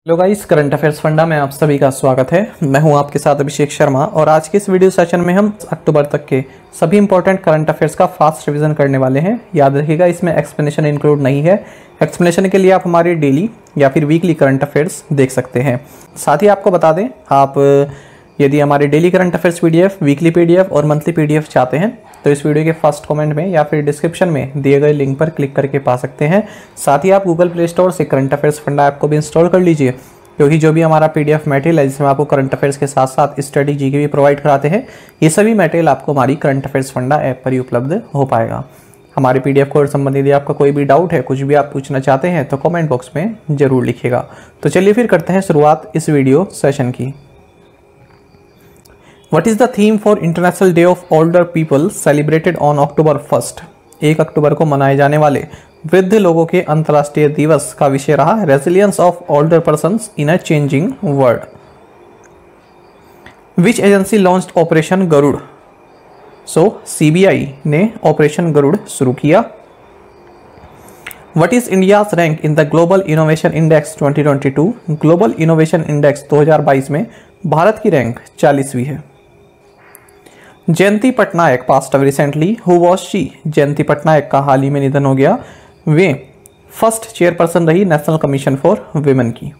Hello guys, current affairs फंडा में आप सभी का स्वागत है। मैं हूं आपके साथ अभिषेक शर्मा और आज के इस वीडियो सेशन में हम अक्टूबर तक के सभी इंपॉर्टेंट करंट अफेयर्स का फास्ट रिवीजन करने वाले हैं। याद रखिएगा, इसमें एक्सप्लेनेशन इंक्लूड नहीं है। एक्सप्लेनेशन के लिए आप हमारे डेली या फिर वीकली करंट अफेयर्स देख सकते हैं। साथ ही आपको बता दें, आप यदि हमारे daily current affairs PDF, weekly PDF और मंथली पीडीएफ चाहते हैं तो इस वीडियो के फर्स्ट कमेंट में या फिर डिस्क्रिप्शन में दिए गए लिंक पर क्लिक करके पा सकते हैं। साथ ही आप गूगल प्ले स्टोर से करंट अफेयर्स फंडा ऐप को भी इंस्टॉल कर लीजिए, क्योंकि जो भी हमारा पीडीएफ मटेरियल है जिसमें आपको करंट अफेयर्स के साथ साथ स्टडी जीके भी प्रोवाइड कराते हैं, ये सभी मटेरियल आपको हमारी करंट अफेयर्स फंडा ऐप पर ही उपलब्ध हो पाएगा। हमारे पीडीएफ कोर्स संबंधित यदि आपका कोई भी डाउट है, कुछ भी आप पूछना चाहते हैं तो कमेंट बॉक्स में जरूर लिखिएगा। तो चलिए फिर करते हैं शुरुआत इस वीडियो सेशन की। What is the theme for International Day of Older People celebrated on October 1st? 1 अक्टूबर को मनाए जाने वाले वृद्ध लोगों के अंतर्राष्ट्रीय दिवस का विषय रहा resilience of older persons in a changing world. Which agency launched operation Garuda? CBI ने ऑपरेशन गरुड़ शुरू किया। What is India's rank in the Global Innovation Index 2022? Global innovation index 2022 में भारत की रैंक 40वीं है। Jayanti Patnaik passed away recently, who was she? Jayanti Patnaik का हाल ही में निधन हो गया। वे फर्स्ट चेयरपर्सन रही नेशनल कमीशन फॉर विमेन की।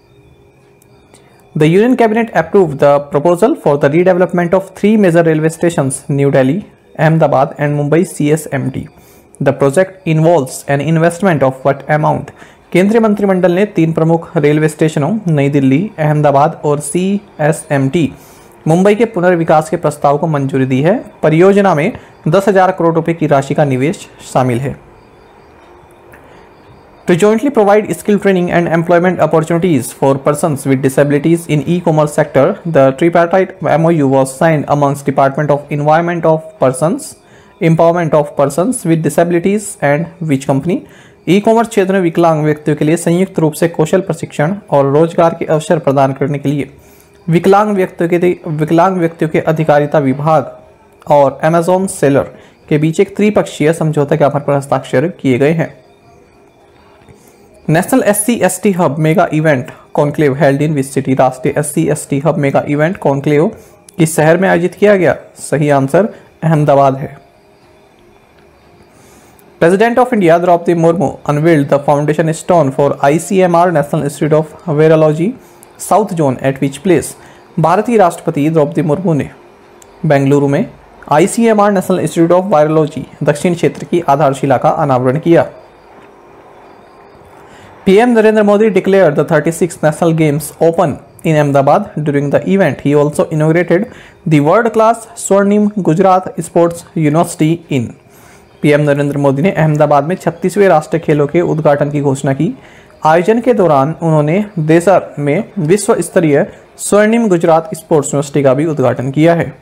The union cabinet approve the proposal for the redevelopment of 3 major railway stations, new Delhi, Ahmedabad and Mumbai CSMT। The project involves an investment of what amount? केंद्रीय मंत्रिमंडल ने 3 प्रमुख रेलवे स्टेशनों नई दिल्ली, अहमदाबाद और CSMT Mumbai के पुनर्विकास के प्रस्ताव को मंजूरी दी है। परियोजना में 10,000 करोड़ रुपए की राशि का निवेश शामिल है। To jointly provide skill training and employment opportunities for persons with disabilities in e-commerce sector, the tripartite MOU was signed amongst Department of Environment of Persons, Empowerment of Persons with Disabilities and which company? E-commerce क्षेत्र में विकलांग व्यक्तियों के लिए संयुक्त रूप से कौशल प्रशिक्षण और रोजगार के अवसर प्रदान करने के लिए विकलांग व्यक्तियों के अधिकारिता विभाग और अमेजॉन सेलर के बीच एक त्रिपक्षीय समझौता ज्ञापन पर हस्ताक्षर किए गए हैं। National SC/ST hub mega event conclave held in which city? राष्ट्रीय SC/ST hub mega event conclave किस शहर में आयोजित किया गया? सही आंसर अहमदाबाद है। President of India Droupadi Murmu unveiled the foundation stone for ICMR national institute of virology south zone at which place? भारतीय राष्ट्रपति द्रौपदी मुर्मू ने बेंगलुरु में ICMR national institute of virology दक्षिण क्षेत्र की आधारशिला का अनावरण किया। PM Narendra Modi declared the 36th National Games open in Ahmedabad. During the event, he also inaugurated the world-class Swarnim Gujarat Sports University in. PM Narendra Modi ने अहमदाबाद में 36वें राष्ट्रीय खेलों के उद्घाटन की घोषणा की। आयोजन के दौरान उन्होंने देशर में विश्व स्तरीय स्वर्णिम गुजरात स्पोर्ट्स यूनिवर्सिटी का भी उद्घाटन किया है।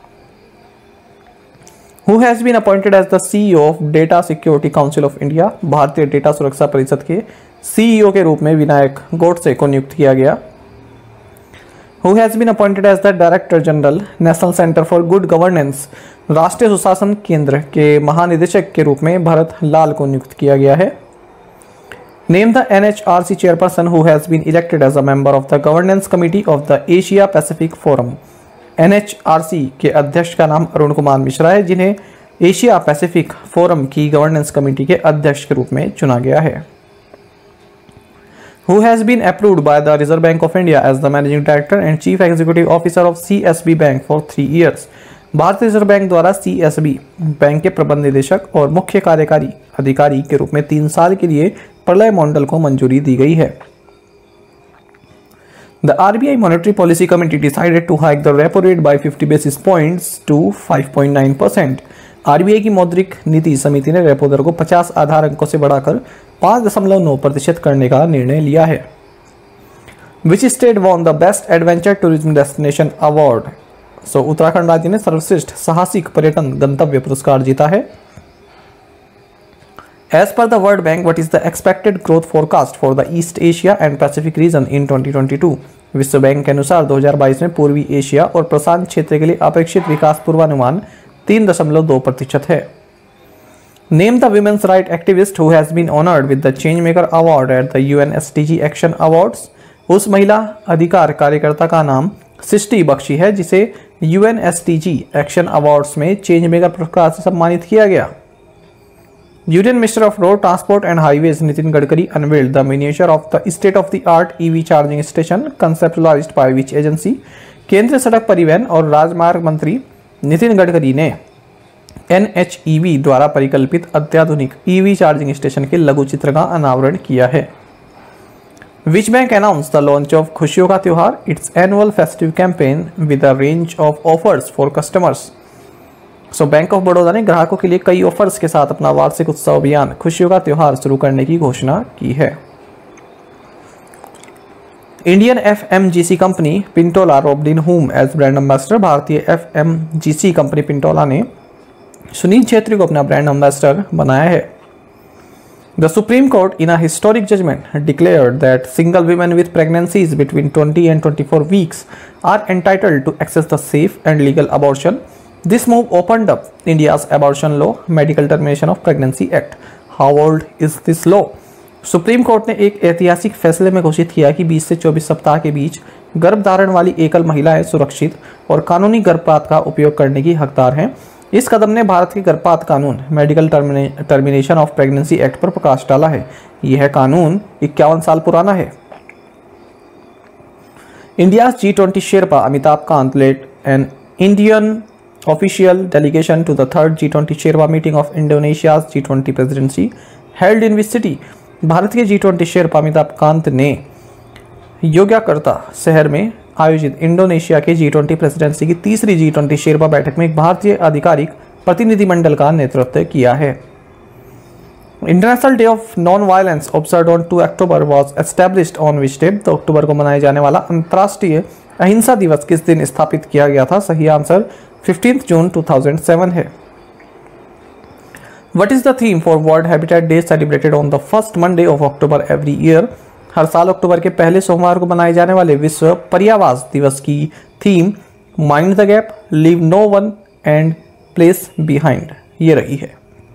Who has been appointed as the CEO of Data Security Council of India? भारतीय डेटा सुरक्षा परिषद के CEO के रूप में विनायक गोडसे को नियुक्त किया गया। Who has been appointed as the Director General National Center for Good Governance? राष्ट्रीय सुशासन केंद्र के महानिदेशक के रूप में भरत लाल को नियुक्त किया गया है। Name the NHRC chairperson who has been elected as a member of the Governance Committee of the Asia Pacific Forum. NHRC के अध्यक्ष का नाम अरुण कुमार मिश्रा है, जिन्हें एशिया पैसिफिक फोरम की गवर्नेंस कमेटी के अध्यक्ष के रूप में चुना गया है। Who has been approved by the Reserve Bank of India as the Managing Director and Chief Executive Officer of CSB Bank for 3 years? भारतीय रिजर्व बैंक द्वारा CSB बैंक के प्रबंध निदेशक और मुख्य कार्यकारी अधिकारी के रूप में 3 साल के लिए प्रलय मंडल को मंजूरी दी गई है। The RBI Monetary Policy Committee decided to hike the repo rate by 50 basis points to 5.9%. RBI की मौद्रिक नीति समिति ने रेपो दर को 50 आधार अंकों से बढ़ाकर 5.9% करने का निर्णय लिया है। Which state won the Best Adventure Tourism Destination Award? Uttarakhand राज्य ने सर्वश्रेष्ठ साहसिक पर्यटन गंतव्य पुरस्कार जीता है। As per the World Bank, what is the expected growth forecast for the East Asia and Pacific region in 2022? विश्व बैंक के अनुसार 2022 में पूर्वी एशिया और प्रशांत क्षेत्र के लिए अपेक्षित विकास पूर्वानुमान 3.2% है। Name the women's rights activist who has been honored with the Changemaker Award at the UN SDG Action Awards. उस महिला अधिकार कार्यकर्ता का नाम सृष्टि बख्शी है जिसे UNSDG एक्शन अवार्ड्स में चेंज मेकर पुरस्कार से सम्मानित किया गया। Union minister of road transport and highways Nitin Gadkari unveiled the miniature of the state of the art EV charging station conceptualised by which agency. केंद्रीय सड़क परिवहन और राजमार्ग मंत्री नितिन गडकरी ने NHEV द्वारा परिकल्पित अत्याधुनिक EV चार्जिंग स्टेशन के लघु चित्र का अनावरण किया है। Which bank announce the launch of खुशियों का त्योहार it's annual festive campaign with a range of offers for customers. So bank of Baroda ने ग्राहकों के लिए कई ऑफर्स के साथ अपना वार्षिक उत्सव अभियान खुशियों का त्योहार शुरू करने की घोषणा की है। Indian FMGC company Pintola roped in whom as brand ambassador. भारतीय FMGC कंपनी पिंटोला ने सुनील छेत्री को अपना ब्रांड एम्बेसडर बनाया है। The Supreme Court, in a historic judgment, declared that single women with pregnancies between 20 and 24 weeks are entitled to access the safe and legal abortion. This move opened up India's abortion law, Medical Termination of Pregnancy Act. How old is this law? Supreme court ने एक ऐतिहासिक फैसले में घोषित किया कि 20 से 24 सप्ताह के बीच गर्भ धारण वाली एकल महिलाएं सुरक्षित और कानूनी गर्भपात का उपयोग करने की हकदार हैं। इस कदम ने भारत के गर्भपात कानून medical termination of pregnancy act पर प्रकाश डाला है। यह कानून 51 साल पुराना है। India G20 sherpa Amitabh Kant led an Indian official delegation to the third G20 sherpa meeting of Indonesia's G20 presidency held in which city. Bharat के G20 शेरपा अमिताभ कांत ने योग्याकर्ता शहर में आयोजित इंडोनेशिया के G20 प्रेसिडेंसी की तीसरी G20 शेरपा बैठक में एक भारतीय आधिकारिक प्रतिनिधिमंडल का नेतृत्व किया है। International day of non violence observed on 2 October was established on which day. 2 अक्टूबर को मनाए जाने वाला अंतर्राष्ट्रीय अहिंसा दिवस किस दिन स्थापित किया गया था? सही आंसर 15 जून 2007 है। What is the theme for World Habitat Day celebrated on the first Monday of October every year? हर साल अक्टूबर के पहले सोमवार को मनाए जाने वाले विश्व पर्यावास दिवस की theme mind the gap, leave no one and place behind ये रही है।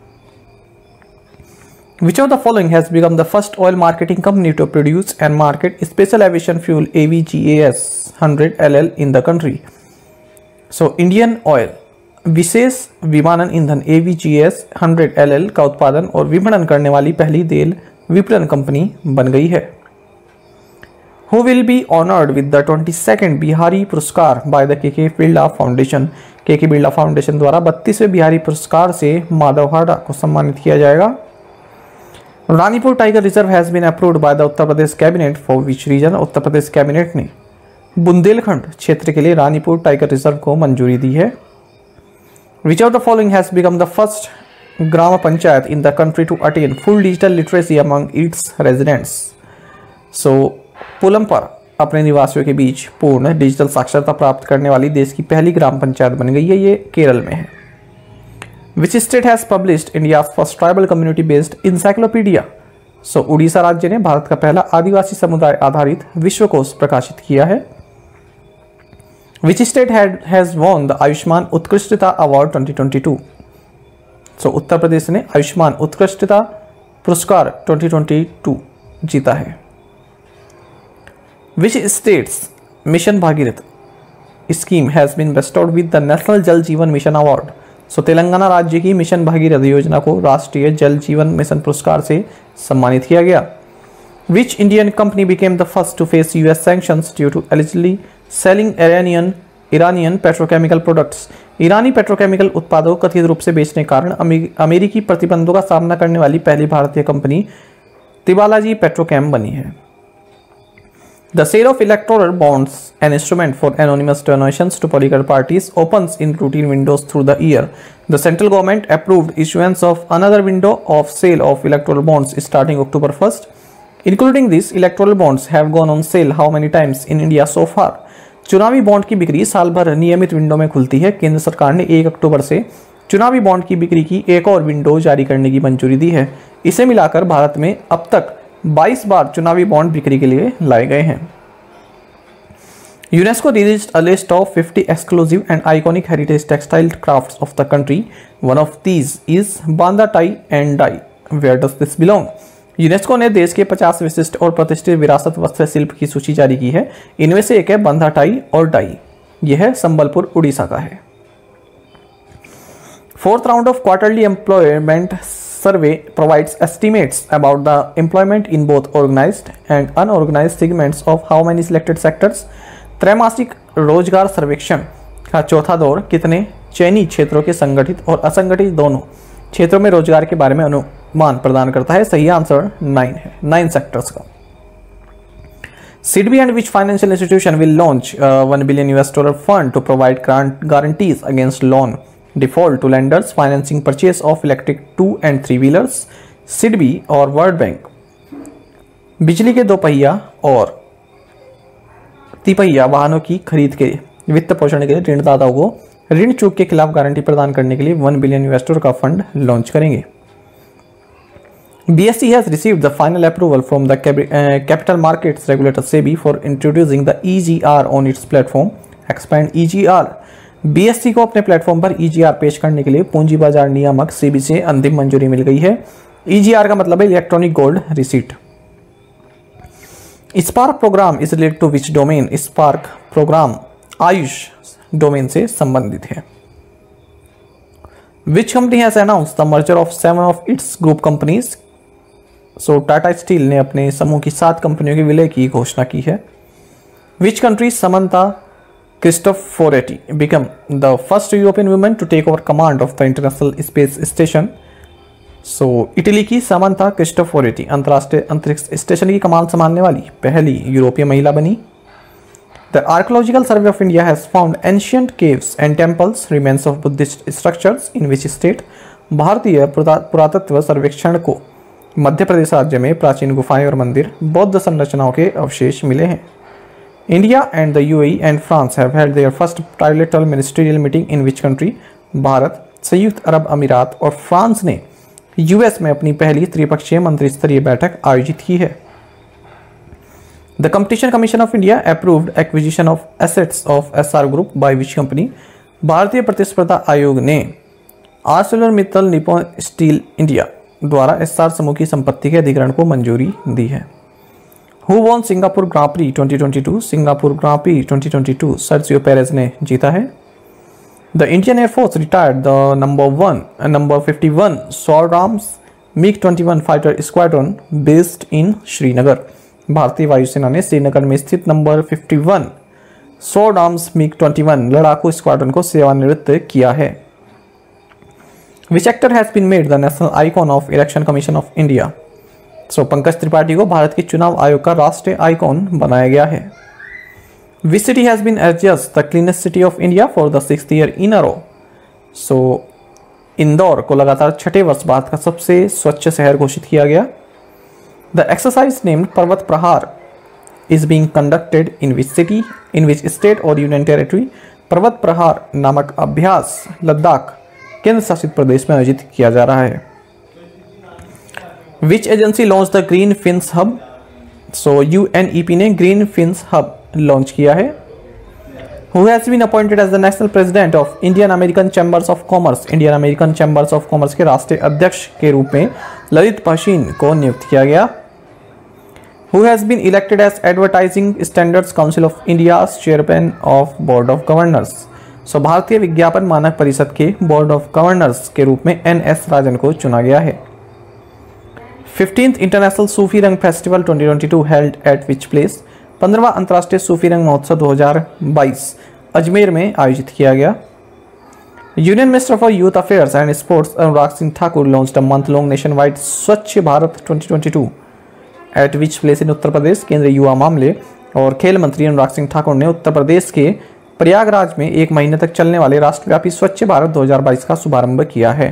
Which of the following has become the first oil marketing company to produce and market special aviation fuel AVGAS 100 LL in the country? So Indian Oil विशेष विमानन ईंधन AVGAS 100 LL का उत्पादन और विपणन करने वाली पहली तेल विपणन कंपनी बन गई है। Who will be honored with the 22nd Bihari पुरस्कार by the KK Birla foundation? KK Birla foundation द्वारा 32वें बिहारी पुरस्कार से माधव हाड़ा को सम्मानित किया जाएगा। Ranipur tiger reserve has been approved by the Uttar Pradesh cabinet for which region? Uttar Pradesh cabinet ने बुंदेलखंड क्षेत्र के लिए रानीपुर टाइगर रिजर्व को मंजूरी दी है। Which of the following has become the first gram panchayat in the country to attain full digital literacy among its residents? So पुलमपर अपने निवासियों के बीच पूर्ण डिजिटल साक्षरता प्राप्त करने वाली देश की पहली ग्राम पंचायत बन गई है। ये केरल में है। Which state has published India's first tribal community based encyclopedia? So Orissa राज्य ने भारत का पहला आदिवासी समुदाय आधारित विश्वकोश प्रकाशित किया है। Which state has won the Ayushman उत्कृष्टता अवार्ड 2022? So उत्तर प्रदेश ने आयुष्मान उत्कृष्टता पुरस्कार 2022 जीता है। Which states mission Bhagiratha scheme has been bestowed with the national Jal Jeevan mission award? So Telangana राज्य की मिशन भागीरथ योजना को राष्ट्रीय जल जीवन मिशन पुरस्कार से सम्मानित किया गया। Which Indian company became the first to face US sanctions due to allegedly selling Iranian petrochemical products? ईरानी पेट्रोकेमिकल उत्पादों को कथित रूप से बेचने के कारण अमेरिकी प्रतिबंधों का सामना करने वाली पहली भारतीय कंपनी तिबालाजी पेट्रोकेम बनी है। The sale of electoral bonds, an instrument for anonymous donations to political parties, opens in routine windows through the year. The central government approved issuance of another window of sale of electoral bonds starting October 1st. Including this, electoral bonds have gone on sale how many times in India so far? चुनावी bond की बिक्री साल भर नियमित window में खुलती है। केंद्र सरकार ने 1 अक्टूबर से चुनावी बॉन्ड की बिक्री की एक और विंडो जारी करने की मंजूरी दी है। इसे मिलाकर भारत में अब तक 22 बार चुनावी बॉन्ड बिक्री के लिए लाए गए हैं। UNESCO released a list of 50 exclusive and iconic heritage textile crafts of the country. One of these is Bandha tie and dye. Where does this belong? UNESCO ने देश के 50 विशिष्ट और प्रतिष्ठित विरासत वास्तुशिल्प की सूची जारी की है। इनमें से एक है बंधाटाई और डाई, यह संबलपुर उड़ीसा का है। Fourth round of quarterly employment survey provides estimates about the employment in both organised and unorganised segments of how many selected sectors. त्रैमासिक रोजगार सर्वेक्षण का चौथा दौर कितने चयनित क्षेत्रों के संगठित और असंगठित दोनों क्षेत्रों में रोजगार के बारे में अनुमान प्रदान करता है। सही आंसर 9 है, 9 सेक्टर्स का। SIDBI and which financial institution will launch $1 billion fund to provide guarantees against loan default to lenders financing purchase of electric 2 and 3 wheelers? SIDBI और वर्ल्ड बैंक बिजली के 2 पहिया और 3 पहिया वाहनों की खरीद के वित्त पोषण के लिए ऋणदाताओं को ऋण चूक के खिलाफ गारंटी प्रदान करने के लिए $1 बिलियन का फंड लॉन्च करेंगे। BSE has received the final approval from the capital markets regulator SEBI for introducing the EGR on its platform. Expand EGR. BSE को अपने प्लेटफॉर्म पर EGR पेश करने के लिए पूंजी बाजार नियामक SEBI से अंतिम मंजूरी मिल गई है। EGR का मतलब है electronic gold receipt. Spark programme is related to which domain? Spark programme AYUSH domain से संबंधित है। Which company has announced the merger of 7 of its group companies? So Tata steel ने अपने समूह की 7 कंपनियों के विलय की घोषणा की है। Which country Samantha Cristoforetti become the first European women to take over command of the international space station? So Italy की समंता क्रिस्टोफोरेटी अंतर्राष्ट्रीय अंतरिक्ष स्टेशन की कमान संभालने वाली पहली यूरोपीय महिला बनी। The Archaeological Survey of India has found ancient caves and temples, remains of Buddhist structures in which state? भारतीय पुरातत्व सर्वेक्षण को मध्य प्रदेश राज्य में प्राचीन गुफाएं और मंदिर, बौद्ध संरचनाओं के अवशेष मिले हैं। India and the UAE and France have held their first trilateral ministerial meeting in which country? Bharat, संयुक्त अरब अमीरात और फ्रांस ने यूएस में अपनी पहली त्रिपक्षीय मंत्रिस्तरीय बैठक आयोजित की है। The Competition Commission of India approved acquisition of assets of SR Group by which company? भारतीय प्रतिस्पर्धा आयोग ने ArcelorMittal Nippon Steel India द्वारा SR समूह की संपत्ति के अधिग्रहण को मंजूरी दी है। Who won Singapore Grand Prix 2022? Singapore grand pre 2022 Sergio Perez ने जीता है। The Indian Air Force retired the number 51 SORAMS MiG-21 fighter squadron based in Srinagar. भारतीय वायुसेना ने श्रीनगर में स्थित नंबर 51 SORAMS MiG-21 लड़ाकू स्क्वाड्रन को सेवानिवृत्त किया है। Which actor has been made the national icon of Election Commission of India? Pankaj Tripathi को भारत के चुनाव आयोग का राष्ट्रीय आइकॉन बनाया गया है। Which city has been adjudged the cleanest city of India for the 6th year in a row? Indore को लगातार 6ठे वर्ष बाद का सबसे स्वच्छ शहर घोषित किया गया। The exercise named पर्वत प्रहार is being conducted in which city, in which state or union territory? पर्वत प्रहार नामक अभ्यास लद्दाख केंद्र शासित प्रदेश में आयोजित किया जा रहा है। Which agency launched the Green Fins Hub? UNEP ने Green Fins Hub लॉन्च किया है। Who has been appointed as the national president of Indian American Chambers of Commerce? Indian American Chambers of Commerce के राष्ट्रीय अध्यक्ष के रूप में ललित पाशीन को नियुक्त किया गया। Who has been elected as Advertising Standards Council of India's chairman of Board of Governors? भारतीय विज्ञापन मानक परिषद के बोर्ड ऑफ गवर्नर्स के रूप में NS राजन को चुना गया है। 15th international Sufi Rang festival 2022 held at which place? 15वां अंतर्राष्ट्रीय सूफी रंग महोत्सव 2022 अजमेर में आयोजित किया गया। Union minister for youth affairs and sports Anurag Singh Thakur launched a month long nation wide Swachh Bharat 2022 at which place in Uttar Pradesh? केंद्रीय युवा मामले और खेल मंत्री अनुराग सिंह ठाकुर ने उत्तर प्रदेश के प्रयागराज में 1 महीने तक चलने वाले राष्ट्रव्यापी स्वच्छ भारत 2022 का शुभारंभ किया है।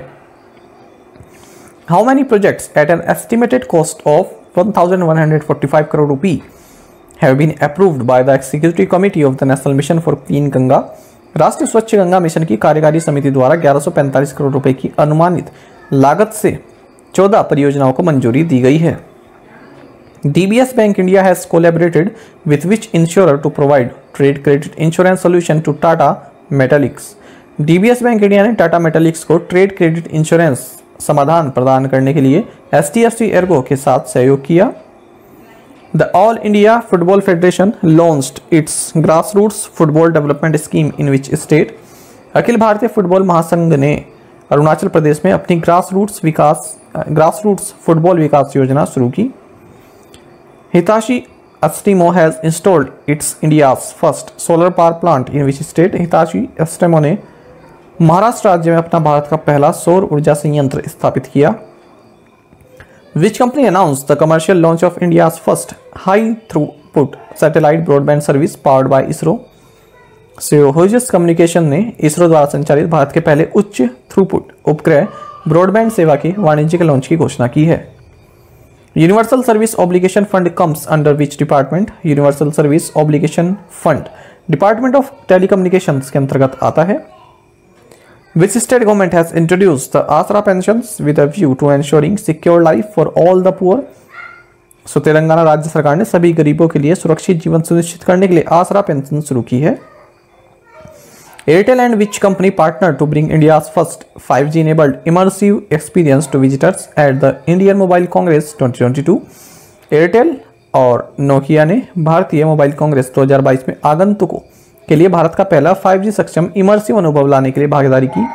How many projects at an estimated cost of 1145 crore rupee have been approved by the Executive Committee of the National Mission for Clean Ganga? राष्ट्रीय स्वच्छ गंगा मिशन की कार्यकारी समिति द्वारा 1145 करोड़ रुपए की अनुमानित लागत से 14 परियोजनाओं को मंजूरी दी गई है। DBS Bank India has collaborated with which insurer to provide trade credit insurance solution to Tata Metallics? DBS Bank India ने टाटा मेटालिक्स को ट्रेड क्रेडिट इंश्योरेंस समाधान प्रदान करने के लिए HDFC एर्गो के साथ सहयोग किया। The all India football federation launched its grassroots football development scheme in which state. अखिल भारतीय फुटबॉल महासंघ ने अरुणाचल प्रदेश में अपनी ग्रासरूट्स फुटबॉल विकास योजना शुरू की। Hitachi Astemo has installed its India's first solar power plant in which state. Hitachi Astemo ने महाराष्ट्र राज्य में अपना भारत का पहला सौर ऊर्जा संयंत्र स्थापित किया। Which company announced the commercial launch of India's first high throughput satellite broadband service powered by ISRO. Hughes communication ने इसरो द्वारा संचालित भारत के पहले उच्च थ्रूपुट उपग्रह ब्रॉडबैंड सेवा के वाणिज्यिक लॉन्च की घोषणा की है। Universal service obligation fund comes under which department. Universal service obligation fund department of telecommunications के अंतर्गत आता है। Which state government has introduced the Aasara pensions with a view to ensuring secure life for all the poor. So Telangana राज्य सरकार ने सभी गरीबों के लिए सुरक्षित जीवन सुनिश्चित करने के लिए आसरा पेंशन शुरू की है। Airtel and which company partnered to bring India's first 5G enabled immersive experience to visitors at the Indian Mobile Congress 2022? Airtel और Nokia ने भारतीय मोबाइल कांग्रेस 2022 में आगंतुकों के लिए भारत का पहला 5G सक्षम इमर्सिव अनुभव लाने के लिए भागीदारी की।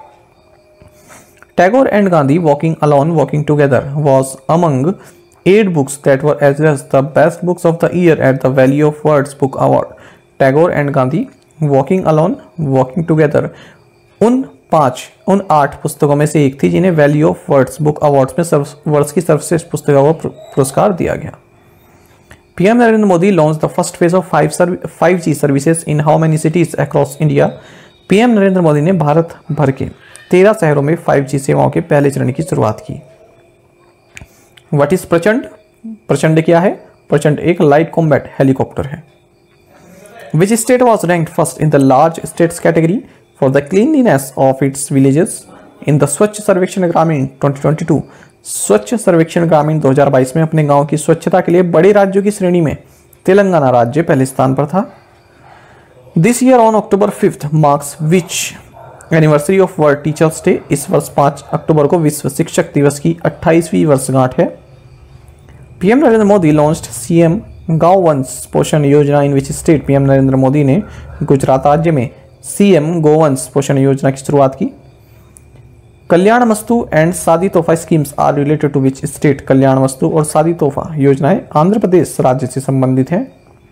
Tagore and Gandhi Walking Alone Walking Together was among 8 books that were adjudged the best books of the year at the Valley of Words Book Award. Tagore and Gandhi walking alone walking together उन 8 पुस्तकों में से एक थी जिन्हें valley of words book awards में वर्ष की सर्वश्रेष्ठ पुस्तकों को पुरस्कार दिया गया। PM Narendra Modi launch the first phase of 5G services in how many cities across India. PM Narendra Modi ने भारत भर के 13 शहरों में 5G सेवाओं के पहले चरण की शुरुआत की। व्हाट इज प्रचंड? प्रचंड क्या है? प्रचंड एक लाइट कॉम्बैट हेलीकॉप्टर है। Which state was ranked first in the large states category for the cleanliness of its villages in the स्वच्छ सर्वेक्षण ग्रामीण 2022? स्वच्छ सर्वेक्षण ग्रामीण 2022 में अपने गांव की स्वच्छता के लिए बड़े राज्यों की श्रेणी में तेलंगाना राज्य पहले स्थान पर था। This year on October 5th marks which anniversary of World Teachers Day? इस वर्ष 5 अक्टूबर को विश्व शिक्षक दिवस की 28वीं वर्षगांठ है। PM Narendra Modi launched CM Gaon Vansh Poshan Yojana in which state. PM Narendra Modi ने गुजरात राज्य में सीएम गोवंश पोषण योजना की शुरुआत की। कल्याण वस्तु and Shaadi Tohfa schemes are related to which state. Kalyan Vastu और शादी तोहफा योजनाएं आंध्र प्रदेश राज्य से संबंधित हैं।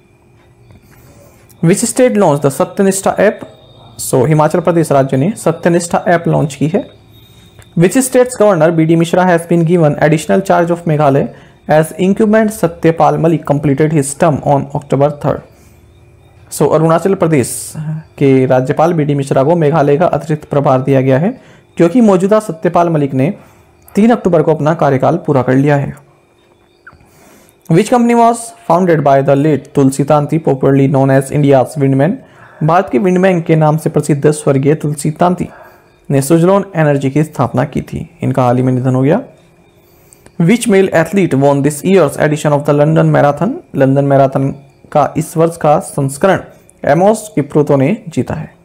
Which state launch the Satyanishtha app? So Himachal Pradesh राज्य ने सत्यनिष्ठा ऐप लॉन्च की है। Which state's governor BD Mishra has been given additional charge of Meghalaya as incumbent Satyapal Malik completed his term on October 3rd. So Arunachal Pradesh के राज्यपाल बीडी मिश्रा को मेघालय का अतिरिक्त प्रभार दिया गया है क्योंकि मौजूदा सत्यपाल मलिक ने 3 अक्टूबर को अपना कार्यकाल पूरा कर लिया है। Which company was founded by the late Tulsi Tanti popularly known as India's Windman? Bharat के विंडमैन के नाम से प्रसिद्ध स्वर्गीय तुलसी तांती ने सुजलॉन एनर्जी की स्थापना की थी। इनका हाल ही में निधन हो गया। Which male athlete won this year's edition of the London Marathon? London marathon का इस वर्ष का संस्करण एमोस किप्रुतो ने जीता है।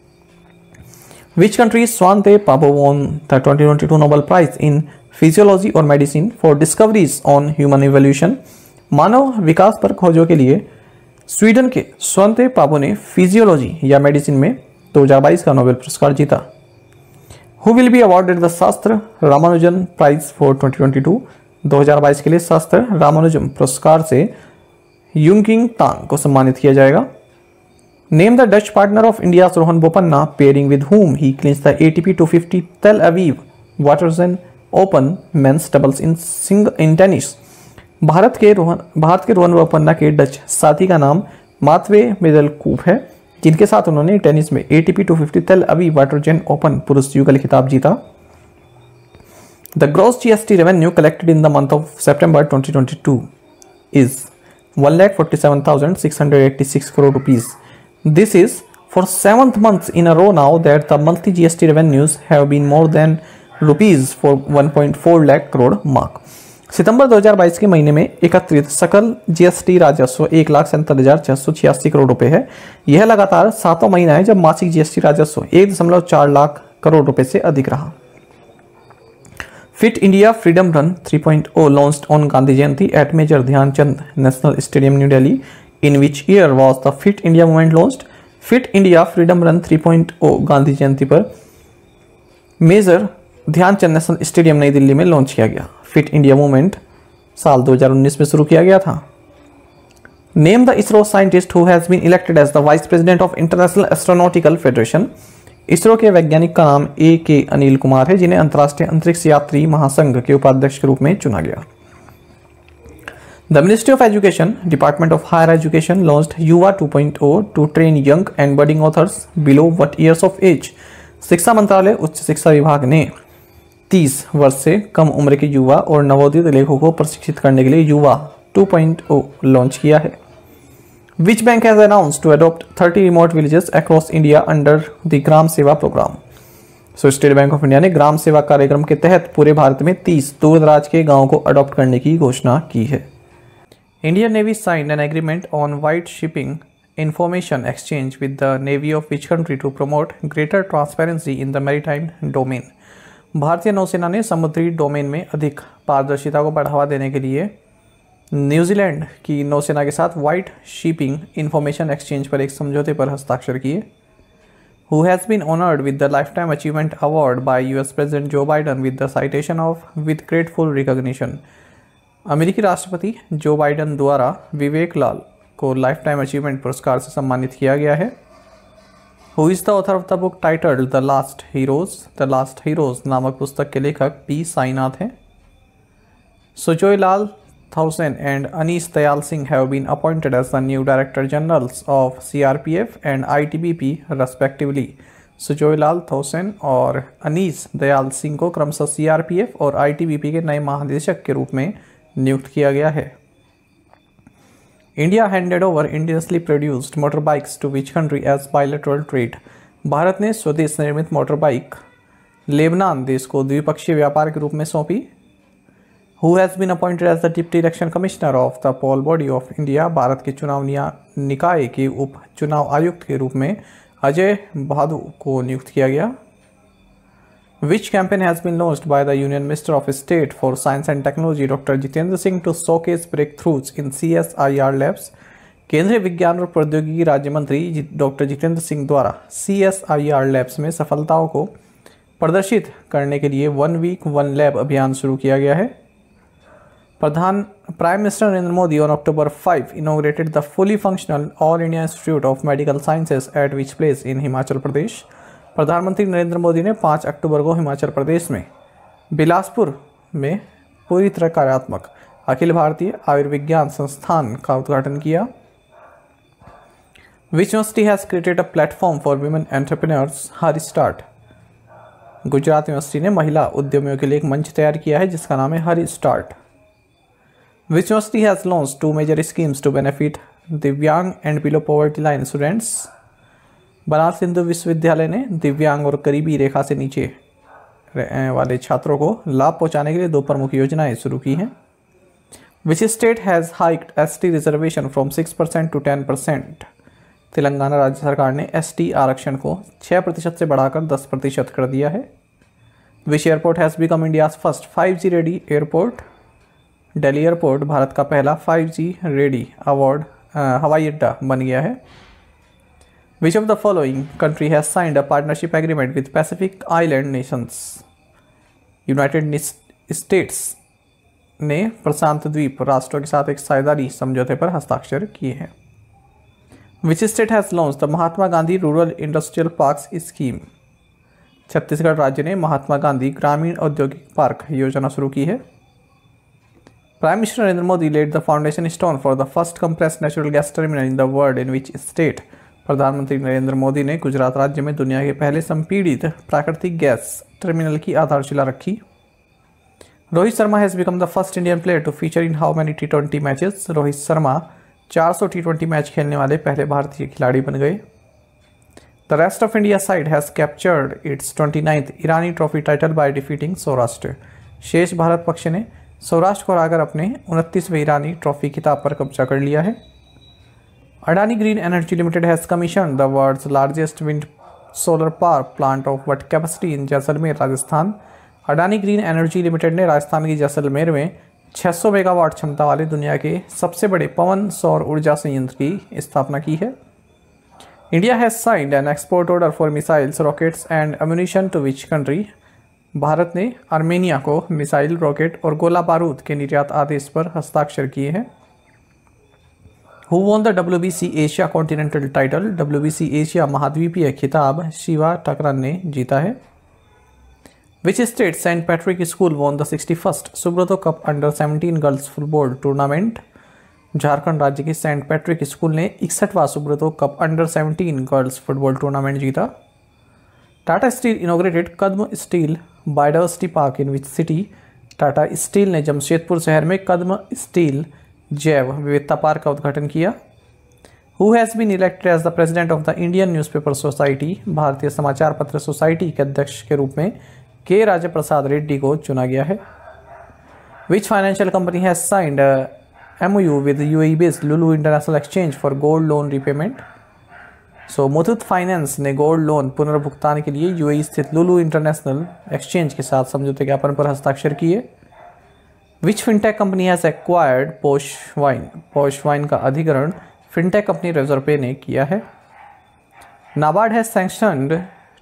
Which country Svante Pabo won the 2022 Nobel Prize in Physiology or Medicine for discoveries on human evolution? मानव विकास पर खोजों के लिए स्वीडन के स्वांते पाबो ने फिजियोलॉजी या मेडिसिन में 2022 का नोबेल पुरस्कार जीता। Who will be awarded the शास्त्र रामानुजन प्राइज फॉर 2022? 2022 के लिए शास्त्र रामानुजन पुरस्कार से युंकिंग तांग को सम्मानित किया जाएगा। Name the Dutch partner of India's Rohan Bopanna pairing with whom he clinched the ATP 250 Tel Aviv Waterzen Open men's doubles in tennis. Bharat के रोहन बोपन्ना के डच साथी का नाम माथवे मिडलकूप है जिनके साथ उन्होंने टेनिस में ATP 250 तेल अवीव वाटरजेन ओपन पुरुष युगल खिताब जीता। The gross GST revenue collected in the month of September 2022 is 1,47,686 crore rupees. This is for 7th month in a row now that the monthly GST revenues have been more than rupees for 1.4 lakh crore mark. सितंबर 2022 के महीने में एकत्रित सकल GST राजस्व 1,77,686 करोड़ रुपए है। यह लगातार 7वां महीना है जब मासिक GST राजस्व 1.4 लाख करोड़ रुपए से अधिक रहा। Fit India freedom run 3.0 launched on Gandhi Jayanti at Major Dhyanchand National Stadium, New Delhi. In which year was the Fit India movement launched? Fit India freedom run 3.0 Gandhi Jayanti पर मेजर ध्यानचंद नेशनल स्टेडियम नई दिल्ली में launch किया गया। Fit India movement साल 2019 में शुरू किया गया था। Name the ISRO scientist who has been elected as the vice president of international astronautical federation. ISRO के वैज्ञानिक का नाम A.K. अनिल कुमार है, जिन्हें अंतर्राष्ट्रीय अंतरिक्ष यात्री महासंघ के उपाध्यक्ष के रूप में चुना गया। The ministry of education, department of higher education launched YUVA 2.0 to train young and budding authors below what years of age. शिक्षा मंत्रालय उच्च शिक्षा विभाग ने 30 वर्ष से कम उम्र के युवा और नवोदित लेखकों को प्रशिक्षित करने के लिए युवा 2.0 लॉन्च किया है। Which bank has announced to adopt 30 remote villages across India under the Gram Seva programme. So state bank of India ने ग्राम सेवा कार्यक्रम के तहत पूरे भारत में 30 दूर दराज के गांवों को अडॉप्ट करने की घोषणा की है। Indian navy signed an agreement on white shipping information exchange with the navy of which country to promote greater transparency in the maritime domain. भारतीय नौसेना ने समुद्री डोमेन में अधिक पारदर्शिता को बढ़ावा देने के लिए न्यूजीलैंड की नौसेना के साथ वाइट शिपिंग इंफॉर्मेशन एक्सचेंज पर एक समझौते पर हस्ताक्षर किए। Who has been honoured with the lifetime achievement award by US president Joe Biden with the citation of with grateful recognition. अमेरिकी राष्ट्रपति जो बाइडन द्वारा विवेक लाल को लाइफ टाइम अचीवमेंट पुरस्कार से सम्मानित किया गया है। Who is the author of the book titled the last heroes. The last heroes नामक पुस्तक के लेखक P. साईनाथ हैं। सुजोय लाल Thousen and Anis Dayal Singh have been appointed as the new Director Generals of CRPF and ITBP respectively। Sujoy लाल थौसेन और अनीस दयाल सिंह को क्रमशः CRPF और ITBP के नए महानिदेशक के रूप में नियुक्त किया गया है। India handed over indigenously produced motorbikes to which country as bilateral trade. Bharat ने स्वदेश निर्मित मोटर बाइक लेबनान देश को द्विपक्षीय व्यापार के रूप में सौंपी। Who has been appointed as the Deputy Election Commissioner of the Poll Body of India। Bharat के चुनाव निकाय के उप चुनाव आयुक्त के रूप में अजय भादु को नियुक्त किया गया। Which campaign has been launched by the Union Minister of State for Science and Technology Dr. Jitendra Singh to showcase breakthroughs in CSIR labs। केंद्रीय विज्ञान और प्रौद्योगिकी राज्य मंत्री डॉक्टर जितेंद्र सिंह द्वारा CSIR लैब्स में सफलताओं को प्रदर्शित करने के लिए 1 वीक 1 लैब अभियान शुरू किया गया है। Prime Minister Narendra Modi on October 5 inaugurated the fully functional All India Institute of Medical Sciences at which place in Himachal Pradesh. प्रधानमंत्री नरेंद्र मोदी ने 5 अक्टूबर को हिमाचल प्रदेश में बिलासपुर में पूरी तरह कार्यात्मक अखिल भारतीय आयुर्विज्ञान संस्थान का उद्घाटन किया। Which university has created a platform for women entrepreneurs? Her start. Gujarat university ने महिला उद्यमियों के लिए एक मंच तैयार किया है जिसका नाम है her start. Which university has launched 2 major schemes to benefit दिव्यांग and below poverty line students? Banaras Hindu विश्वविद्यालय ने दिव्यांग और गरीबी रेखा से नीचे वाले छात्रों को लाभ पहुंचाने के लिए 2 प्रमुख योजनाएं शुरू की हैं। Which state has hiked ST reservation from 6% to 10%? Telangana राज्य सरकार ने ST आरक्षण को 6% से बढ़ाकर 10% कर दिया है। Which airport has become India's first 5G ready airport? Delhi airport Bharat का पहला 5G रेडी अवार्ड हवाई अड्डा बन गया है। Which of the following country has signed a partnership agreement with Pacific island nations. United States ने प्रशांत द्वीप राष्ट्रों के साथ एक साझेदारी समझौते पर हस्ताक्षर किए हैं। Which state has launch the Mahatma Gandhi rural industrial parks scheme. Chhattisgarh राज्य ने महात्मा गांधी ग्रामीण औद्योगिक पार्क योजना शुरू की है। Prime Minister Narendra Modi laid the foundation stone for the first compressed natural gas terminal in the world in which state? प्रधानमंत्री नरेंद्र मोदी ने गुजरात राज्य में दुनिया के पहले संपीड़ित प्राकृतिक गैस टर्मिनल की आधारशिला रखी। Rohit Sharma has become the first Indian player to feature in how many T20 matches. Rohit Sharma 400 T20 match खेलने वाले पहले भारतीय खिलाड़ी बन गए। The rest of India side has captured its 29th Irani trophy title by defeating Saurashtra. शेष भारत पक्ष ने सौराष्ट्र को हराकर अपने 29वें ईरानी ट्रॉफी खिताब पर कब्जा कर लिया है। Adani Green Energy Limited has commission the world's largest wind solar power plant of what capacity in Jaisalmer Rajasthan. Adani Green Energy Limited ने राजस्थान की जैसलमेर में 600 मेगावाट क्षमता वाले दुनिया के सबसे बड़े पवन सौर ऊर्जा संयंत्र की स्थापना की है। India has signed an export order for missiles, rockets and ammunition to which country? Bharat ने आर्मेनिया को मिसाइल, रॉकेट और गोला बारूद के निर्यात आदेश पर हस्ताक्षर किए हैं। Who won the WBC Asia continental title? WBC Asia महाद्वीपीय खिताब शिवा ठाकरन ने जीता है। Which state Saint Patrick school won the 61st Subroto cup under 17 girls football tournament? Jharkhand राज्य के सेंट पैट्रिक स्कूल ने 61वां Subroto cup under 17 girls football tournament जीता। Tata steel inaugurated Kadam steel biodiversity park in which city? Tata steel ने जमशेदपुर शहर में कदम स्टील जैव विविधता पार्क का उद्घाटन किया। Who has been elected as the president of the Indian newspaper society? भारतीय समाचार पत्र सोसाइटी के अध्यक्ष के रूप में के राजा प्रसाद रेड्डी को चुना गया है। Which financial company has signed MOU with UAE based Lulu international exchange for gold loan repayment? So Muthoot finance ने गोल्ड लोन पुनर्भुगतान के लिए UAE स्थित लुलु इंटरनेशनल एक्सचेंज के साथ समझौते ज्ञापन पर हस्ताक्षर किए। Which fintech company has acquired posh vine? Posh vine का अधिग्रहण फिनटेक कंपनी रिजर्व पे ने किया है। NABARD has sanctioned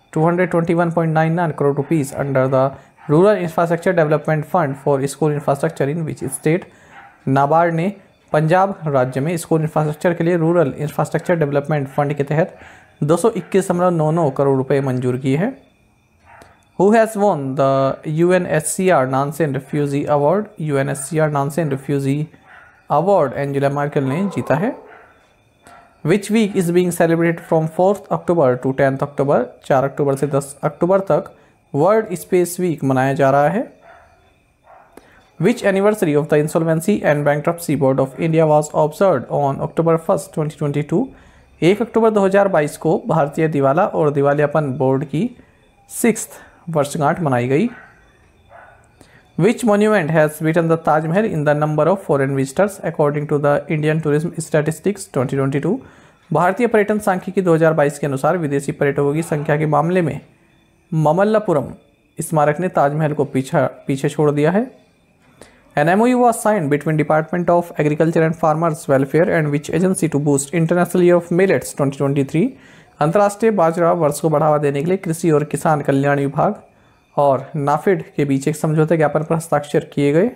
221.99 crore rupees under the Rural Infrastructure Development Fund for school infrastructure in which state? NABARD ने पंजाब राज्य में स्कूल इंफ्रास्ट्रक्चर के लिए रूरल इंफ्रास्ट्रक्चर डेवलपमेंट फंड के तहत 221.99 करोड़ रुपए मंजूर किए हैं। Who has won the UNSCR Nansen refugee award? UNSCR Nansen refugee award Angela Merkel ने जीता है। Which week is being celebrated from 4 October to 10 October? 4 अक्टूबर से 10 अक्टूबर तक वर्ल्ड स्पेस वीक मनाया जा रहा है। Which anniversary of the insolvency and bankruptcy board of India was observed on October 1, 2022? 1 अक्टूबर 2022 को भारतीय दिवाला और दिवालियापन बोर्ड की 6th वर्षगांठ मनाई गई। Which monument has beaten the Taj Mahal in the number of foreign visitors according to the Indian Tourism Statistics 2022? भारतीय पर्यटन सांख्यिकी 2022 के अनुसार विदेशी पर्यटकों की संख्या के मामले में ममल्लापुरम स्मारक ने ताजमहल को पीछे छोड़ दिया है। An MOU was signed between Department of Agriculture and Farmers Welfare and which agency to boost International Year of Millets 2023? अंतर्राष्ट्रीय बाजरा वर्ष को बढ़ावा देने के लिए कृषि और किसान कल्याण विभाग और नाफेड के बीच एक समझौते ज्ञापन पर हस्ताक्षर किए गए।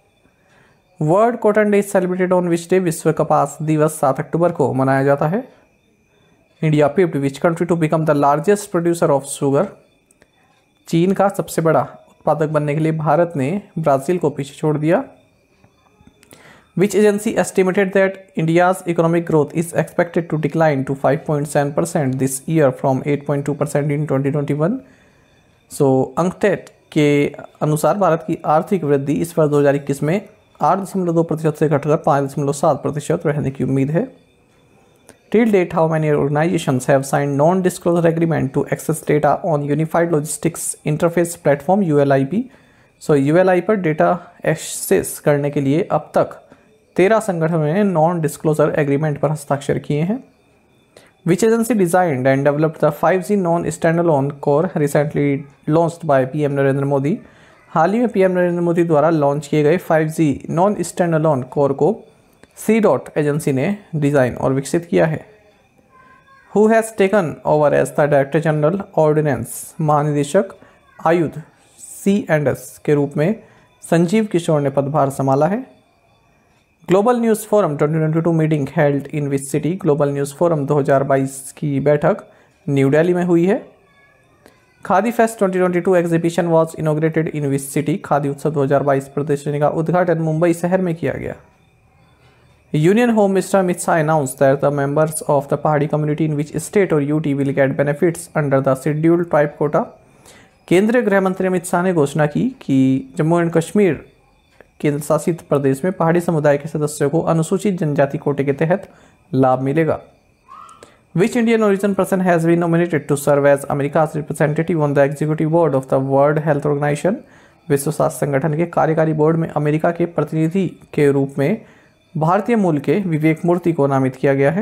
World cotton day celebrated on which day? विश्व कपास दिवस 7 अक्टूबर को मनाया जाता है। India pipped which country to become the largest producer of sugar? चीन का सबसे बड़ा उत्पादक बनने के लिए भारत ने ब्राजील को पीछे छोड़ दिया। Which agency estimated that India's economic growth is expected to decline to 5.7% this year from 8.2% in 2021? So UNCTAD के अनुसार भारत की आर्थिक वृद्धि इस वर्ष 2021 में 8.2% से घटकर 5.7% रहने की उम्मीद है। Till date how many organisations have signed non disclosure agreement to access data on unified logistics interface platform ULIP? So ULI पर डेटा एक्सेस करने के लिए अब तक 13 संगठनों ने नॉन डिस्क्लोजर एग्रीमेंट पर हस्ताक्षर किए हैं। Which agency designed and developed the 5G non-standalone core recently launched by PM Narendra Modi? हाल ही में PM नरेंद्र मोदी द्वारा लॉन्च किए गए 5G non-standalone core को C-DOT एजेंसी ने डिज़ाइन और विकसित किया है। Who has taken over as the Director General Ordnance? महानिदेशक आयुध C&S के रूप में संजीव किशोर ने पदभार संभाला है। Global news forum 2022 meeting held in which city? Global news forum 2022 की बैठक न्यू दिल्ली में हुई है। Khadi fest 2022 exhibition was inaugurated in which city? Khadi उत्सव 2022 प्रदर्शनी का उद्घाटन मुंबई शहर में किया गया। Union home minister Amit Shah announced that the members of the Pahari community in which state और UT will get benefits under the scheduled tribe quota? केंद्रीय गृह मंत्री अमित शाह ने घोषणा की कि जम्मू एंड कश्मीर केंद्र शासित प्रदेश में पहाड़ी समुदाय के सदस्यों को अनुसूचित जनजाति कोटे के तहत लाभ मिलेगा। Which Indian origin person has been nominated to serve as America's representative on the executive board of the world health organisation? विश्व स्वास्थ्य संगठन के कार्यकारी बोर्ड में अमेरिका के प्रतिनिधि के रूप में भारतीय मूल के विवेक मूर्ति को नामित किया गया है।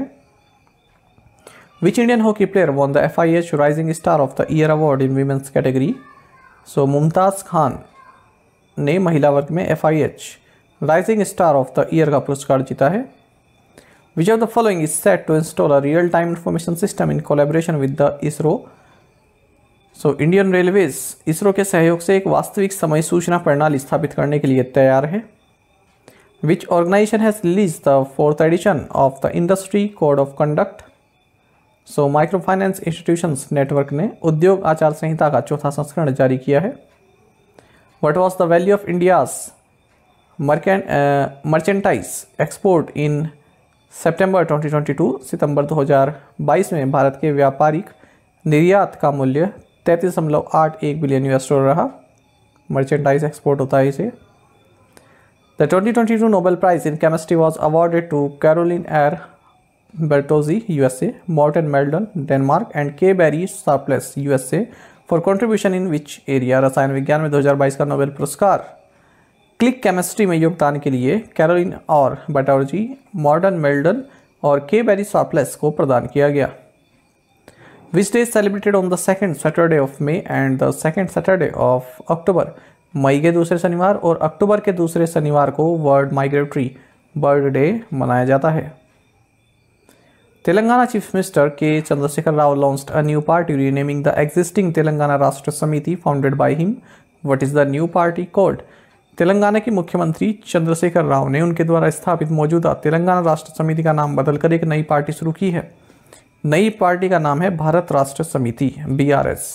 Which Indian hockey player won the FIH rising star of the year award in women's category? So Mumtaz Khan ने महिला वर्ग में FIH rising star of the year का पुरस्कार जीता है। Which of the following is set to install a real time information system in collaboration with the ISRO. So Indian railways ISRO के सहयोग से एक वास्तविक समय सूचना प्रणाली स्थापित करने के लिए तैयार है। Which organisation has release the 4th edition of the industry code of conduct. So microfinance institutions network ने उद्योग आचार संहिता का 4था संस्करण जारी किया है। What was the value of India's merchandise export in September 2022। सितंबर 2022 में भारत के व्यापारिक निर्यात का मूल्य 33.81 बिलियन $, रहा। मर्चेंटाइज एक्सपोर्ट होता है इसे। The 2022 Nobel prize in chemistry was awarded to Carolyn R Bertozzi USA, Morten Meldon Denmark and K Barry Sharpless USA for contribution in which area. रसायन विज्ञान में 2022 का नोबेल पुरस्कार क्लिक केमिस्ट्री में योगदान के लिए कैरोलिन और बर्टोजी, मॉर्टन मेल्डन और के बेरी सार्प्लेस को प्रदान किया गया। Which day celebrated on the 2nd Saturday of May and the 2nd Saturday of October. मई के दूसरे शनिवार और अक्टूबर के दूसरे शनिवार को वर्ल्ड माइग्रेटरी बर्ड डे मनाया जाता है। Telangana chief minister K Chandrashekar Rao launched a new party renaming the existing Telangana Rashtra Samithi founded by him. What is the new party called. Telangana के मुख्यमंत्री चंद्रशेखर राव ने उनके द्वारा स्थापित मौजूदा तेलंगाना राष्ट्र समिति का नाम बदलकर एक नई पार्टी शुरू की है। नई पार्टी का नाम है Bharat Rashtra Samithi BRS।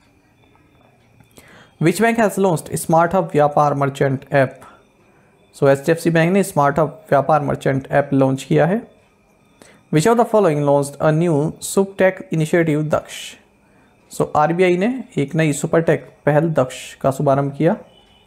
Which bank has launched smart hub Vyapar merchant app. So HDFC bank ने smart hub Vyapar merchant app launch किया है। Which of the following launched a new SupTech initiative Daksha. So RBI ने एक नई सुपरटेक पहल दक्ष का शुभारंभ किया।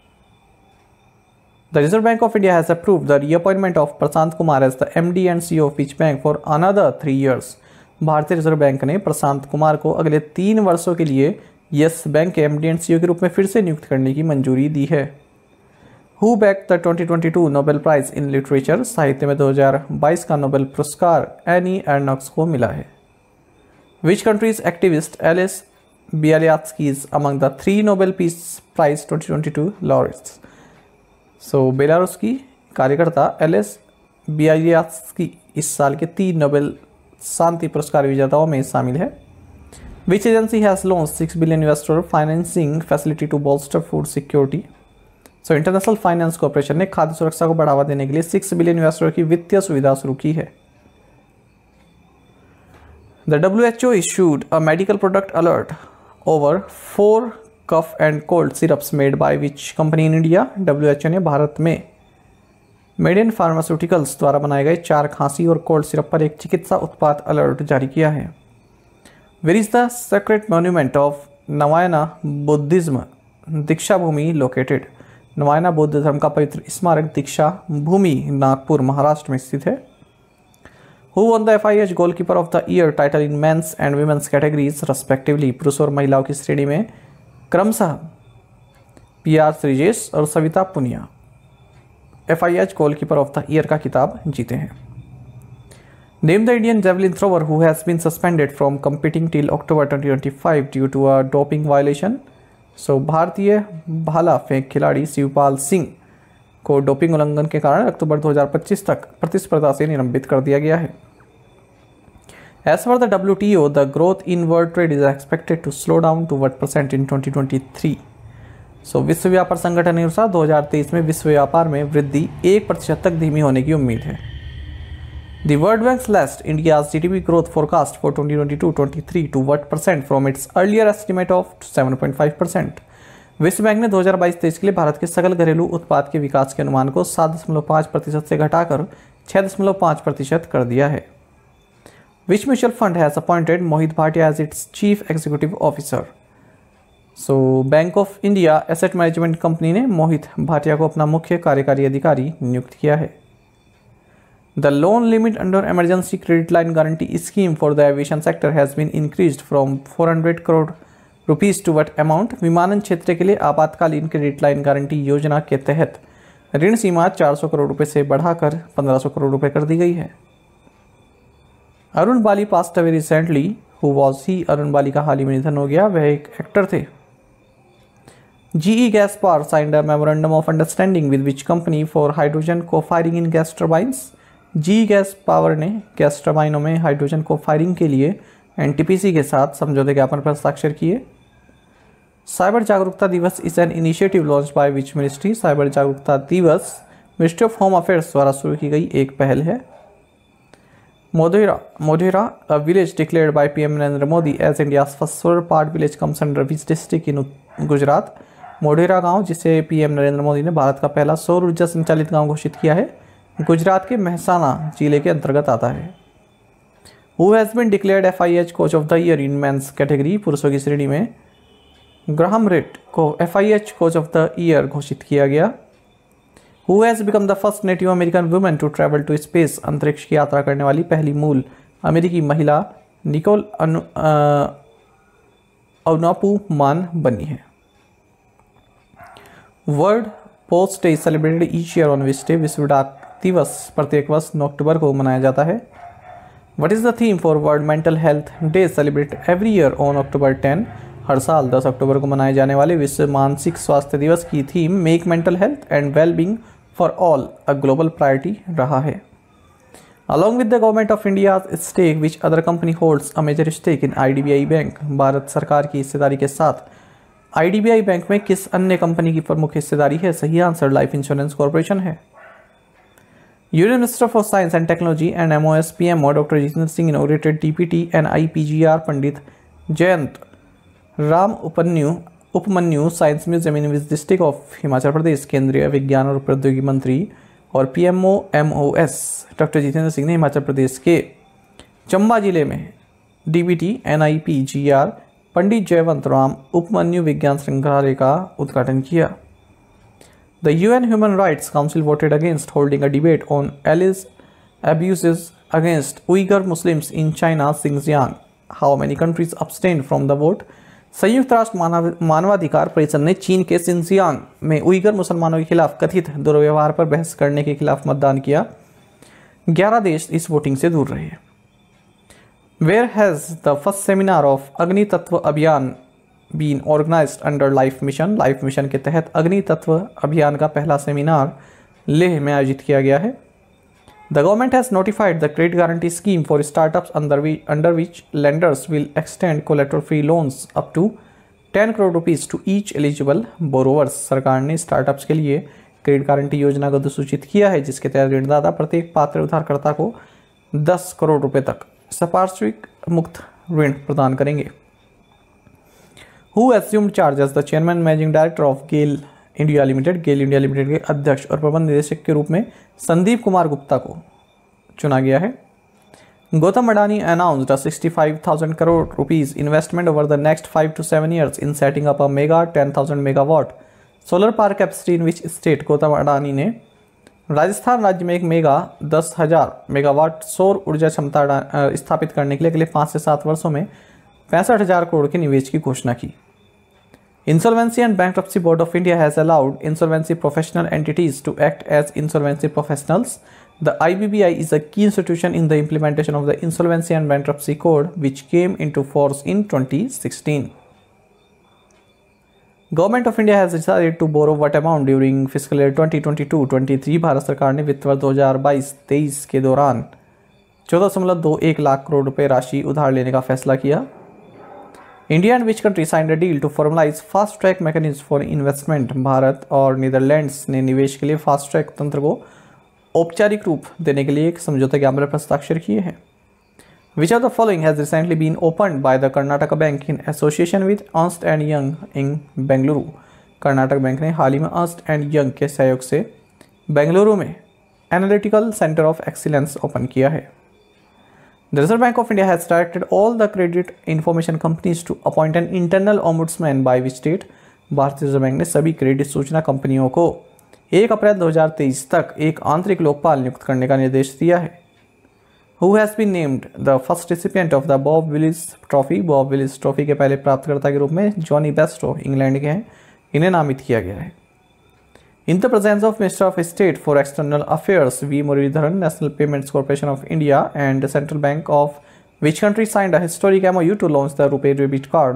The Reserve Bank of India has approved the reappointment of Prashant Kumar as the MD and CEO of which bank for another 3 years। भारतीय reserve bank ने प्रशांत कुमार को अगले 3 वर्षों के लिए यस बैंक के MD and CEO के रूप में फिर से नियुक्त करने की मंजूरी दी है। Who backed the 2022 Nobel prize in literature. साहित्य में 2022 का नोबेल पुरस्कार एनी एर्नक्स को मिला है। Which country's activist Alice Bialyatsky is among the 3 Nobel Peace Prize 2022 laureates। So Belarus की कार्यकर्ता एलिस बियालियात्स्की इस साल के 3 नोबेल शांति पुरस्कार विजेताओं में शामिल है। Which agency has launched $6 billion financing facility to bolster food security। So international finance corporation ने खाद्य सुरक्षा को बढ़ावा देने के लिए $6 बिलियन की वित्तीय सुविधा शुरू की है। The WHO issued a medical product alert over 4 cough and cold syrups made by which company in India। WHO ने भारत में मेडियन फार्मास्यूटिकल्स द्वारा बनाए गए 4 खांसी और कोल्ड सिरप पर एक चिकित्सा उत्पाद अलर्ट जारी किया है। Where is the sacred monument of Navayana Buddhism Deeksha Bhoomi located. Navayana बौद्ध धर्म का पवित्र स्मारक दीक्षा भूमि नागपुर महाराष्ट्र में स्थित है। Who won the FIH goalkeeper of the year title in men's and women's categories respectively. पुरुष और महिलाओं की श्रेणी में क्रमशः PR श्रीजेश और Savita Punia FIH goalkeeper of the year का खिताब जीते हैं। Name the Indian javelin thrower who has been suspended from competing till October 2025 due to a doping violation. So भारतीय भाला फेंक खिलाड़ी शिवपाल सिंह को डोपिंग उल्लंघन के कारण अक्टूबर 2025 तक प्रतिस्पर्धा से निलंबित कर दिया गया है। As per the WTO the growth in world trade is expected to slow down to what % in 2023। So विश्व व्यापार संगठन के अनुसार 2023 में विश्व व्यापार में वृद्धि 1% तक धीमी होने की उम्मीद है। The World Bank slashed India's GDP growth forecast for 2022-23 to what % from its earlier estimate of 7.5%। विश्व बैंक ने 2022-23 के लिए भारत के सकल घरेलू उत्पाद के विकास के अनुमान को 7.5% से घटाकर 6.5% कर दिया है। Which mutual fund has appointed Mohit Bhatia as its chief executive officer। So bank of India asset management company ने मोहित भाटिया को अपना मुख्य कार्यकारी अधिकारी नियुक्त किया है। The loan limit under emergency credit line guarantee scheme for the aviation sector has been increased from 400 crore rupees to what amount। विमानन क्षेत्र के लिए आपातकालीन क्रेडिट लाइन गारंटी योजना के तहत ऋण सीमा 400 करोड़ रुपए से बढ़ाकर 1500 करोड़ रुपए कर दी गई है। Arun Bali passed away recently. Who was he. Arun Bali का हाल ही में निधन हो गया। वह एक एक्टर थे। GE Gas Power signed a memorandum of understanding with which company for hydrogen co-firing in gas turbines? GE gas power ने गैस टर्बाइनों में हाइड्रोजन को फायरिंग के लिए एनटीपीसी के साथ समझौते ज्ञापन पर हस्ताक्षर किए। Cyber Jagrookta Diwas is an initiative launch by which ministry? Cyber Jagrookta Diwas ministry of home affairs द्वारा शुरू की गई एक पहल है। Modhera, a village declared by PM Narendra Modi as India's first solar park village comes under which district in Gujarat? Modhera गांव, जिसे पीएम नरेंद्र मोदी ने भारत का पहला सौर ऊर्जा संचालित गांव घोषित किया है, गुजरात के महसाना जिले के अंतर्गत आता है। Who has been declared FIH coach of the year in men's category? पुरुषों की श्रेणी में ग्राहम रेट को FIH coach of the year घोषित किया गया। Who has become the first native American women to travel to space? अंतरिक्ष की यात्रा करने वाली पहली मूल अमेरिकी महिला निकोल अवनापुमान बनी है। World post day celebrated each year on which day? विश्व डाक दिवस प्रत्येक वर्ष 9 अक्टूबर को मनाया जाता है। What is the theme for world mental health day celebrate every year on October 10? हर साल 10 अक्टूबर को मनाए जाने वाले विश्व मानसिक स्वास्थ्य दिवस की theme make mental health and well being for all a global priority रहा है। Along with the government of India stake which other company holds a major stake in IDBI bank? Bharat सरकार की हिस्सेदारी के साथ IDBI बैंक में किस अन्य कंपनी की प्रमुख हिस्सेदारी है? सही आंसर लाइफ इंश्योरेंस कॉर्पोरेशन है। Union minister for science and technology and MOS PMO doctor Jitendra Singh inaugurated DPT NIPGR Pandit Jayant Ram Upmanyu science museum in which district of Himachal Pradesh? केंद्रीय विज्ञान और प्रौद्योगिकी मंत्री और PMO MOS doctor Jitendra Singh ने हिमाचल प्रदेश के चंबा जिले में DPT NIPGR पंडित जयवंत राम उपमन्यु विज्ञान संग्रहालय का उद्घाटन किया। The UN Human Rights Council voted against holding a debate on alleged abuses against Uyghur Muslims in China Xinjiang. How many countries abstained from the vote? संयुक्त राष्ट्र मानवाधिकार परिषद ने चीन के सिंजियांग में उइगर मुसलमानों के खिलाफ कथित दुर्व्यवहार पर बहस करने के खिलाफ मतदान किया। 11 देश इस वोटिंग से दूर रहे। Where has the first seminar of Agni Tattva Abhiyan been organised under life mission? Life mission के तहत अग्नि तत्व अभियान का पहला सेमिनार लेह में आयोजित किया गया है। The government has notified the credit guarantee scheme for startups under which lenders will extend collateral free loans up to 10 crore rupees to each eligible borrowers. सरकार ने स्टार्टअप्स के लिए क्रेडिट गारंटी योजना को अधिसूचित किया है, जिसके तहत ऋणदाता प्रत्येक पात्र उधारकर्ता को 10 करोड़ रुपए तक संपार्श्विक मुक्त ऋण प्रदान करेंगे। Who assumed charge as the chairman managing director of GAIL India Limited? GAIL India Limited के अध्यक्ष और प्रबंध निदेशक के रूप में संदीप कुमार गुप्ता को चुना गया है। Gautam Adani announced a 65,000 crore rupees investment over the next 5 to 7 years in setting up a mega 10,000 megawatt solar park capacity in which state? Gautam Adani ने राजस्थान राज्य में एक मेगा 10,000 मेगावाट सौर ऊर्जा क्षमता स्थापित करने के लिए अगले 5 से 7 वर्षों में 65,000 करोड़ के निवेश की घोषणा की। Insolvency and Bankruptcy Board of India has allowed insolvency professional entities to act as insolvency professionals. The IBBI is a key institution in the implementation of the Insolvency and Bankruptcy Code, which came into force in 2016. Government of India has decided to borrow what amount during fiscal year 2022-23? Bharat सरकार ने वित्त वर्ष 2022-23 के दौरान 14.21 लाख करोड़ रुपए राशि उधार लेने का फैसला किया। India and which country signed a deal to formalise fast track mechanism for investment? Bharat और नीदरलैंड्स ने निवेश के लिए फास्ट ट्रैक तंत्र को औपचारिक रूप देने के लिए एक समझौता ज्ञापन पर हस्ताक्षर किए हैं। Which of the following has recently been opened by the Karnataka bank in association with Ernst and Young in Bengaluru? Karnataka bank ने हाल ही में अर्न्स्ट एंड यंग के सहयोग से बेंगलुरु में analytical centre of excellence open किया है। The Reserve Bank of India has directed all the credit information companies to appoint an internal ombudsman by which date? भारतीय रिजर्व बैंक ने सभी क्रेडिट सूचना कंपनियों को 1 अप्रैल 2023 तक एक आंतरिक लोकपाल नियुक्त करने का निर्देश दिया है। Who has been named the first recipient of the Bob Willis Trophy? Bob Willis trophy के पहले प्राप्तकर्ता के रूप में जॉनी बेस्टो इंग्लैंड के हैं, इन्हें नामित किया गया है। In the presence of Minister of State for External Affairs V. Muralidharan, National Payments Corporation of India and the Central Bank of which country signed a historic MOU to launch the RuPay debit card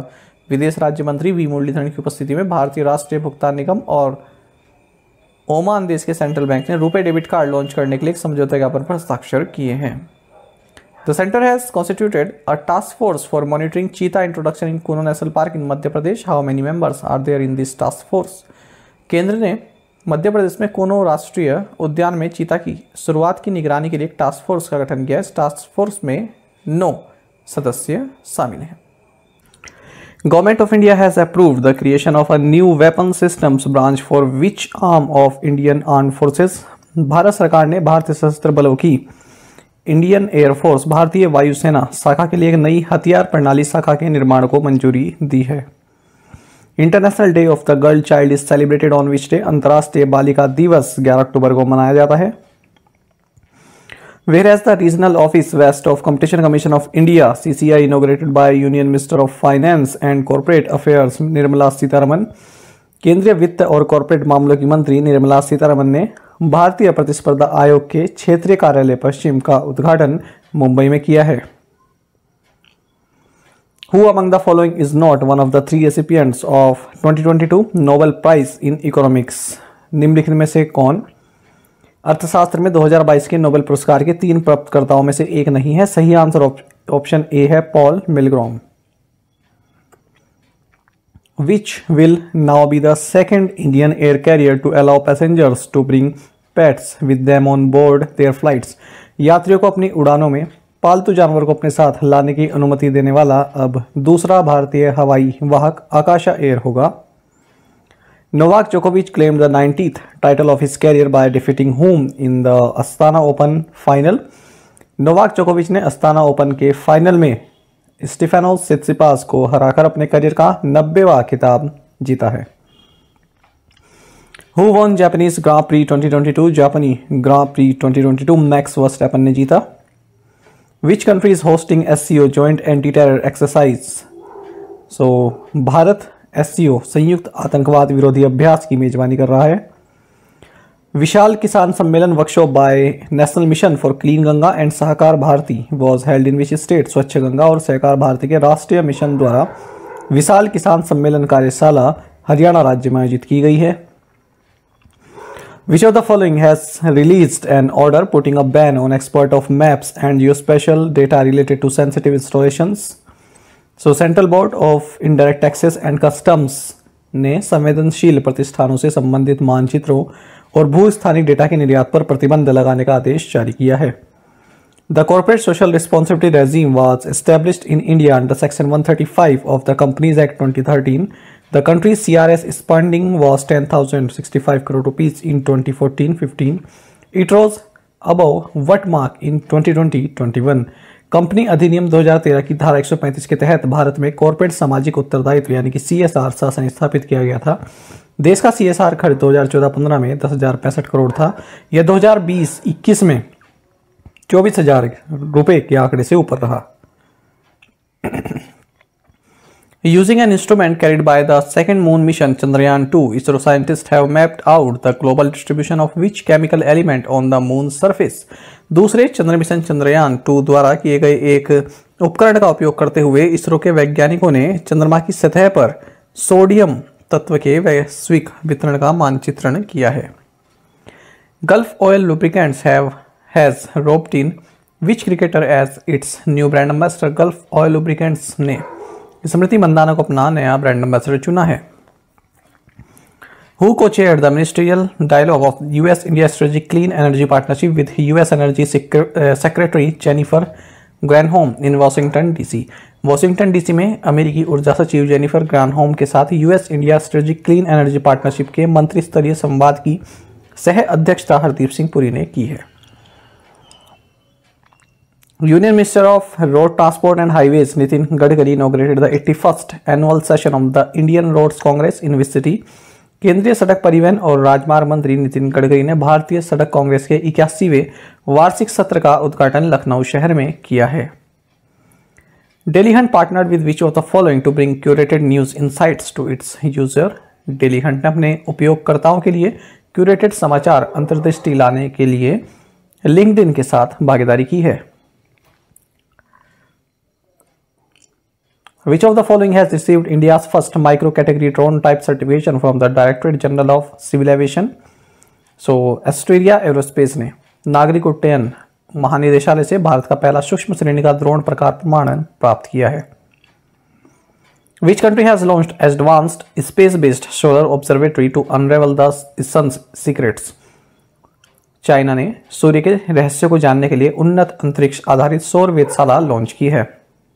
विदेश राज्य मंत्री we Muraleedharan की उपस्थिति में भारतीय राष्ट्रीय भुगतान निगम और ओमान देश के सेंट्रल बैंक ने रुपे डेबिट कार्ड लॉन्च करने के लिए एक समझौता ज्ञापन पर हस्ताक्षर किए हैं। The centre has constituted a task force for monitoring cheetah introduction in Kuno national park in Madhya Pradesh. How many members are there in this task force? केंद्र ने मध्य प्रदेश में कूनो राष्ट्रीय उद्यान में चीता की शुरुआत की निगरानी के लिए एक टास्क फोर्स का गठन किया है। इस टास्क फोर्स में 9 सदस्य शामिल हैं। Government of India has approved the creation of a new weapon systems branch for which arm of Indian Armed Forces? Bharat सरकार ने भारतीय सशस्त्र बलों की इंडियन एयरफोर्स भारतीय वायुसेना शाखा के लिए एक नई हथियार प्रणाली शाखा के निर्माण को मंजूरी दी है। International day of the girl child is celebrated on which day? अंतर्राष्ट्रीय बालिका दिवस 11 अक्टूबर को मनाया जाता है। Whereas the Regional Office West of Competition Commission of India (CCI) inaugurated by Union Minister of Finance and Corporate Affairs Nirmala Sitharaman, केंद्रीय वित्त और कॉर्पोरेट मामलों की मंत्री निर्मला सीतारमन ने भारतीय प्रतिस्पर्धा आयोग के क्षेत्रीय कार्यालय पश्चिम का उद्घाटन मुंबई में किया है। Who among the following is not one of the 3 recipients of 2022 Nobel Prize in Economics? निम्नलिखित में से कौन अर्थशास्त्र में 2022 के नोबेल पुरस्कार के 3 प्राप्तकर्ताओं में से एक नहीं है? सही आंसर ऑप्शन ए है, Paul Milgrom. Which will now be the second Indian air carrier to allow passengers to bring pets with them on board their flights? यात्रियों को अपनी उड़ानों में पालतू जानवर को अपने साथ लाने की अनुमति देने वाला अब दूसरा भारतीय हवाई वाहक आकाशा एयर होगा। Novak Djokovic claimed the 90th title of his career by defeating whom in the Astana Open final? Novak जोकोविच ने अस्ताना ओपन के फाइनल में स्टीफानोस सित्सिपास को हराकर अपने करियर का 90वां खिताब जीता है। Who won Japanese Grand Prix 2022? जापानी Grand Prix 2022 मैक्स वर्स्टैपन ने जीता। Which country is hosting SCO Joint Anti-Terror Exercise? Bharat SCO संयुक्त आतंकवाद विरोधी अभ्यास की मेजबानी कर रहा है। Vishal Kisan Sammelan workshop by national mission for clean Ganga and Sahkar Bharati was held in which state? स्वच्छ गंगा और सहकार भारती के राष्ट्रीय मिशन द्वारा विशाल किसान सम्मेलन कार्यशाला हरियाणा राज्य में आयोजित की गई है। Which of the following has released an order putting a ban on export of maps and geospatial data related to sensitive installations? Central board of indirect taxes and customs ने संवेदनशील प्रतिष्ठानों से संबंधित मानचित्रों और भू-स्थानिक डेटा के निर्यात पर प्रतिबंध लगाने का आदेश जारी किया है। The corporate social responsibility regime was established in India under section 135 of the companies act 2013। The country's CRS spending was 10,065 crore rupees in 2014-15. It rose above what mark in 2020-21? Company अधिनियम 2013 की धारा 135 के तहत भारत में कॉर्पोरेट सामाजिक उत्तरदायित्व यानी कि CSR शासन स्थापित किया गया था। देश का CSR खर्च 2014-15 में 10,065 करोड़ था। यह 2020-21 में 24,000 रुपए के आंकड़े से ऊपर रहा। Using an instrument carried by the second moon mission Chandrayaan-2, ISRO scientists have mapped out the global distribution of which chemical element on the moon's surface? दूसरे चंद्र मिशन चंद्रयान 2 द्वारा किए गए एक उपकरण का उपयोग करते हुए इसरो के वैज्ञानिकों ने चंद्रमा की सतह पर सोडियम तत्व के वैश्विक वितरण का मानचित्रण किया है। Gulf oil lubricants has roped in which cricketer as its new brand ambassador? Gulf oil lubricants ने स्मृति मंदाना को अपना नया ब्रांड एम्बेसडर चुना है। Who co-chaired the ministerial dialogue of US-India Strategic Clean Energy Partnership with US Energy Secretary Jennifer Granholm in Washington DC? Washington DC में अमेरिकी ऊर्जा सचिव जेनिफर ग्रानहोम के साथ US-India Strategic Clean Energy Partnership के मंत्री स्तरीय संवाद की सह अध्यक्षता हरदीप सिंह पुरी ने की है। Union Minister of Road Transport and Highways Nitin Gadkari inaugurated the 81st annual session of the Indian Roads Congress in which city? केंद्रीय सड़क परिवहन और राजमार्ग मंत्री नितिन गडकरी ने भारतीय सड़क कांग्रेस के 81वें वार्षिक सत्र का उद्घाटन लखनऊ शहर में किया है। Dailyhunt partnered with which of the following to bring curated news insights to its user? Dailyhunt ने अपने उपयोगकर्ताओं के लिए क्यूरेटेड समाचार अंतर्दृष्टि लाने के लिए लिंक्डइन के साथ भागीदारी की है। Which of the following has received India's first micro category drone type certification from the Directorate General of Civil Aviation? So Australia aerospace ने नागरिक उड्डयन महानिदेशालय से भारत का पहला सूक्ष्म श्रेणी का ड्रोन प्रकार प्रमाणन प्राप्त किया है। Which country has launched advanced space-based solar observatory to unravel the sun's secrets? China ने सूर्य के रहस्य को जानने के लिए उन्नत अंतरिक्ष आधारित सौर वेधशाला लॉन्च की है।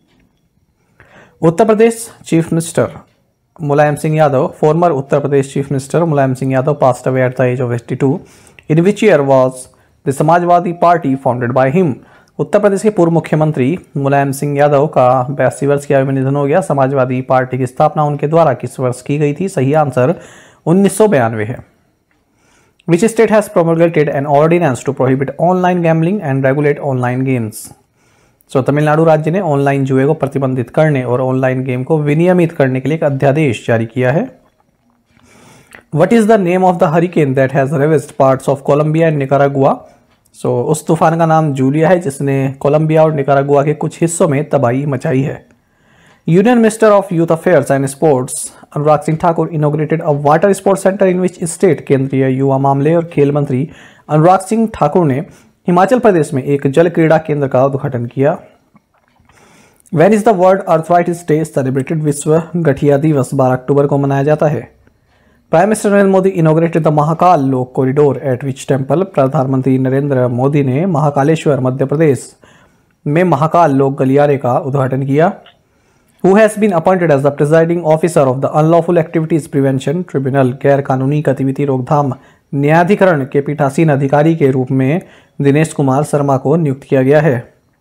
Uttar Pradesh chief minister Mulayam Singh Yadav, former Uttar Pradesh chief minister Mulayam Singh Yadav passed away at the age of 82. In which year was the Samajwadi party founded by him? Uttar Pradesh के पूर्व मुख्यमंत्री मुलायम सिंह यादव का 82 वर्ष की आयु में निधन हो गया। समाजवादी पार्टी की स्थापना उनके द्वारा किस वर्ष की गई थी? सही आंसर 1992 है। Which state has promulgated an ordinance to prohibit online gambling and regulate online games? So Tamil Nadu राज्य ने ऑनलाइन जुए को प्रतिबंधित करने और ऑनलाइन गेम को विनियमित करने के लिए एक अध्यादेश जारी किया है। What is the name of the hurricane that has ravaged parts of Colombia and Nicaragua? So उस तूफान का नाम जूलिया है जिसने कोलंबिया और निकारागुआ के कुछ हिस्सों में तबाही मचाई है। Union minister of youth affairs and sports Anurag Singh Thakur inaugurated a water sports centre in which state? केंद्रीय युवा मामले और खेल मंत्री अनुराग सिंह ठाकुर ने हिमाचल प्रदेश में एक जल क्रीड़ा केंद्र का उद्घाटन किया। When is the world arthritis day celebrated? विश्व गठिया दिवस 12 अक्टूबर को मनाया जाता है। Prime minister Narendra Modi inaugurated the Mahakal Lok corridor eight which temple? प्रधानमंत्री नरेंद्र मोदी ने महाकालेश्वर मध्य प्रदेश में महाकाल लोक गलियारे का उद्घाटन किया। Who has been appointed as the presiding officer of the Unlawful Activities Prevention Tribunal? गैर कानूनी गतिविधि रोकथाम न्यायाधिकरण के पीठासीन अधिकारी के रूप में दिनेश कुमार शर्मा को नियुक्त किया गया है।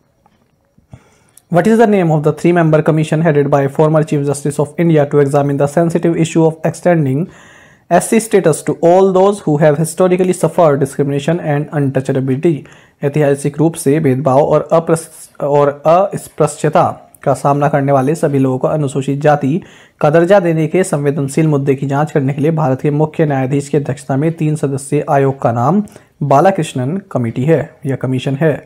What is the name of the three-member commission headed by former Chief Justice of India to examine the sensitive issue of extending SC status to all those who have historically suffered discrimination and untouchability? ऐतिहासिक रूप से भेदभाव और अस्पृश्यता का सामना करने वाले सभी लोगों को अनुसूचित जाति का दर्जा देने के संवेदनशील मुद्दे की जांच करने के लिए भारत के मुख्य न्यायाधीश की अध्यक्षता में 3 सदस्यीय आयोग का नाम बालाकृष्णन कमेटी है या कमीशन है।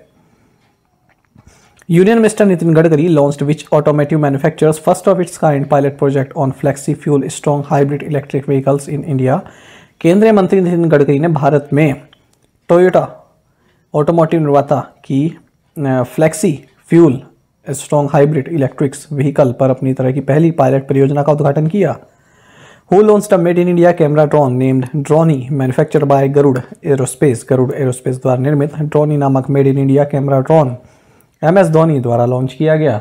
Union minister Nitin Gadkari launched which automotive manufacturer's first of its kind pilot project on flexi fuel strong hybrid electric vehicles in India? केंद्रीय मंत्री नितिन गडकरी ने भारत में टोयोटा ऑटोमोटिव निर्माता की flexi fuel strong hybrid electrics vehicle पर अपनी तरह की पहली पायलट परियोजना का उद्घाटन किया। Who launched a made in India camera drone named Droni manufactured by Garuda aerospace? Garuda aerospace द्वारा निर्मित ड्रोनी नामक made in India camera drone MS Dhoni द्वारा लॉन्च किया गया।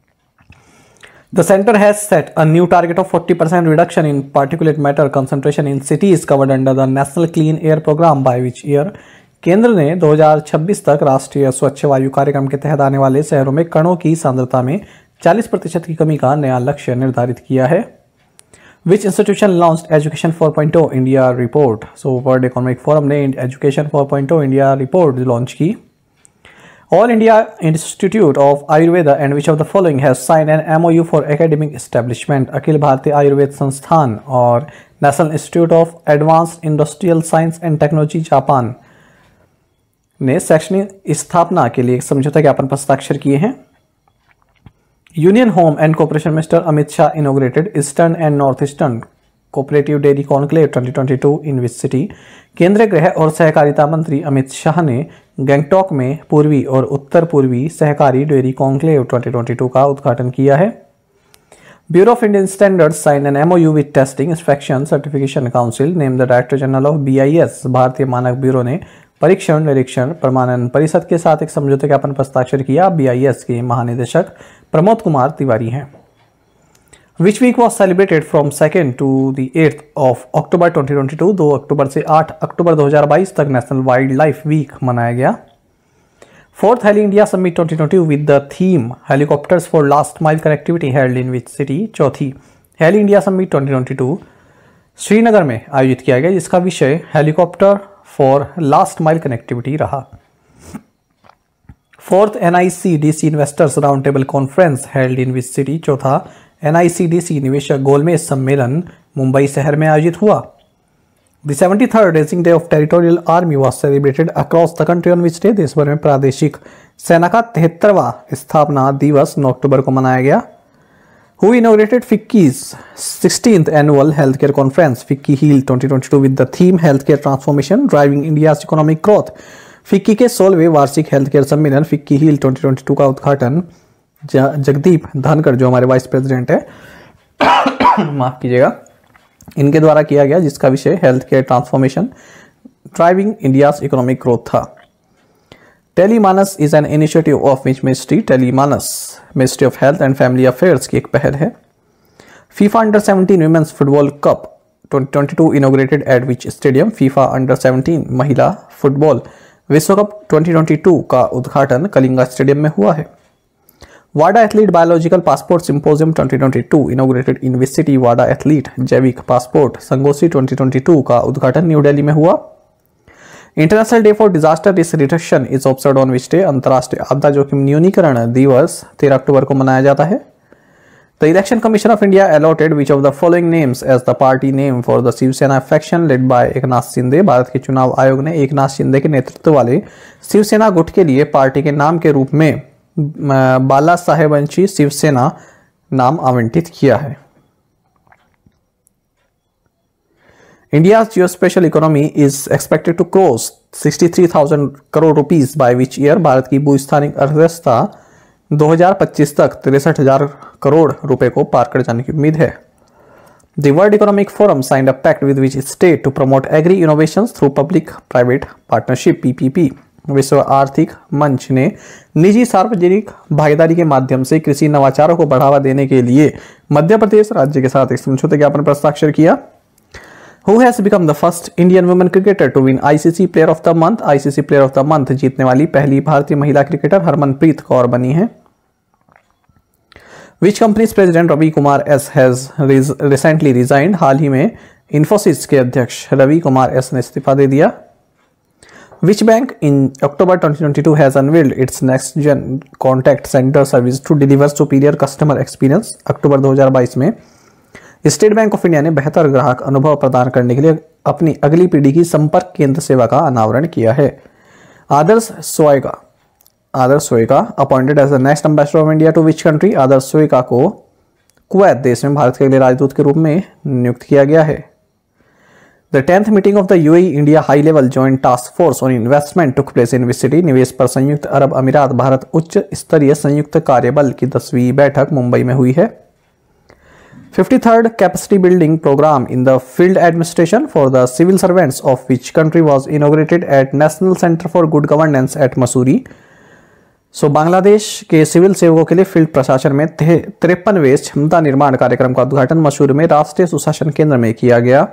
The center has set a new target of 40% reduction in particulate matter concentration in cities covered under the National Clean Air Program by which year? केंद्र ने 2026 तक राष्ट्रीय स्वच्छ वायु कार्यक्रम के तहत आने वाले शहरों में कणों की सांद्रता में 40% की कमी का नया लक्ष्य निर्धारित किया है। Which institution launched Education 4.0 India report? So world economic forum ने एजुकेशन 4.0 इंडिया रिपोर्ट लॉन्च की। All India Institute of Ayurveda and which of the following has signed an MOU for academic establishment? अखिल भारतीय आयुर्वेद संस्थान और national institute of advanced industrial science and technology Japan ने शैक्षणिक स्थापना के लिए एक समझौता ज्ञापन पर हस्ताक्षर किए हैं। Union home and corporation minister Amit Shah inaugurated eastern and north eastern cooperative dairy conclave 2022 in which city? केंद्रीय गृह और सहकारिता मंत्री अमित शाह ने गैंगटॉक में पूर्वी और उत्तर पूर्वी सहकारी डेयरी कॉन्क्लेव 2022 का उद्घाटन किया है। Bureau of Indian standards sign an MOU with testing inspection certification council name the director general of BIS? भारतीय मानक ब्यूरो ने परीक्षण निरीक्षण प्रमाणन परिषद के साथ एक समझौते ज्ञापन पर हस्ताक्षर किया। BIS के महानिदेशक प्रमोद कुमार तिवारी हैं। Which week was celebrated from 2nd to the 8th of October 2022? 2 अक्टूबर से 8 अक्टूबर 2022 तक नेशनल वाइल्ड लाइफ वीक मनाया गया। 4th heli India summit 2022 with the theme helicopters for last mile connectivity held in which city? चौथी heli India summit 2022 Srinagar में आयोजित किया गया जिसका विषय helicopter for last mile connectivity रहा। 4th NICDC investors round table conference held in which city? चौथा NICDC निवेशक गोलमेज सम्मेलन मुंबई शहर में आयोजित हुआ। The 73rd raising day of territorial army was celebrated across the country on which day? देश भर में प्रादेशिक सेना का 73वां स्थापना दिवस 9 अक्टूबर को मनाया गया। Who inaugurated FICCI's 16th annual healthcare conference, FICCI Heal 2022, with the theme Healthcare Transformation Driving India's Economic Growth? FICCI के 16वें वार्षिक हेल्थकेयर सम्मेलन FICCI Heal 2022 का उद्घाटन जगदीप धनखड़, जो हमारे वाइस प्रेसिडेंट है माफ कीजिएगा, इनके द्वारा किया गया, जिसका विषय healthcare transformation driving India's economic growth था। Telemanas is an initiative of which ministry? Telemanas ministry of health and family affairs की एक पहल है। FIFA under 17 women's football cup 2022 inaugurated at which stadium? FIFA under 17 महिला फुटबॉल विश्व कप 2022 का उद्घाटन Kalinga stadium में हुआ है। वाडा athlete biological passport symposium 2022 inaugurated in which city? वाडा एथलीट जैविक पासपोर्ट संगोष्ठी 2022 का उद्घाटन न्यू दिल्ली में हुआ। International day for disaster risk reduction is observed on which day? अंतर्राष्ट्रीय आपदा जोखिम न्यूनीकरण दिवस 13 अक्टूबर को मनाया जाता है। The election commission of India allotted which of the following names as the party name for the Shiv Sena faction led by Eknath Shinde? Bharat के चुनाव आयोग ने एकनाथ शिंदे के नेतृत्व वाले शिवसेना गुट के लिए पार्टी के नाम के रूप में बाला साहेबंशी शिवसेना नाम आवंटित किया है। India's geospatial economy is expected to cross 63,000 crore rupees by which year? Bharat की भूस्थानिक अर्थव्यवस्था 2025 तक 63,000 करोड़ रुपए को पार कर जाने की उम्मीद है। The World Economic Forum signed a pact with which state to promote agri innovations through public-private partnership (PPP). विश्व आर्थिक मंच ने निजी सार्वजनिक भागीदारी के माध्यम से कृषि नवाचारों को बढ़ावा देने के लिए मध्य प्रदेश राज्य के साथ एक समझौते ज्ञापन पर हस्ताक्षर किया। Who has become the first Indian women cricketer to win ICC Player of the Month? ICC Player of the Month जीतने वाली पहली भारतीय महिला क्रिकेटर हरमनप्रीत कौर बनी है। Which company's president Ravi Kumar S has recently resigned? हाल ही में इन्फोसिस के अध्यक्ष रवि कुमार एस ने इस्तीफा दे दिया। Which bank in October 2022 has unveiled its next gen contact center service to deliver superior customer experience? अक्टूबर 2022 में स्टेट बैंक ऑफ इंडिया ने बेहतर ग्राहक अनुभव प्रदान करने के लिए अपनी अगली पीढ़ी की संपर्क केंद्र सेवा का अनावरण किया है। Adarsh Swaika appointed as the next ambassador of India to which country? Adarsh Swaika को कुवैत देश में भारत के अगले राजदूत के रूप में नियुक्त किया गया है। The 10th meeting of the UAE India high level joint task force on investment took place in which city? निवेश पर संयुक्त अरब अमीरात भारत उच्च स्तरीय संयुक्त कार्यबल की 10वीं बैठक मुंबई में हुई है। 53rd capacity building program in the field administration for the civil servants of which country was inaugurated at National Center for Good Governance at Mussoorie? सो बांग्लादेश के सिविल सेवकों के लिए फील्ड प्रशासन में 53वें क्षमता निर्माण कार्यक्रम का उद्घाटन मसूरी में राष्ट्रीय सुशासन केंद्र में किया गया।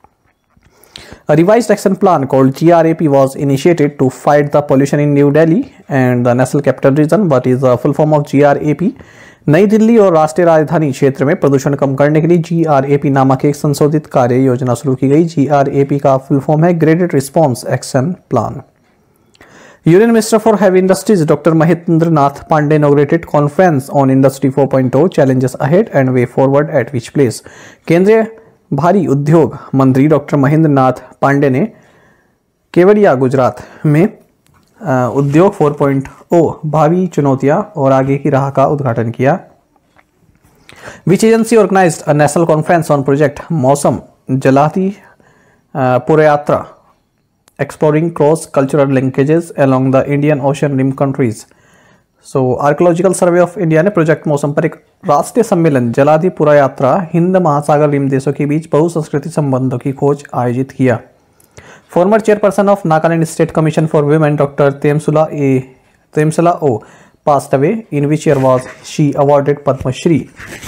A revised action plan called GRAP was initiated to fight the pollution in New Delhi and the National Capital Region. What is the full form of GRAP? नई दिल्ली और राष्ट्रीय राजधानी क्षेत्र में प्रदूषण कम करने के लिए GRAP नामक एक संशोधित कार्य योजना शुरू की गई। GRAP का फुल फॉर्म है graded response action plan. Union minister for heavy industries doctor Mahendra Nath Pandey inaugurated conference on industry 4.0 challenges ahead and way forward at which place? केंद्रीय भारी उद्योग मंत्री डॉक्टर महेंद्र नाथ पांडे ने केवड़िया गुजरात में उद्योग 4.0 भावी चुनौतियां और आगे की राह का उद्घाटन किया। Which agency organised a national conference on project Mausam जलाती पुरयात्रा exploring cross cultural linkages along the Indian ocean rim countries? So archaeological survey of India ने प्रोजेक्ट मौसम पर एक राष्ट्रीय सम्मेलन जलाधि पुरा यात्रा हिंद महासागर रिम देशों के बीच बहुसंस्कृति संबंधों की खोज आयोजित किया। Farmer chairperson of Nagaland state commission for women doctor तेमसला O passed away in which year was she awarded Padmashri?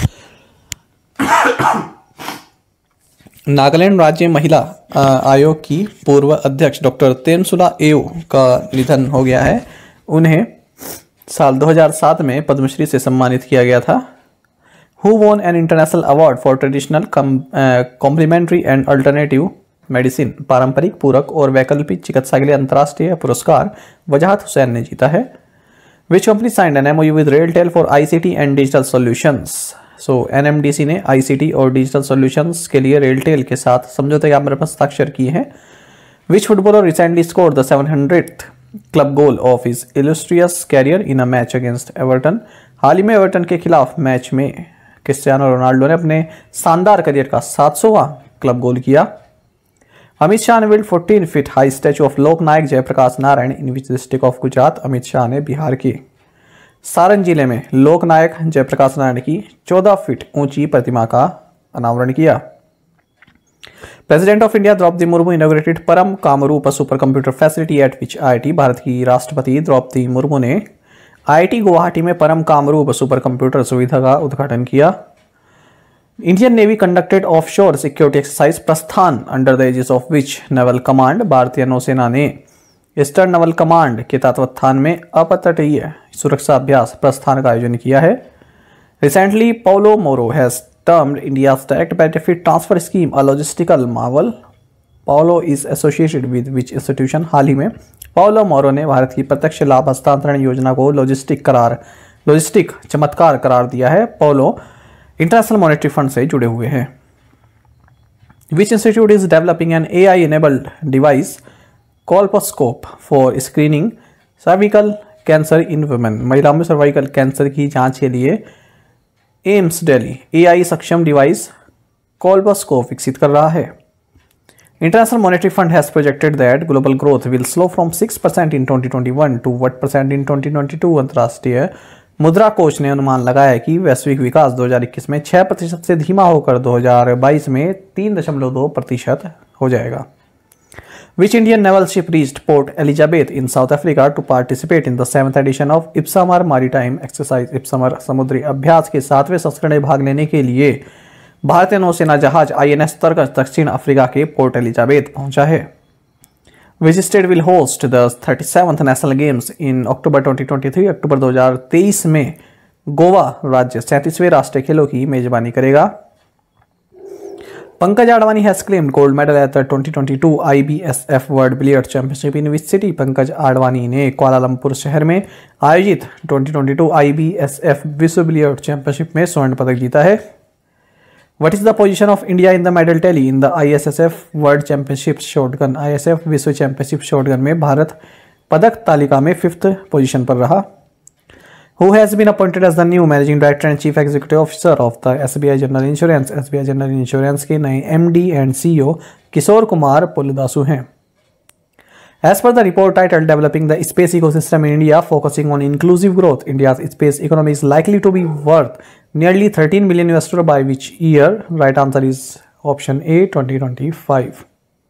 Nagaland राज्य महिला आयोग की पूर्व अध्यक्ष डॉक्टर तेमसुला एओ का निधन हो गया है। उन्हें साल 2007 में पद्मश्री से सम्मानित किया गया था। Who won an international award for traditional complementary and alternative medicine? पारंपरिक पूरक और वैकल्पिक चिकित्सा के लिए अंतर्राष्ट्रीय पुरस्कार वजाहत हुसैन ने जीता है। Which company signed an MOU with RailTel for ICT and digital solutions? So NMDC ने ICT और डिजिटल सॉल्यूशंस के लिए रेलटेल के साथ समझौते ज्ञापन पर हस्ताक्षर किए हैं। Which footballer recently scored the 700th club goal of his illustrious career in a match against Everton? हाल ही में एवर्टन के खिलाफ मैच में क्रिस्टियानो रोनाल्डो ने अपने शानदार करियर का 700वां क्लब गोल किया। अमित शाह ने build 14 feet high statue of Loknayak Jayaprakash Narayan in which district of Gujarat. Amit Shah ने बिहार के सारण जिले में लोकनायक जयप्रकाश नारायण की 14 फीट ऊंची प्रतिमा का अनावरण किया। President of India Droupadi Murmu inaugurated Param Kamrupa super computer facility at which IIT। Bharat की राष्ट्रपति द्रौपदी मुर्मू ने IIT गुवाहाटी में परम कामरूप सुपर कंप्यूटर सुविधा का उद्घाटन किया। Indian navy conducted offshore security exercise Prasthan under the aegis of which naval command. भारतीय नौसेना ने ईस्टर्न नेवल कमांड के तत्वावधान में अपतटीय सुरक्षा अभ्यास प्रस्थान का आयोजन किया है। Recently Paolo Mauro has termed India's direct benefit transfer scheme a logistical marvel. Paolo is associated with which institution. हाल ही में पाउलो मोरो ने भारत की प्रत्यक्ष लाभ हस्तांतरण योजना को लॉजिस्टिक चमत्कार करार दिया है। पाउलो इंटरनेशनल मॉनेटरी फंड से जुड़े हुए हैं। Which institute is developing an AI enabled device colposcope for screening cervical cancer in women. महिलाओं में सर्वाइकल कैंसर की जांच के लिए एम्स दिल्ली AI सक्षम डिवाइस कोल्पोस्कोप विकसित कर रहा है। International monetary fund has projected that global growth will slow from 6% in 2021 to 1% in 2022। अंतर्राष्ट्रीय मुद्रा कोष ने अनुमान लगाया कि वैश्विक विकास 2021 में 6% से धीमा होकर 2022 में 3.2% हो जाएगा। Which Indian naval ship reached Port Elizabeth in South Africa to participate in the 7th edition of IPSAMR Maritime Exercise। IPSAMR समुद्री अभ्यास के 7वें संस्करण में भाग लेने के लिए भारतीय नौसेना जहाज INS तरकश दक्षिण अफ्रीका के पोर्ट एलिजाबेथ पहुंचा है। Which state will host the 37th National Games in October 2023। अक्टूबर 2023 में गोवा राज्य 37वें राष्ट्रीय खेलों की मेजबानी करेगा। Pankaj Advani has claimed gold medal at the 2022 IBSF world billiard championship in which city. Pankaj Advani ने कुआलालंपुर शहर में आयोजित 2022 IBSF विश्व बिलियर्ड चैंपियनशिप में स्वर्ण पदक जीता है। What is the position of India in the medal tally in the ISSF World Championship Shotgun। ISF विश्व चैंपियनशिप शॉटगन में भारत पदक तालिका में 5th पोजीशन पर रहा। Who has been appointed as the new managing director and chief executive officer of the SBI General Insurance। SBI General Insurance के नए MD and CEO Kishore Kumar पुलदासु हैं। As per the report titled Developing the Space Ecosystem in India Focusing on Inclusive Growth, India's space economy is likely to be worth nearly $13 billion by which year? Right answer is option A, 2025.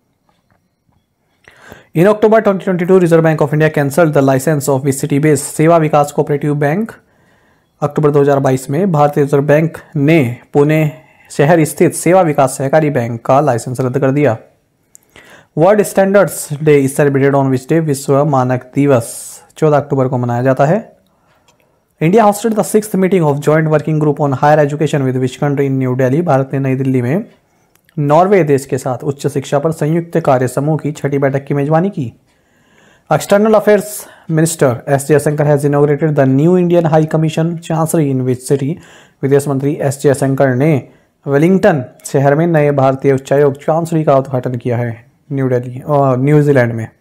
In October 2022, Reserve Bank of India cancelled the license of City-based सेवा विकास cooperative bank. अक्टूबर 2022 में भारतीय reserve bank ने पुणे शहर स्थित सेवा विकास सहकारी bank का licence रद्द कर दिया। World standards day is celebrated on which day. विश्व मानक दिवस 14 अक्टूबर को मनाया जाता है। India hosted the 6th meeting of joint working group on higher education with which country in new Delhi. Bharat ने नई दिल्ली में नॉर्वे देश के साथ उच्च शिक्षा पर संयुक्त कार्य समूह की 6ठी बैठक की मेजबानी की। External affairs minister S Jaishankar has inaugurated the new Indian high commission chancery in which city. विदेश मंत्री S जयशंकर ने वेलिंगटन शहर में नए भारतीय उच्चायोग चांसरी का उद्घाटन किया है न्यू दिल्ली और न्यूजीलैंड में।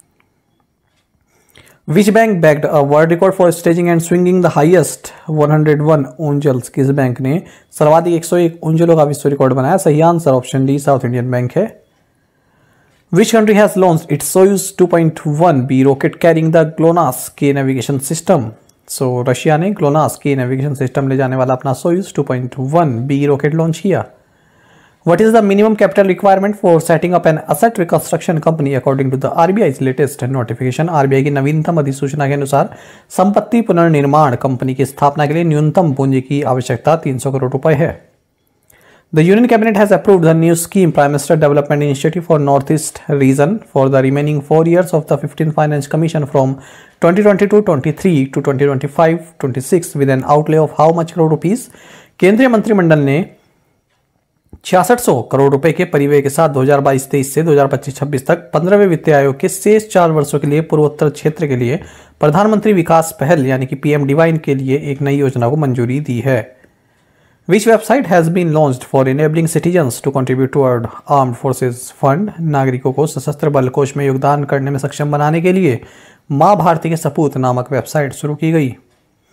Which bank bagged a world record for staging and swinging the highest 101 ऊंजल्स। किस बैंक ने सर्वाधिक 101 ऊंजलों का विश्व रिकॉर्ड बनाया? सही answer option D South Indian bank है। Which country has launched its Soyuz 2.1B rocket carrying the GLONASS K navigation system? So Russia ने GLONASS K navigation system ले जाने वाला अपना Soyuz 2.1B रॉकेट लॉन्च किया। What is the minimum capital requirement for setting up an asset reconstruction company according to the RBI's latest notification? RBI की नवीनतम अधिसूचना के अनुसार संपत्ति पुनर्निर्माण कंपनी की स्थापना के लिए न्यूनतम पूंजी की आवश्यकता 300 करोड़ रुपए है। The Union Cabinet has approved the new scheme Prime Minister Development Initiative for Northeast Region for the remaining 4 years of the 15th Finance Commission from 2022-23 to 2025-26 with an outlay of how much crore rupees? केंद्रीय मंत्रिमंडल ने 6600 करोड़ रुपए के परिव्यय के साथ 2022-23 से 2025-26 तक 15वें वित्त आयोग के शेष 4 वर्षों के लिए पूर्वोत्तर क्षेत्र के लिए प्रधानमंत्री विकास पहल यानी कि PM डिवाइन के लिए एक नई योजना को मंजूरी दी है। Which website has been launched for enabling citizens to contribute toward Armed Forces Fund? नागरिकों को सशस्त्र बल कोष में योगदान करने में सक्षम बनाने के लिए मां भारती के सपूत नामक वेबसाइट शुरू की गई।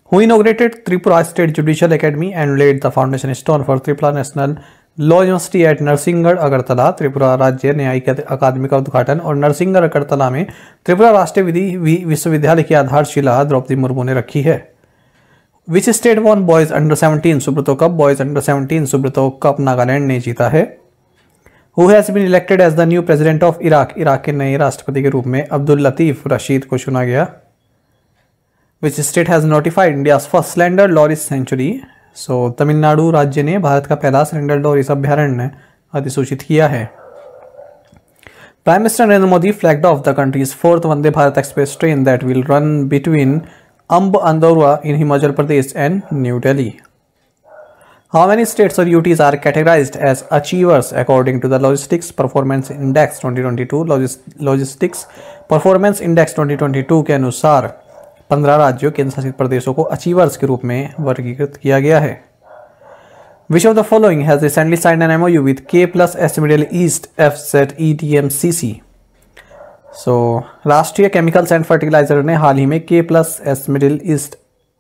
Who inaugurated Tripura State Judicial Academy and laid the foundation stone for Tripura National law university at Narsinghgarh Agartala. Tripura राज्य न्यायिक अकादमी का उद्घाटन और नरसिंहगढ़ अगरतला में त्रिपुरा राष्ट्रीय विधि विश्वविद्यालय की आधारशिला द्रौपदी मुर्मू ने रखी है। Which state won boys under 17 Subroto cup. Boys under 17 Subroto cup Nagaland ने जीता है। Who has been elected as the new president of Iraq. Iraq के नए राष्ट्रपति के रूप में अब्दुल लतीफ रशीद को चुना गया। Which state has notified India's first slender loris sanctuary. So Tamil Nadu राज्य ने भारत का पहला सिलेंडर लॉरिस अभ्यारण्य अधिसूचित किया है। Prime minister Narendra Modi flagged off the country's 4th Vande Bharat express train that will run between Amb Andaura in Himachal Pradesh and New Delhi. How many states or UTs are categorised as achievers according to the logistics performance index 2022। Logistics performance index 2022 के अनुसार 15 राज्यों केंद्र शासित प्रदेशों को achievers के रूप में वर्गीकृत किया गया है। Which of the following has recently signed an MoU with K+S middle east FZEDMCC। So Rashtriya chemicals and fertiliser ने हाल ही में K+S middle east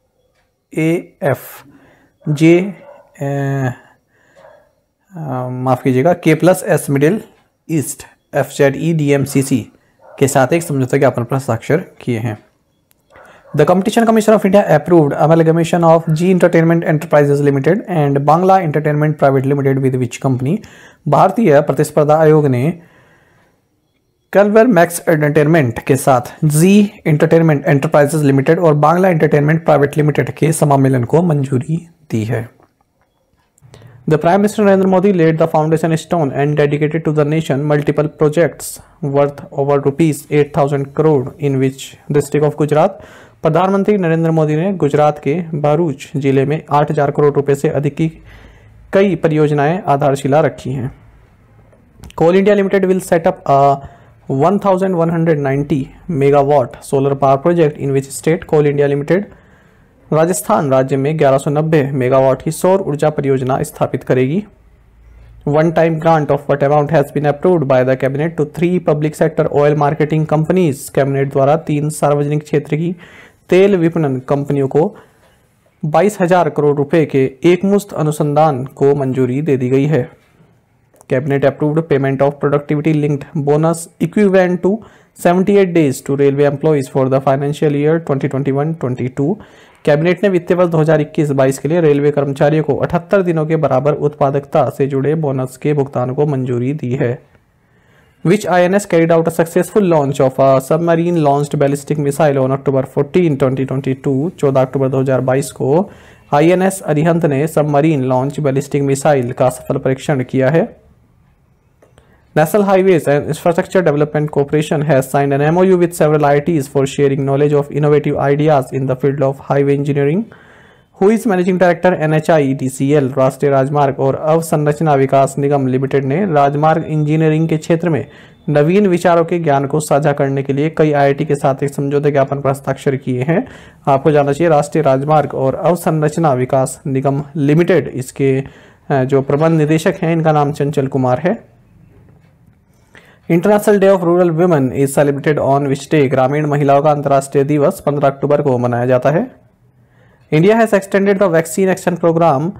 K+S middle east FZEDMCC के साथ एक समझौता ज्ञापन पर हस्ताक्षर किए हैं। The Competition Commission of India approved amalgamation of G Entertainment Enterprises Limited and Bangla Entertainment Private Limited with which company? भारतीय प्रतिस्पर्धा आयोग ने कलवर मैक्स एंटरटेनमेंट के साथ जी एंटरटेनमेंट एंटरप्राइजेस लिमिटेड और बांग्ला एंटरटेनमेंट प्राइवेट लिमिटेड के समामेलन को मंजूरी दी है। The Prime Minister Narendra Modi laid the foundation stone and dedicated to the nation multiple projects worth over rupees 8,000 crore in which district of Gujarat। प्रधानमंत्री नरेंद्र मोदी ने गुजरात के भरूच जिले में 8,000 करोड़ रुपए से अधिक की कई परियोजनाएं आधारशिला रखी हैं। Coal India limited will set up a 1,190 megawatt solar power project in which state. Coal India limited Rajasthan राज्य में 1190 मेगावाट की सौर ऊर्जा परियोजना स्थापित करेगी। One time grant of what amount has been approved by the cabinet to 3 public sector oil marketing companies. Cabinet द्वारा 3 सार्वजनिक क्षेत्र की तेल विपणन कंपनियों को 22,000 करोड़ रुपए के एकमुश्त अनुसंधान को मंजूरी दे दी गई है। Cabinet approved payment of productivity linked bonus equivalent to 78 days to railway employees for the financial year 2021-22। Cabinet ने वित्तीय वर्ष 2021-22 के लिए रेलवे कर्मचारियों को 78 दिनों के बराबर उत्पादकता से जुड़े बोनस के भुगतान को मंजूरी दी है। Which INS carried out a successful launch of a submarine launched ballistic missile on October 14, 2022। 14 अक्टूबर 2022 को INS अरिहंत ने सबमरीन लॉन्च बैलिस्टिक मिसाइल का सफल परीक्षण किया है। National Highways and Infrastructure Development Corporation has signed an MOU with several IITs for sharing knowledge of innovative ideas in the field of highway engineering। Who is Managing Director NHIDCL। राष्ट्रीय राजमार्ग और अवसंरचना विकास निगम limited ने राजमार्ग engineering के क्षेत्र में नवीन विचारों के ज्ञान को साझा करने के लिए कई IIT के साथ एक समझौते ज्ञापन पर हस्ताक्षर किए हैं। आपको जानना चाहिए राष्ट्रीय राजमार्ग और अवसंरचना विकास निगम लिमिटेड, इसके जो प्रबंध निदेशक हैं इनका नाम चंचल कुमार है। International day of rural women is celebrated on which day. ग्रामीण महिलाओं का अंतर्राष्ट्रीय दिवस 15 अक्टूबर को मनाया जाता है। India has extended the vaccine action programme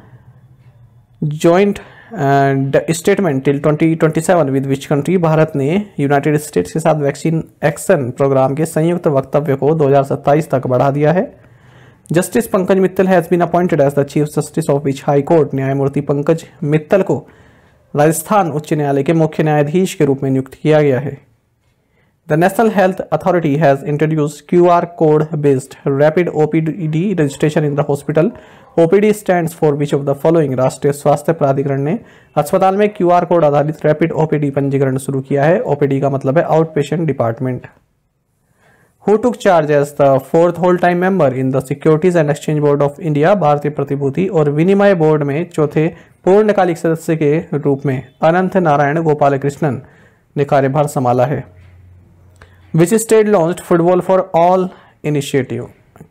joint statement till 2027 with which country. Bharat ने यूनाइटेड स्टेट्स के साथ वैक्सीन एक्शन प्रोग्राम के संयुक्त वक्तव्य को 2027 तक बढ़ा दिया है। Justice Pankaj Mittal has been appointed as the chief justice of which high court. न्यायमूर्ति पंकज मित्तल को राजस्थान उच्च न्यायालय के मुख्य न्यायाधीश के रूप में नियुक्त किया गया है। The national health authority has introduced QR code based rapid OPD registration in the hospital. OPD stands for which of the following. राष्ट्रीय स्वास्थ्य प्राधिकरण ने अस्पताल में QR कोड आधारित रैपिड OPD पंजीकरण शुरू किया है। OPD का मतलब है out patient department. Who took charge as the 4th whole-time member in the Securities and Exchange Board of India। भारतीय प्रतिभूति और विनिमय बोर्ड में चौथे पूर्णकालिक सदस्य के रूप में अनंत नारायण गोपालकृष्णन ने कार्यभार संभाला है। Which state launched football for all initiative.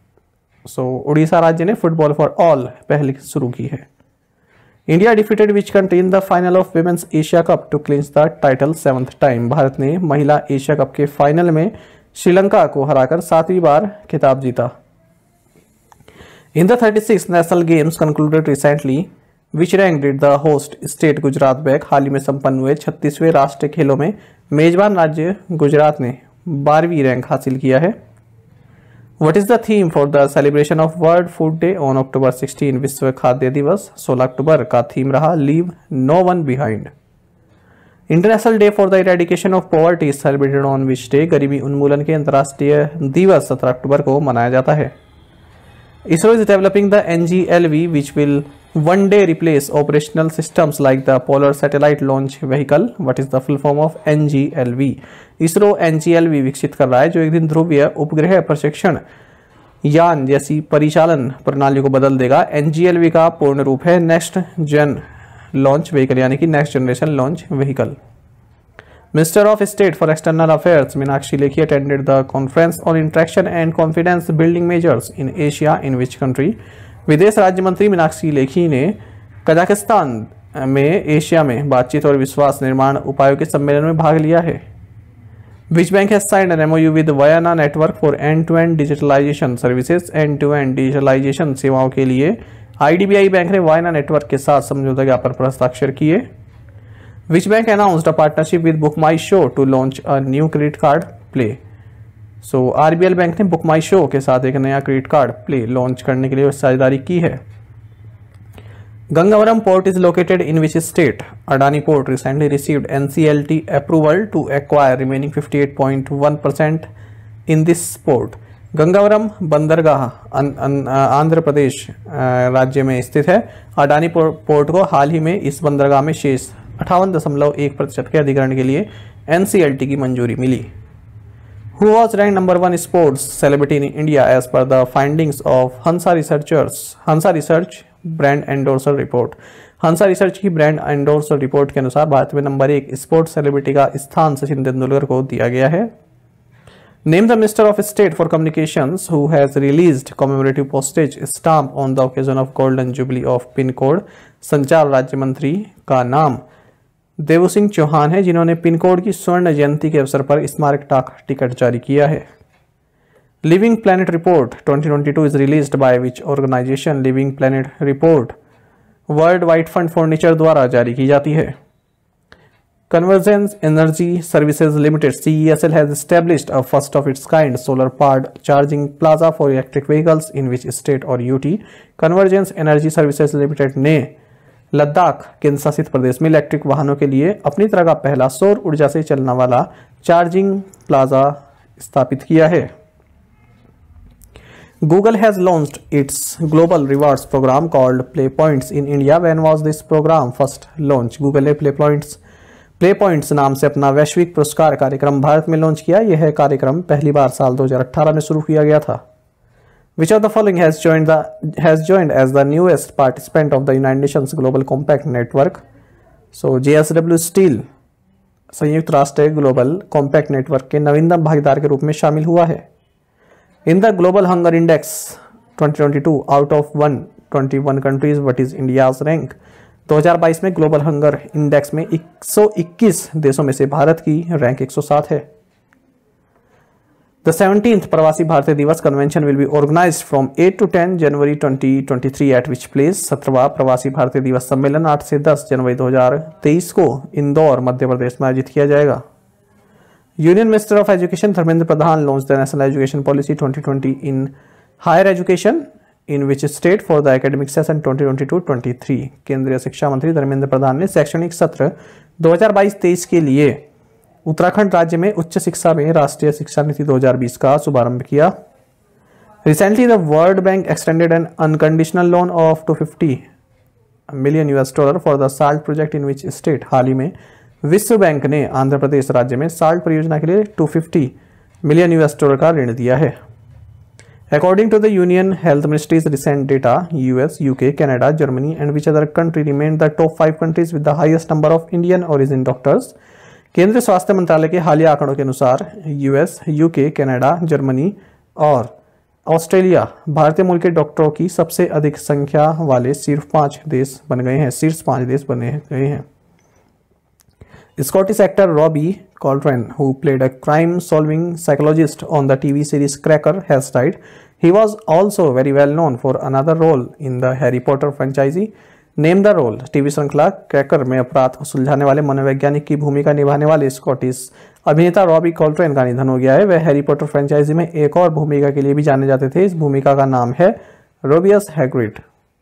Orissa राज्य ने फुटबॉल फॉर ऑल पहल शुरू की है। India defeated which country in the final of women's Asia cup to clinch the title 7th time. भारत ने महिला एशिया कप के फाइनल में श्रीलंका को हराकर 7वीं बार खिताब जीता। In the 36th National Games concluded recently, which rank did the host state Gujarat bag? हाल ही में संपन्न हुए 36वें राष्ट्रीय खेलों में मेजबान राज्य गुजरात ने 12वीं रैंक हासिल किया है। What is the theme for the celebration of World Food Day on October 16? विश्व खाद्य दिवस 16 अक्टूबर का थीम रहा Leave No One Behind। International day for the eradication of poverty celebrated on which day? गरीबी उन्मूलन के अंतर्राष्ट्रीय दिवस 17 अक्टूबर को मनाया जाता है। ISRO is developing the NGLV which will one day replace operational systems like the Polar Satellite Launch Vehicle. What is the full form of NGLV? ISRO NGLV विकसित कर रहा है जो एक दिन ध्रुवीय उपग्रह प्रशिक्षण यान जैसी परिचालन प्रणाली को बदल देगा। NGLV का पूर्ण रूप है नेक्स्ट जेन लॉन्च व्हीकल यानी कि next generation launch vehicle. Minister of State for External Affairs Meenakshi Lekhi attended the conference on interaction and confidence building measures in Asia in which country? विदेश राज्य मंत्री मीनाक्षी लेखी ने कजाकिस्तान में Asia में बातचीत और विश्वास निर्माण उपायों के सम्मेलन में भाग लिया है। Which bank has signed an MOU with Vayana Network for end-to-end digitalization services? end-to-end digitalization सेवाओं के लिए IDBI बैंक ने वायना नेटवर्क के साथ समझौता ज्ञापन पर हस्ताक्षर किए। Which bank announced a partnership with Book My Show to launch a new credit card play? So RBL bank ने Book My Show के साथ एक नया क्रेडिट कार्ड प्ले लॉन्च करने के लिए साझेदारी की है। Gangavaram port is located in which state? Adani Port recently received NCLT approval to acquire remaining 58.1% in this port. Gangavaram बंदरगाह आंध्र प्रदेश राज्य में स्थित है। अडानी पोर्ट को हाल ही में इस बंदरगाह में शेष 58.1% के अधिग्रहण के लिए NCLT की मंजूरी मिली। Who was ranked number 1 sports celebrity in India as per the findings of Hansa Research brand endorser report? Hansa research की ब्रांड एंडोर्सर रिपोर्ट के अनुसार भारत में नंबर 1 स्पोर्ट्स सेलिब्रिटी का स्थान सचिन तेंदुलकर को दिया गया है। Name the Minister of State for Communications who has released commemorative postage stamp on the occasion of Golden Jubilee of pin code? संचार राज्य मंत्री का नाम देवू सिंह चौहान है जिन्होंने पिन कोड की स्वर्ण जयंती के अवसर पर स्मारक डाक टिकट जारी किया है। Living planet report 2022 is released by which organisation? Living planet report world wide fund for nature द्वारा जारी की जाती है। Convergence Energy Services Limited CESL has established a first of its kind solar powered charging plaza for electric vehicles in which state or UT? Convergence Energy Services Limited ने लद्दाख केंद्र शासित प्रदेश में electric वाहनों के लिए अपनी तरह का पहला सौर ऊर्जा से चलने वाला चार्जिंग प्लाजा स्थापित किया है। Google has launched its global rewards program called Play Points in India. When was this program first launched? Google ने प्ले पॉइंट्स नाम से अपना वैश्विक पुरस्कार कार्यक्रम भारत में लॉन्च किया। यह कार्यक्रम पहली बार साल 2018 में शुरू किया गया था। Which of the following has joined as the newest participant of the United Nations Global Compact Network? So JSW Steel संयुक्त राष्ट्र ग्लोबल कॉम्पैक्ट नेटवर्क के नवीनतम भागीदार के रूप में शामिल हुआ है। In the Global Hunger Index 2022 out of 121 countries, what is India's rank? 2022 में ग्लोबल हंगर इंडेक्स में 121 देशों में से भारत की रैंक 107 है। The 17th Pravasi Bharatiya Divas convention will be organised from 8 to 10 January 2023 at which place? 17वां प्रवासी भारतीय दिवस सम्मेलन 8 से 10 जनवरी 2023 को इंदौर मध्य प्रदेश में आयोजित किया जाएगा। Union minister of education Dharmendra Pradhan launch the national education policy 2020 in higher education in which state for the academic session 2022-23? केंद्रीय शिक्षा मंत्री धर्मेंद्र प्रधान ने शैक्षणिक सत्र 2022-23 के लिए उत्तराखंड राज्य में उच्च शिक्षा में राष्ट्रीय शिक्षा नीति 2020 का शुभारंभ किया। Recently the world bank extended an unconditional loan of $250 million for the salt project in which state? हाल ही में विश्व बैंक ने आंध्र प्रदेश राज्य में साल्ट परियोजना के लिए $250 मिलियन का ऋण दिया है। According to the Union Health Ministry's recent data, US, UK, Canada, Germany and which other country remained the top 5 countries with the highest number of Indian origin doctors? केंद्रीय स्वास्थ्य मंत्रालय के हालिया आंकड़ों के अनुसार US, UK, कनाडा, जर्मनी और Australia भारतीय मूल के डॉक्टरों की सबसे अधिक संख्या वाले शीर्ष 5 देश बने गए हैं। Scottish actor Robbie Coltrane, who played a crime-solving psychologist on the TV series Cracker, has died. He was also very well known for another role in the Harry Potter franchise. Name the role. TV श्रृंखला Cracker में अपराध को सुलझाने वाले मनोवैज्ञानिक की भूमिका निभाने वाले स्कॉटिश अभिनेता रॉबी कॉल्ट्रेन का निधन हो गया है। वह हैरी पॉटर फ्रेंचाइजी में एक और भूमिका के लिए भी जाने जाते थे। इस भूमिका का नाम है Rubeus Hagrid.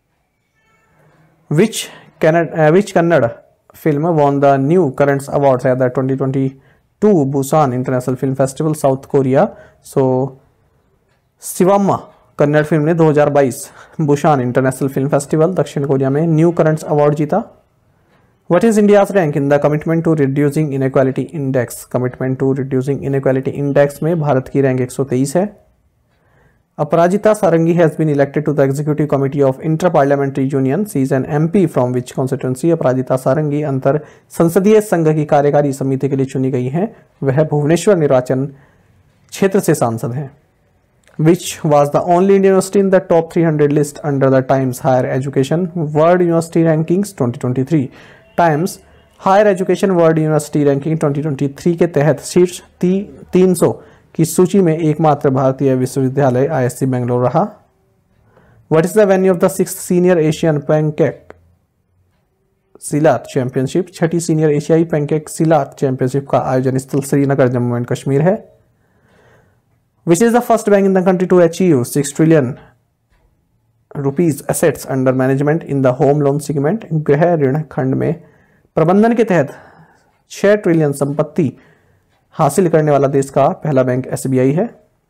Which Kannada film won the New Currents Awards at the 2022 Busan International Film Festival, South Korea? So Shivamma Kannada film ने 2022 बुशान इंटरनेशनल फिल्म फेस्टिवल दक्षिण कोरिया में न्यू करंट्स अवार्ड जीता। What is India's rank in the commitment to reducing inequality index? Commitment to reducing inequality index में भारत की rank 123 है। Aparajita Sarangi has been elected to the executive committee of inter parliamentary union. She is an MP from which constituency? Aparajita Sarangi अंतर संसदीय संघ की कार्यकारी समिति के लिए चुनी गई हैं। वह भुवनेश्वर निर्वाचन क्षेत्र से सांसद हैं। Which was the only university in the top 300 list under the Times Higher Education World University Rankings 2023? Times Higher Education World University Ranking 2023 के तहत शीर्ष 300 की सूची में एकमात्र भारतीय विश्वविद्यालय ISC बेंगलोर रहा। What is the venue of the 6th Senior Asian Pancake silat championship? छठी सीनियर एशियाई पैनकेक सिलाट चैंपियनशिप का आयोजन स्थल श्रीनगर जम्मू एंड कश्मीर है। Which is the first bank in the country to achieve 6 trillion rupees assets under management in the home loan segment? गृह ऋण खंड में प्रबंधन के तहत 6 ट्रिलियन संपत्ति हासिल करने वाला देश का पहला बैंक SBI है।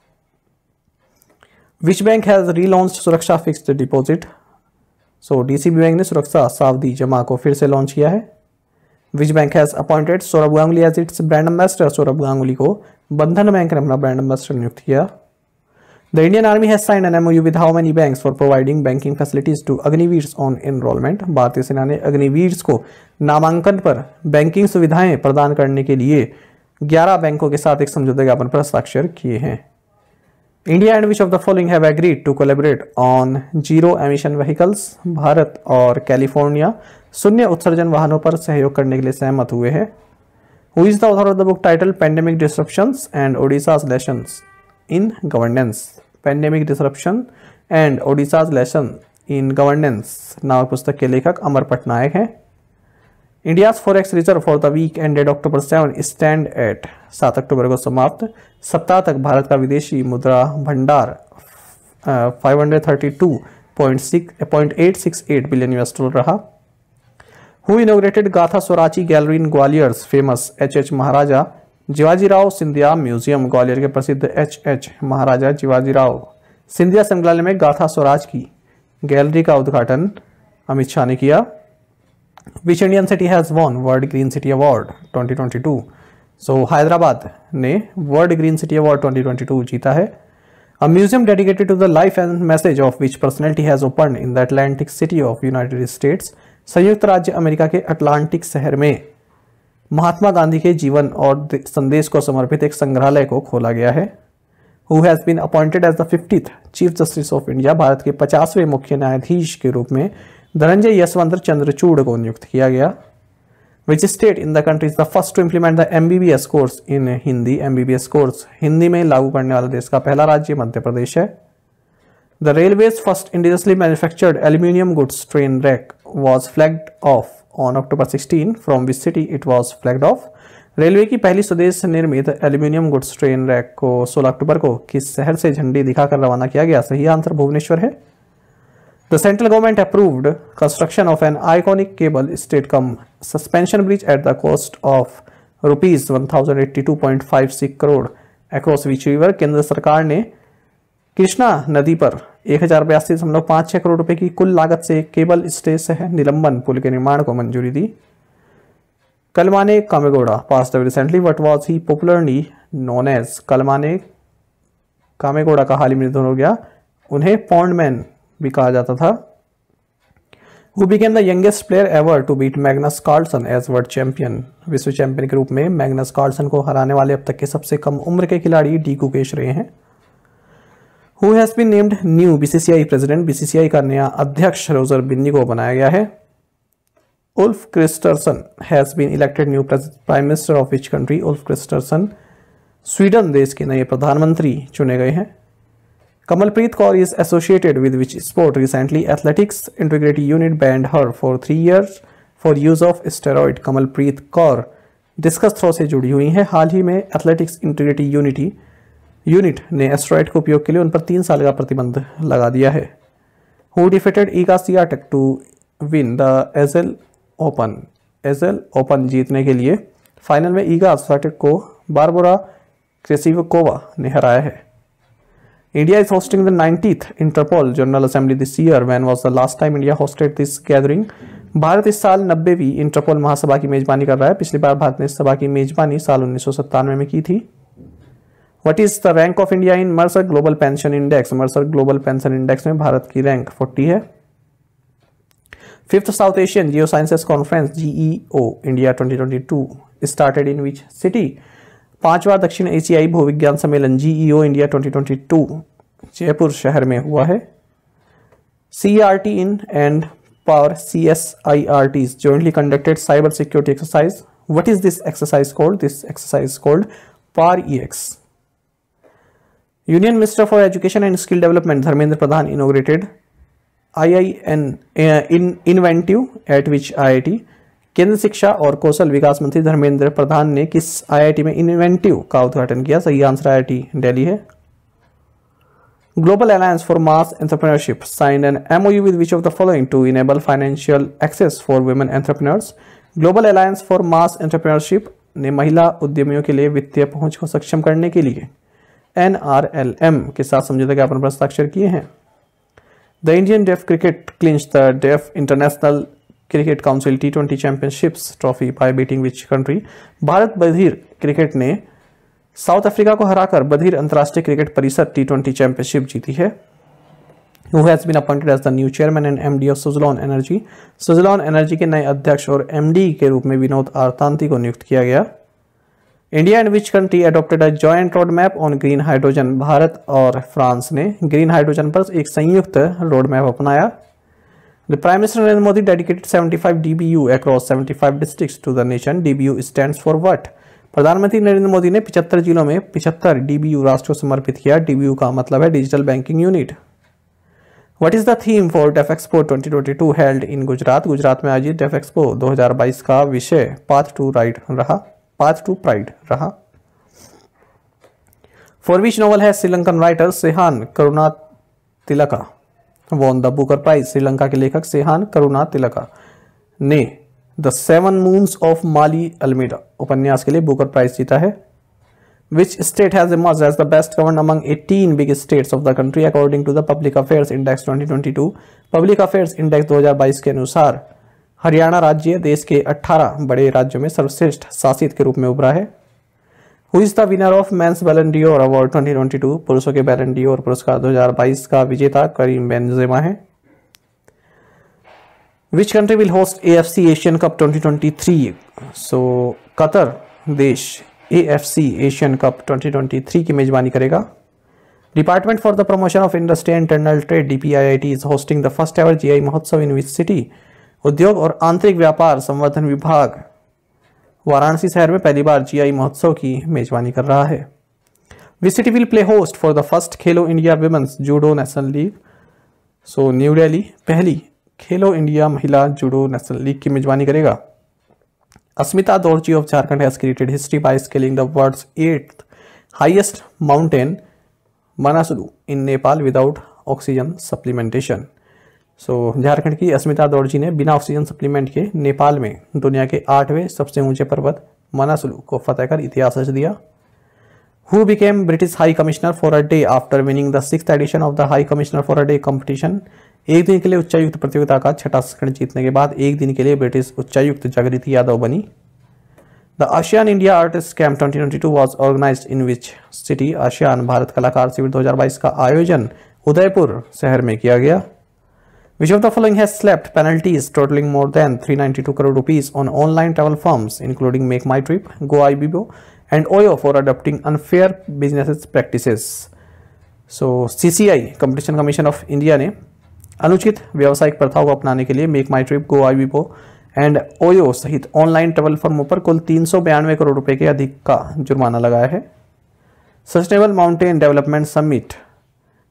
Which bank has relaunched Suraksha fixed deposit? So DCB bank ने सुरक्षा सावधि जमा को फिर से लॉन्च किया है। Which bank has appointed Saurabh Ganguly as its brand ambassador? Saurabh Ganguly को बंधन बैंक ने अपना ब्रांड एम्बेसडर नियुक्त किया। The Indian Army has signed an MOU with how many banks for providing banking facilities to अग्निवीर्स on enrollment? भारतीय सेना ने अग्निवीर्स को नामांकन पर बैंकिंग सुविधाएं प्रदान करने के लिए 11 बैंकों के साथ एक समझौता ज्ञापन पर हस्ताक्षर किए हैं। India and which of the following have agreed to collaborate on zero emission vehicles? भारत और कैलिफोर्निया शून्य उत्सर्जन वाहनों पर सहयोग करने के लिए सहमत हुए हैं। Who is the author of the book titled Pandemic Disruptions and Odisha's Lessons in Governance? Pandemic Disruption and Odisha's Lesson in Governance नामक पुस्तक के लेखक अमर पटनायक हैं। India's forex reserve for the week ended October 7 stand at 7 अक्टूबर को समाप्त सप्ताह तक भारत का विदेशी मुद्रा भंडार 532.868 बिलियन $, रहा। Who inaugurated Gatha Swarachi gallery in Gwalior's famous H.H. Maharaja Jiwajirao Scindia museum? Gwalior के प्रसिद्ध H.H. महाराजा जिवाजीराव सिंधिया संग्रहालय में गाथा स्वराज की गैलरी का उद्घाटन अमित शाह ने किया। Which Indian city has won World Green City Award 2022? So Hyderabad ने World Green City Award 2022 जीता है। A museum dedicated to the life and message of which personality has opened in the Atlantic city of United States? संयुक्त राज्य America के Atlantic शहर में महात्मा गांधी के जीवन और संदेश को समर्पित एक संग्रहालय को खोला गया है। Who has been appointed as the 50th Chief Justice of India? Bharat के 50वें मुख्य न्यायाधीश के रूप में धनंजय यशवंत चंद्रचूड़ को नियुक्त किया गया। Which state in the country is the first to implement the MBBS course in Hindi? MBBS course Hindi में लागू करने वाला देश का पहला राज्य मध्य प्रदेश है। The railway's first indigenously manufactured aluminium goods train rack was flagged off on October 16. From which city it was flagged off? Railway की पहली स्वदेश निर्मित एल्यूमिनियम गुड्स ट्रेन रैक को 16 अक्टूबर को किस शहर से झंडी दिखाकर रवाना किया गया? सही आंसर भुवनेश्वर है। The central government approved construction of an iconic cable stayed cum suspension bridge at the cost of rupees 1082.56 crore across which river? केंद्र सरकार ने कृष्णा नदी पर 1082.56 करोड़ रुपए की कुल लागत से केबल स्टे सह निलंबन पुल के निर्माण को मंजूरी दी। कलमाने Kamegowda passed away recently. What was he popularly known as? कलमाने Kamegowda का हाल ही में निधन हो गया। उन्हें पॉन्डमैन भी कहा जाता था। Who became the youngest player ever to beat Magnus Carlsen as world champion? विश्व चैंपियन के रूप में मैग्नस कार्लसन को हराने वाले अब तक के सबसे कम उम्र के खिलाड़ी डी गुकेश रहे हैं। Who has been named new BCCI president? BCCI का नया अध्यक्ष रोजर बिन्नी को बनाया गया है। Ulf Kristersson has been elected new prime minister of which country? Ulf Kristersson Sweden देश के नए प्रधानमंत्री चुने गए हैं। Kamalpreet Kaur is associated with which sport? Recently, Athletics Integrity Unit banned her for 3 years for use of steroid. Kamalpreet Kaur discus throw से जुड़ी हुई हैं। हाल ही में एथलेटिक्स इंटीग्रिटी यूनिट ने एस्टेरॉइड के उपयोग के लिए उन पर 3 साल का प्रतिबंध लगा दिया है। Who defeated Iga Swiatek to win the ASL Open? ASL Open जीतने के लिए फाइनल में ईगा स्वियाटेक को बारबोरा क्रेसिवकोवा ने हराया है। India is hosting the 90th Interpol General Assembly this year. When was the last time India hosted this gathering? Bharat इस साल 90वीं इंटरपोल महासभा की मेजबानी कर रहा है। पिछली बार भारत ने इस सभा की मेजबानी साल 1997 में की थी। What is the rank of India in Mercer Global Pension Index? Mercer Global Pension Index में भारत की रैंक 40 है। 5th South Asian Geosciences Conference GEO India 2022 started in which city? 5वां दक्षिण एशियाई भूविज्ञान सम्मेलन GEO इंडिया 2022 जयपुर शहर में हुआ है। CERT in and Power CSIRTs jointly conducted cyber security exercise. What is this exercise called? This exercise is called PAR-EX. Union Minister for Education and Skill Development Dharmendra Pradhan inaugurated IIN Inventive at which IIT? केंद्र शिक्षा और कौशल विकास मंत्री धर्मेंद्र प्रधान ने किस IIT में inventive का उद्घाटन किया? सही आंसर आईआईटी दिल्ली है। Global alliance for mass entrepreneurship signed an MoU with which of the following to enable financial access for women entrepreneurs? Global alliance for mass entrepreneurship ने महिला उद्यमियों के लिए वित्तीय पहुंच को सक्षम करने के लिए NRLM के साथ समझौता ज्ञापन पर हस्ताक्षर किए हैं। The Indian deaf cricket clinch the deaf international cricket council T20 championships trophy by beating which country? भारत बधिर क्रिकेट ने साउथ अफ्रीका को हराकर बधिर अंतर्राष्ट्रीय क्रिकेट परिषद T20 चैंपियनशिप जीती है। Who has been appointed as the new chairman and MD of Suzlon Energy? Suzlon Energy के नए अध्यक्ष और MD के रूप में विनोद आर तांती को नियुक्त किया गया। India and which country adopted a joint road map on green hydrogen? भारत और फ्रांस ने ग्रीन हाइड्रोजन पर एक संयुक्त रोड मैप अपनाया। The Prime Minister Narendra Modi dedicated 75 DBU across 75 districts to the nation. DBU stands for what? प्रधानमंत्री नरेंद्र मोदी ने 75 जिलों में 75 DBU राष्ट्र को समर्पित किया। DBU का मतलब है digital banking unit. What is the theme for DEF Expo 2022 held in Gujarat? Gujarat में आयोजित DEF Expo 2022 का विषय Path to Pride रहा। For which novel has Sri Lankan writer Sehan Karunatilaka won the Booker Prize? Sri Lanka के लेखक सेहान करुणातिलका ने the 7 moons of Maali Almeida उपन्यास के लिए बुकर प्राइज जीता है। Which state has emerged as the best governed among 18 biggest states of the country according to the Public Affairs Index 2022? Public Affairs Index 2022 के अनुसार हरियाणा राज्य देश के 18 बड़े राज्यों में सर्वश्रेष्ठ शासित के रूप में उभरा है। Who is the winner of Men's Ballon d'Or Award 2022? पुरुषों के बैलन डियोर पुरस्कार 2022 का विजेता करीम बेंजेमा है। Which country will host AFC Asian Cup 2023? So Qatar देश AFC Asian Cup 2023 की मेजबानी करेगा। Department for the Promotion of Industry and Internal Trade DPIIT is hosting the first ever GI महोत्सव in which city? उद्योग और आंतरिक व्यापार संवर्धन विभाग वाराणसी शहर में पहली बार GI महोत्सव की मेजबानी कर रहा है। Which city will play host for the first Khelo India women's judo national league? So New Delhi पहली खेलो इंडिया महिला जूडो नेशनल लीग की मेजबानी करेगा। Asmita Dorji of Jharkhand has created history by scaling the world's 8th highest mountain Manaslu in Nepal without oxygen supplementation. So Jharkhand की अस्मिता दौड़जी ने बिना oxygen supplement के नेपाल में दुनिया के 8वें सबसे ऊंचे पर्वत मनासुलू को फतेह कर इतिहास रच दिया। Who became British High Commissioner for a day after winning the 6th edition of the High Commissioner for a Day competition? एक दिन के लिए उच्चायुक्त प्रतियोगिता का 6ठा संस्करण जीतने के बाद एक दिन के लिए ब्रिटिश उच्चायुक्त जागृति यादव बनी। The ASEAN India Artist Camp 2022 was organized in which city? ASEAN Bharat कलाकार शिविर 2022 का आयोजन उदयपुर शहर में किया गया। Which of the following has slapped penalties totaling more than 392 crore rupees on online travel firms including Make My Trip, GoIbibo and Oyo for adopting unfair business practices? So CCI Competition Commission of India ने अनुचित व्यावसायिक प्रथाओं को अपनाने के लिए make my trip, GoIbibo and OYO सहित online travel फर्मों पर कुल 392 करोड़ रुपए के अधिक का जुर्माना लगाया है। Sustainable mountain development summit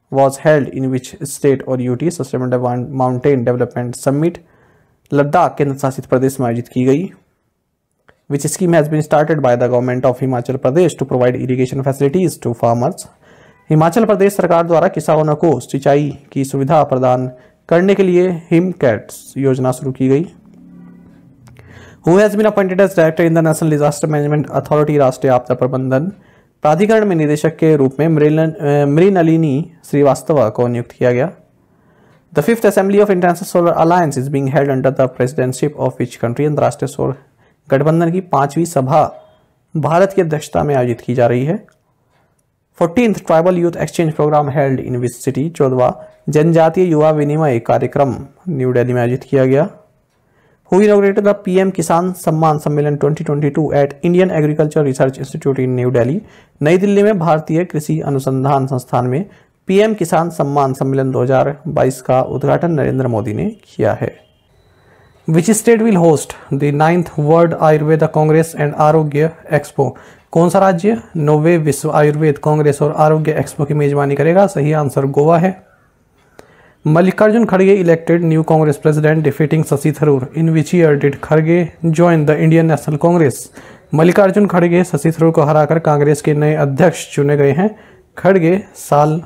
was held in which state और UT sustainable mountain development summit Ladakh केंद्र शासित प्रदेश में आयोजित की गई। Which scheme has been started by the government of Himachal Pradesh to provide irrigation facilities to farmers? Himachal Pradesh सरकार द्वारा किसानों को सिंचाई की सुविधा प्रदान करने के लिए हिमकैट्स योजना शुरू की गई। Who has been appointed as director in the National Disaster Management Authority राष्ट्रीय आपदा प्रबंधन प्राधिकरण में निदेशक के रूप में मृणालिनी श्रीवास्तव को नियुक्त किया गया। The fifth assembly of International Solar Alliance is being held under the presidency of which country? अंतर्राष्ट्रीय सौर गठबंधन की 5वीं सभा भारत की अध्यक्षता में आयोजित की जा रही है। 14th tribal youth exchange program held in which city? 14वां जनजातीय युवा विनिमय कार्यक्रम न्यू दिल्ली में आयोजित किया गया। Who inaugurated the PM किसान सम्मान सम्मेलन 2022 at Indian Agriculture Research Institute in New Delhi? नई दिल्ली में भारतीय कृषि अनुसंधान संस्थान में PM किसान सम्मान सम्मेलन 2022 का उद्घाटन नरेंद्र मोदी ने किया है। Which state will host the 9th World Ayurveda Congress and Arogya expo? कौन सा राज्य 9वें विश्व आयुर्वेद कांग्रेस और आरोग्य एक्सपो की मेजबानी करेगा? सही आंसर गोवा है। Mallikarjun Kharge elected new Congress president defeating Shashi Tharoor. In which year did Kharge join the Indian National Congress? Mallikarjun खड़गे शशि थरूर को हराकर कांग्रेस के नए अध्यक्ष चुने गए हैं। खड़गे साल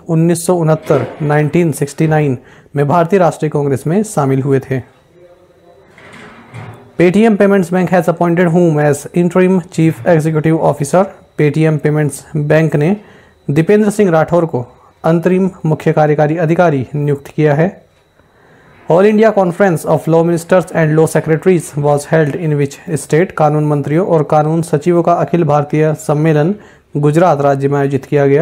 1969 में भारतीय राष्ट्रीय कांग्रेस में शामिल हुए थे। Paytm payments bank has appointed whom as interim chief executive officer? Paytm payments bank ने दीपेंद्र सिंह राठौर को अंतरिम मुख्य कार्यकारी अधिकारी नियुक्त किया है। All India conference of law ministers and law secretaries was held in which state? कानून मंत्रियों और कानून सचिवों का अखिल भारतीय सम्मेलन गुजरात राज्य में आयोजित किया गया।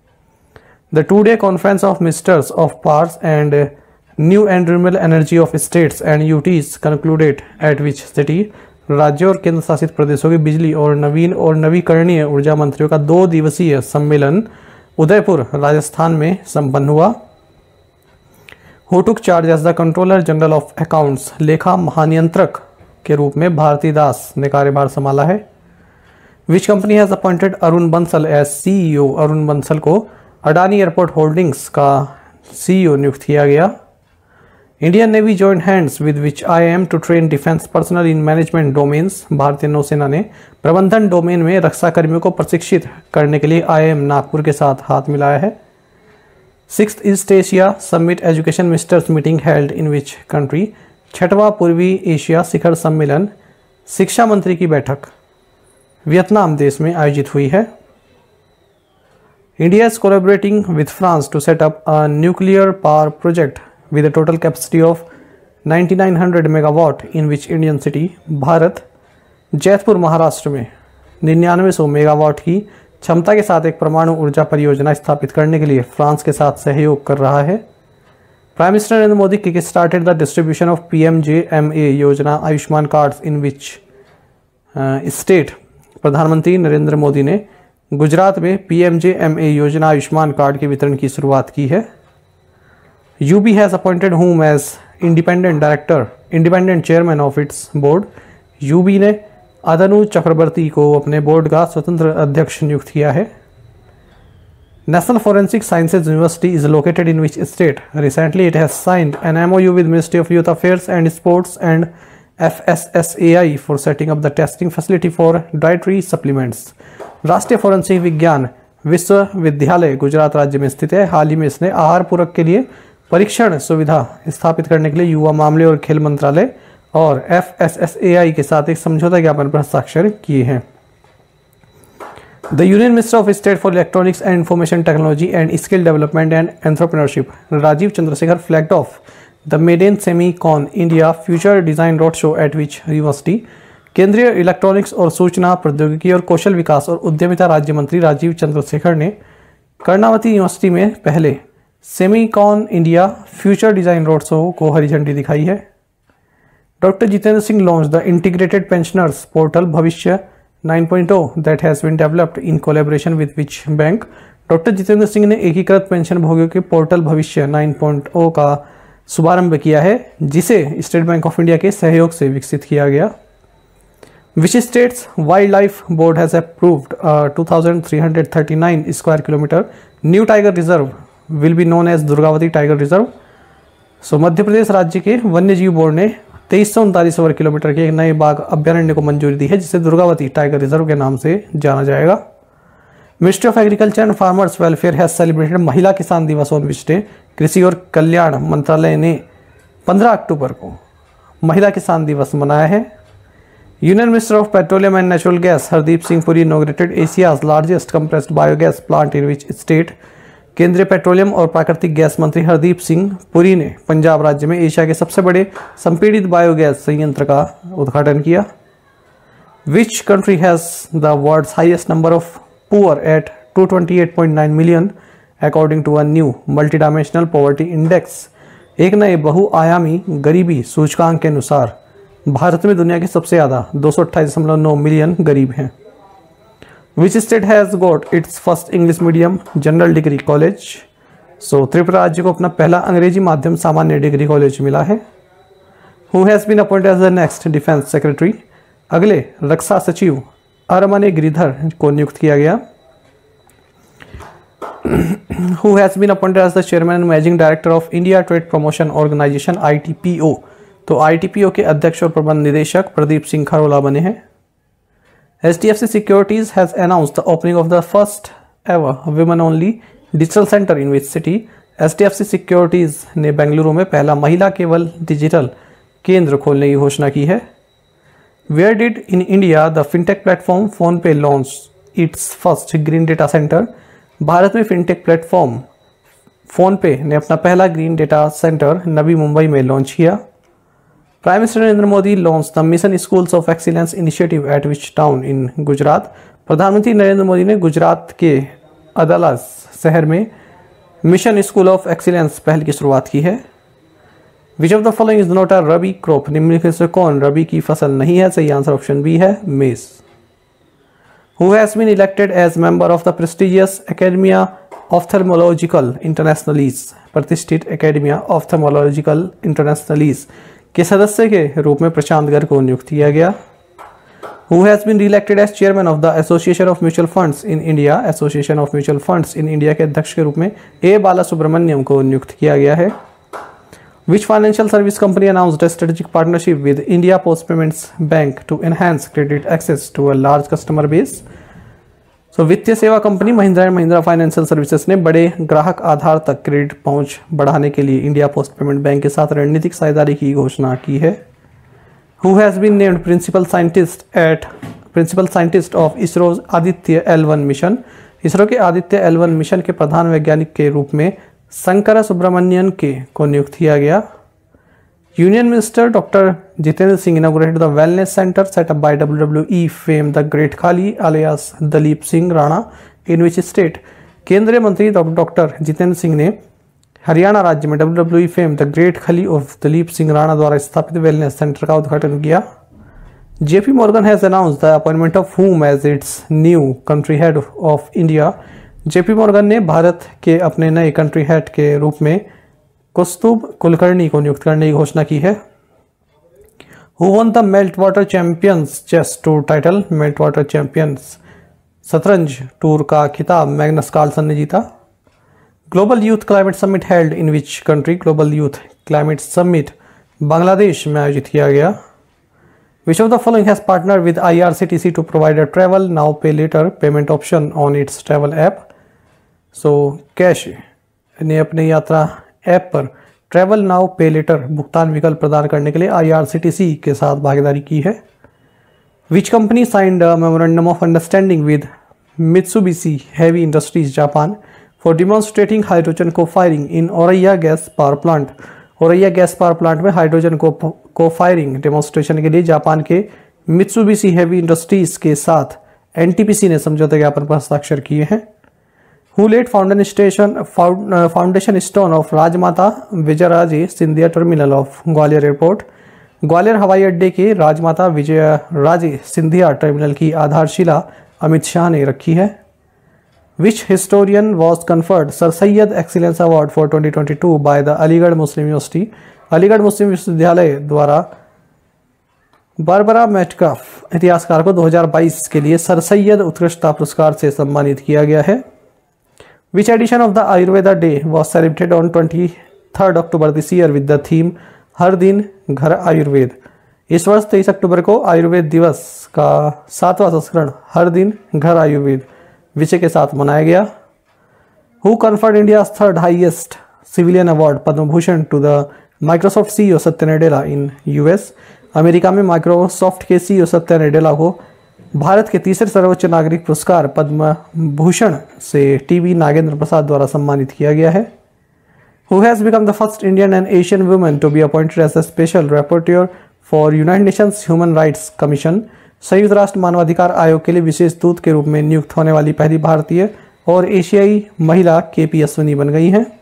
The 2-day conference of ministers of powers and new and renewable energy of states and UTs concluded at which city? राज्यों और केंद्र शासित प्रदेशों की बिजली और नवीन और नवीकरणीय ऊर्जा मंत्रियों का 2 दिवसीय सम्मेलन उदयपुर राजस्थान में संपन्न हुआ। Who took charge as the controller general of accounts? लेखा महानियंत्रक के रूप में भारती दास ने कार्यभार संभाला है। Which company has appointed Arun Bansal as CEO? Arun Bansal को अडानी एयरपोर्ट होल्डिंग्स का CEO नियुक्त किया गया। Indian navy joint hands with which IIM to train defence personnel in management domains? भारतीय नौसेना ने प्रबंधन डोमेन में रक्षा कर्मियों को प्रशिक्षित करने के लिए IIM नागपुर के साथ हाथ मिलाया है। 6th East Asia summit education ministers meeting held in which country? 6वां पूर्वी एशिया शिखर सम्मेलन शिक्षा मंत्री की बैठक वियतनाम देश में आयोजित हुई है। India is collaborating with France to set up a nuclear power project with a total capacity of 9900 megawatt in which Indian city? Bharat Jaitapur Maharashtra में 9900 मेगावाट की क्षमता के साथ एक परमाणु ऊर्जा परियोजना स्थापित करने के लिए फ्रांस के साथ सहयोग कर रहा है। Prime minister Narendra Modi kick started the distribution of PMJMA Yojana Ayushman cards in which state? प्रधानमंत्री नरेंद्र मोदी ने गुजरात में PMJMA योजना आयुष्मान कार्ड के वितरण की शुरुआत की है। UB has appointed whom as independent chairman of its board? UB ने अदनु चक्रवर्ती को अपने बोर्ड का स्वतंत्र अध्यक्ष नियुक्त किया है। National Forensic Sciences University is located in which state? Recently it has signed an MOU with Ministry of Youth Affairs and Sports and FSSAI for setting up the testing facility for dietary supplements. राष्ट्रीय forensic विज्ञान विश्वविद्यालय गुजरात राज्य में स्थित है। हाल ही में इसने आहार पूरक के लिए परीक्षण सुविधा स्थापित करने के लिए युवा मामले और खेल मंत्रालय और FSSAI के साथ एक समझौता ज्ञापन पर हस्ताक्षर किए हैं। The union minister of state for electronics and information technology and skill development and entrepreneurship Rajeev Chandrasekhar flagged off the made in Semicon India future design road show at which university? केंद्रीय इलेक्ट्रॉनिक्स और सूचना प्रौद्योगिकी और कौशल विकास और उद्यमिता राज्य मंत्री राजीव चंद्रशेखर ने कर्णावती यूनिवर्सिटी में पहले Semicon India future design road show को हरी झंडी दिखाई है। Doctor Jitendra Singh launch the integrated pensioners portal Bhavishya 9.0 that has been developed in collaboration with which bank? Doctor Jitendra Singh ने एकीकृत पेंशन भोगियों के पोर्टल भविष्य 9.0 का शुभारंभ किया है, जिसे स्टेट बैंक ऑफ इंडिया के सहयोग से विकसित किया गया। Which state's wildlife board has approved 2,339 square kilometer new tiger reserve will be known as Durgavati tiger reserve. So Madhya Pradesh राज्य के वन्य जीव बोर्ड ने 2339 वर्ग किलोमीटर के एक नए बाघ अभ्यारण्य को मंजूरी दी है, जिसे दुर्गावती टाइगर रिजर्व के नाम से जाना जाएगा। Ministry of agriculture and farmers welfare has celebrated Mahila Kisan दिवस ऑन विच डे। कृषि और कल्याण मंत्रालय ने 15 अक्टूबर को महिला किसान दिवस मनाया है। Union minister of petroleum and natural gas Hardeep Singh Puri inaugurated Asia's largest compressed biogas plant in which state. केंद्रीय पेट्रोलियम और प्राकृतिक गैस मंत्री हरदीप सिंह पुरी ने पंजाब राज्य में एशिया के सबसे बड़े संपीड़ित बायोगैस संयंत्र का उद्घाटन किया। Which country has the world's highest number of poor at 228.9 million according to a new multi dimensional poverty index. एक नए बहुआयामी गरीबी सूचकांक के अनुसार भारत में दुनिया के सबसे ज़्यादा 228.9 मिलियन गरीब हैं। Which state has got its first English medium general degree college. So Tripura राज्य को अपना पहला अंग्रेजी माध्यम सामान्य डिग्री कॉलेज मिला है। Who has been appointed as the next defence secretary. अगले रक्षा सचिव अरमने गिरिधर को नियुक्त किया गया। Who has been appointed as the chairman and managing director of India Trade Promotion Organization ITPO। तो ITPO के अध्यक्ष और प्रबंध निदेशक प्रदीप सिंह खरोला बने हैं। HDFC Securities has announced the opening of the first ever women only digital center in which city। HDFC Securities ने बेंगलुरु में पहला महिला केवल डिजिटल केंद्र खोलने की घोषणा की है। Where did in India the fintech platform PhonePe launch its first green data center। Bharat में फिनटेक प्लेटफॉर्म फोनपे ने अपना पहला green data centre Navi Mumbai में लॉन्च किया। Prime minister Narendra Modi launch the mission schools of excellence initiative at which town in Gujarat. प्रधानमंत्री नरेंद्र मोदी ने गुजरात के अदालत शहर में मिशन स्कूल ऑफ एक्सीलेंस पहल की शुरुआत की है। Which of the following is not a rabi crop. निम्नलिखित से कौन रबी की फसल नहीं है। सही आंसर ऑप्शन बी है मेज। Who has been elected as member of the prestigious Academia Ophthalmological Internationalis। प्रतिष्ठित Academia Ophthalmological Internationalis के सदस्य के रूप में प्रशांत गर्ग को नियुक्त किया गया। Who has been re-elected as chairman of the Association of Mutual Funds in India। Association of Mutual Funds in India के अध्यक्ष के रूप में ए बाला सुब्रमण्यम को नियुक्त किया गया है। Which financial service company announced a strategic partnership with India Post Payments Bank to enhance credit access to a large customer base। So वित्तीय सेवा company Mahindra and Mahindra financial services ने बड़े ग्राहक आधार तक क्रेडिट पहुंच बढ़ाने के लिए इंडिया पोस्ट पेमेंट बैंक के साथ रणनीतिक साझेदारी की घोषणा की है। Who has been named principal scientist of ISRO Aditya L1 mission. ISRO के आदित्य L1 मिशन के प्रधान वैज्ञानिक के रूप में शंकरा सुब्रमण्यन को नियुक्त किया गया। Union minister doctor Jitendra Singh inaugurated the wellness centre set up by WWE fame the great Khali alias Dalip Singh Rana in which state. केंद्रीय मंत्री डॉक्टर जितेंद्र सिंह ने हरियाणा राज्य में WWE fame the great Khali of Dalip Singh Rana द्वारा स्थापित वेलनेस सेंटर का उद्घाटन किया। JP Morgan has announced the appointment of whom as its new country head of India। JP Morgan ने भारत के अपने नए कंट्री हेड के रूप में कौस्तुभ कुलकर्णी को नियुक्त करने की घोषणा की है। Who won the Meltwater Champions chess tour title. Meltwater champions शतरंज टूर का खिताब मैग्नस कार्लसन ने जीता। Global youth climate summit held in which country. Global youth climate summit Bangladesh में आयोजित किया गया। Which of the following has partnered with IRCTC to provide a travel now pay later payment option on its travel app। So cash ने अपने यात्रा app पर travel now पे letter भुगतान विकल्प प्रदान करने के लिए IRCTC के साथ भागीदारी की है। Which company signed a memorandum of understanding with Mitsubishi Heavy Industries Japan for demonstrating hydrogen co-firing in Oraiya gas power plant। Auraiya gas power plant में हाइड्रोजन को फायरिंग डेमोन्स्ट्रेशन के लिए जापान के मित्सुबिशी हेवी इंडस्ट्रीज के साथ NTPC ने समझौता ज्ञापन पर हस्ताक्षर किए हैं। Who laid foundation stone of Rajmata Vijayaraje Scindia terminal of Gwalior airport. Gwalior हवाई अड्डे के राजमाता विजयराजे सिंधिया टर्मिनल की आधारशिला अमित शाह ने रखी है। Which historian was conferred Sir Syed Excellence Award for 2022 by the Aligarh Muslim university. Aligarh Muslim विश्वविद्यालय द्वारा बारबरा मेटकाफ इतिहासकार को 2022 के लिए सर सैयद उत्कृष्टता पुरस्कार से सम्मानित किया गया है। Which edition of the Ayurveda Day was celebrated on 23rd October this year with the theme हर दिन घर आयुर्वेद? इस वर्ष 23 अक्टूबर को आयुर्वेद दिवस का 7वां संस्करण हर दिन घर आयुर्वेद विषय के साथ मनाया गया। Who conferred India's third highest civilian award Padma Bhushan to the Microsoft CEO Satya Nadella in US? America में माइक्रोसॉफ्ट के CEO सत्या नडेला को भारत के तीसरे सर्वोच्च नागरिक पुरस्कार पद्म भूषण से टीवी नागेंद्र प्रसाद द्वारा सम्मानित किया गया है। Who has become the first Indian and Asian woman to be appointed as the special rapporteur for United Nations Human Rights Commission? संयुक्त राष्ट्र मानवाधिकार आयोग के लिए विशेष दूत के रूप में नियुक्त होने वाली पहली भारतीय और एशियाई महिला केपी अश्विनी बन गई हैं।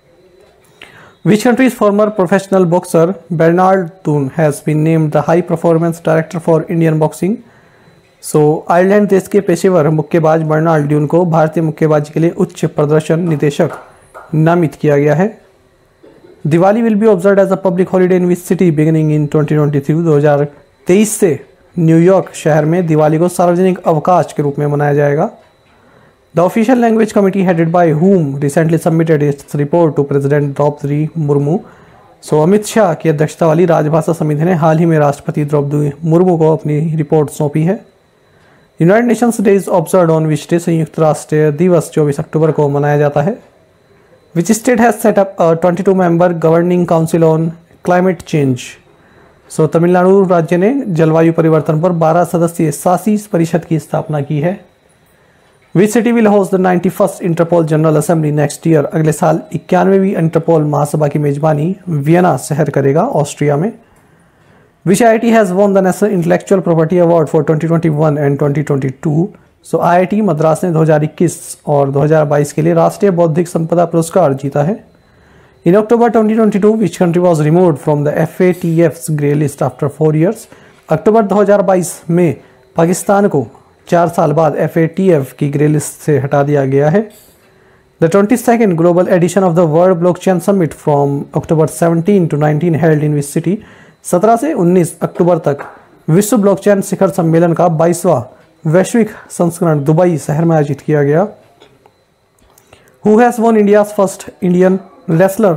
Which country's former professional boxer Bernard Toone has been named the High Performance Director for Indian Boxing? Ireland देश के पेशेवर मुक्केबाज बर्नार्ड ड्यून को भारतीय मुक्केबाजी के लिए उच्च प्रदर्शन निदेशक नामित किया गया है। Diwali will be observed as a public holiday in which city beginning in 2023? 2023 से न्यूयॉर्क शहर में दिवाली को सार्वजनिक अवकाश के रूप में मनाया जाएगा। The official language committee headed by whom recently submitted its report to President Droupadi Murmu? Amit Shah की अध्यक्षता वाली राजभाषा समिति ने हाल ही में राष्ट्रपति द्रौपदी मुर्मू को अपनी रिपोर्ट सौंपी है। United Nations day is observed on which day? संयुक्त राष्ट्र दिवस 24 अक्टूबर को मनाया जाता है। Which state has set up 22 member governing council on climate change? Tamil राज्य ने जलवायु परिवर्तन पर 12 सदस्यीय शासी परिषद की स्थापना की है। Which city will host the 91st Interpol general assembly next year? अगले साल 91वीं इंटरपोल महासभा की मेजबानी वियना शहर करेगा, ऑस्ट्रिया में। Which IIT has won the National Intellectual Property Award for 2021 and 2022? IIT Madras ने 2021 और 2022 के लिए राष्ट्रीय बौद्धिक संपदा पुरस्कार जीता है। In October 2022, which country was removed from the FATF's grey list after 4 years? अक्टूबर 2022 में पाकिस्तान को 4 साल बाद FATF की ग्रे लिस्ट से हटा दिया गया है। The 22nd global edition of the World Blockchain Summit from October 17 to 19 held in which city? 17 से 19 अक्टूबर तक विश्व ब्लॉकचेन शिखर सम्मेलन का 22वां वैश्विक संस्करण दुबई शहर में आयोजित किया गया। Who has won India's first Indian wrestler?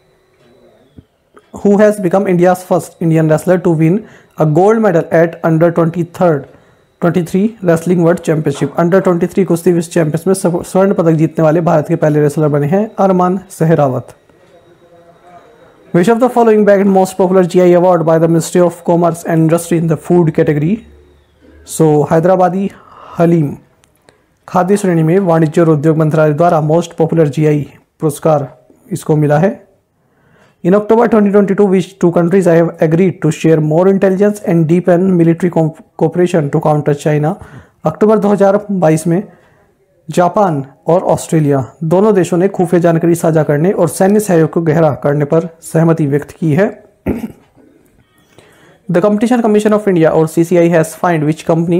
Who has become India's first Indian wrestler to win a gold medal at under 23 Wrestling World Championship? Under 23 कुश्ती विश्व चैंपियनशिप में स्वर्ण पदक जीतने वाले भारत के पहले रेसलर बने हैं अरमान Sehrawat. Which of the following bagged most popular GI award by the Ministry of Commerce and Industry in the food category? Hyderabadi haleem खाद्य श्रेणी में वाणिज्य और उद्योग मंत्रालय द्वारा मोस्ट पॉपुलर GI पुरस्कार इसको मिला है। In October 2022, which two countries have agreed to share more intelligence and deepen military cooperation to counter China? अक्टूबर 2022 में जापान और ऑस्ट्रेलिया दोनों देशों ने खुफिया जानकारी साझा करने और सैन्य सहयोग को गहरा करने पर सहमति व्यक्त की है। The competition commission of India और CCI has fined which company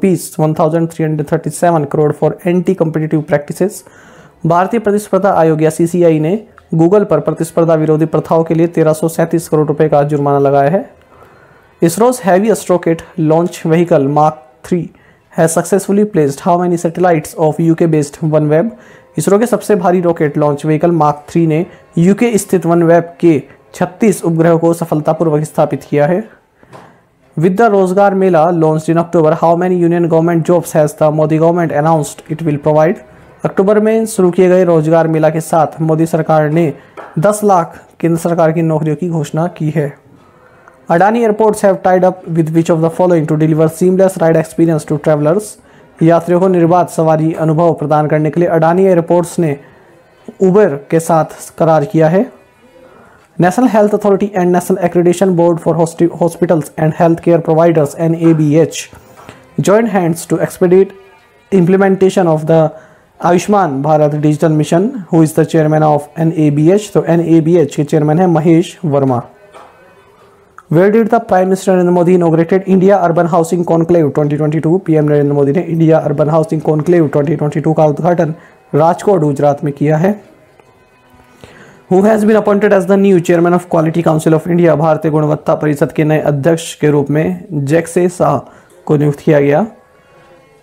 ₹1337 crore for anti competitive practices? भारतीय प्रतिस्पर्धा आयोग या CCI ने गूगल पर प्रतिस्पर्धा विरोधी प्रथाओं के लिए 1337 करोड़ रुपए का जुर्माना लगाया है। इसरो's heaviest rocket launch vehicle Mark 3 has successfully placed how many satellites of UK-based OneWeb? ISRO के सबसे भारी रॉकेट लॉन्च व्हीकल मार्क 3 ने यूके स्थित OneWeb के 36 उपग्रहों को सफलतापूर्वक स्थापित किया है। With the Rozgar Mela launched in October, how many union government jobs has the Modi government announced it will provide? अक्टूबर में शुरू किए गए रोजगार मेला के साथ मोदी सरकार ने 10 लाख केंद्र सरकार की नौकरियों की घोषणा की है। Adani Airports have tied up with which of the following to deliver seamless ride experience to travelers? यात्रियों को निर्बाध सवारी अनुभव प्रदान करने के लिए अडानी एयरपोर्ट्स ने उबर के साथ करार किया है। National health authority and national accreditation board for hospitals and health care providers NABH joined hands to expedite implementation of the Ayushman Bharat digital mission. Who is the chairman of NABH? तो NABH के chairman है Mahesh Verma. Where did the Prime Minister Narendra Modi inaugurated India Urban Housing Conclave 2022? PM Narendra Modi ने India urban housing conclave 2022 का उद्घाटन राजकोट गुजरात में किया है। Who has been appointed as the new chairman of Quality Council of India? भारतीय गुणवत्ता परिषद के नए अध्यक्ष के रूप में जैक्से शाह को नियुक्त किया गया।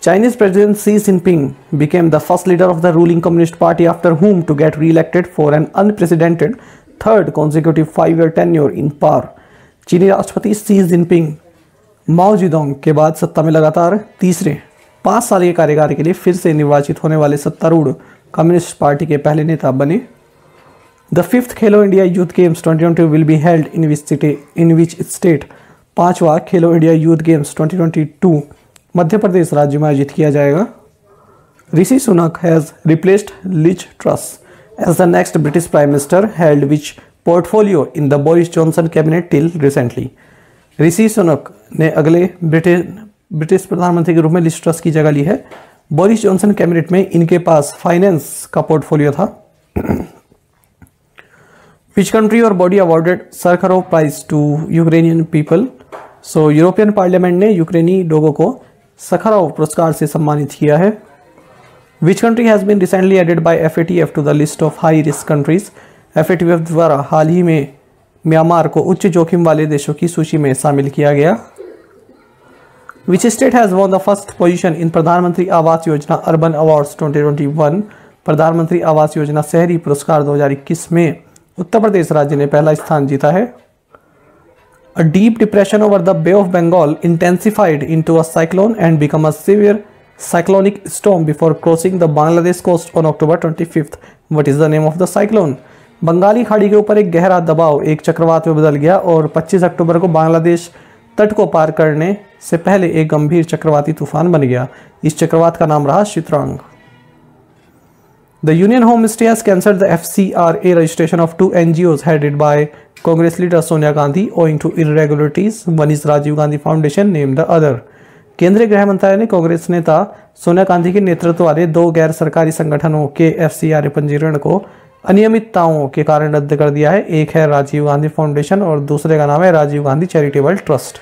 Chinese President Xi Jinping became the first leader of the ruling Communist Party after whom to get re-elected for an unprecedented third consecutive 5-year tenure in power. चीनी राष्ट्रपति शी जिनपिंग माओ जेडोंग के बाद सत्ता में लगातार तीसरे 5 साल के कार्यकाल के लिए फिर से निर्वाचित होने वाले सत्तारूढ़ कम्युनिस्ट पार्टी के पहले नेता बने। The 5th Khelo India youth games 2022 will be held in which state. 5वां Khelo India youth games 2022 Madhya Pradesh राज्य में आयोजित किया जाएगा। Rishi Sunak has replaced Liz Truss as the next British prime minister held which portfolio in the Boris Johnson cabinet till recently. Rishi Sunak ने अगले British प्रधानमंत्री के रूप में लिज ट्रस की जगह ली है। बोरिस जॉनसन कैबिनेट में इनके पास फाइनेंस का पोर्टफोलियो था। विच कंट्री और body awarded Sakharov prize to Ukrainian people. So European parliament ने यूक्रेनी लोगों को सखारोव पुरस्कार से सम्मानित किया है। Which country has been recently added by FATF to the list of high risk countries. FATF द्वारा हाल ही में म्यांमार को उच्च जोखिम वाले देशों की सूची में शामिल किया गया। Which state has won the first position in प्रधानमंत्री आवास योजना अर्बन अवार्ड्स 2021। प्रधानमंत्री आवास योजना शहरी पुरस्कार 2021 में उत्तर प्रदेश राज्य ने पहला स्थान जीता है। A deep depression over the Bay of Bengal intensified into a cyclone and became a severe cyclonic storm before crossing the Bangladesh coast on October 25th. What is the name of the cyclone? Bengali खाड़ी के ऊपर एक गहरा दबाव एक चक्रवात में बदल गया और 25 अक्टूबर को बांग्लादेश तट को पार करने से पहले एक गंभीर चक्रवाती तूफान बन गया। इस चक्रवात का नाम रहा Chitrang. The Union Home Ministry has cancelled the FCRA registration of 2 NGOs headed by Congress leader Sonia Gandhi owing to irregularities. One is Rajiv Gandhi Foundation, named the other. केंद्रीय गृह मंत्रालय ने कांग्रेस नेता सोनिया गांधी के नेतृत्व वाले 2 गैर सरकारी संगठनों के FCRA पंजीकरण को अनियमितताओं के कारण रद्द कर दिया है। एक है राजीव गांधी फाउंडेशन और दूसरे का नाम है Rajiv Gandhi charitable trust.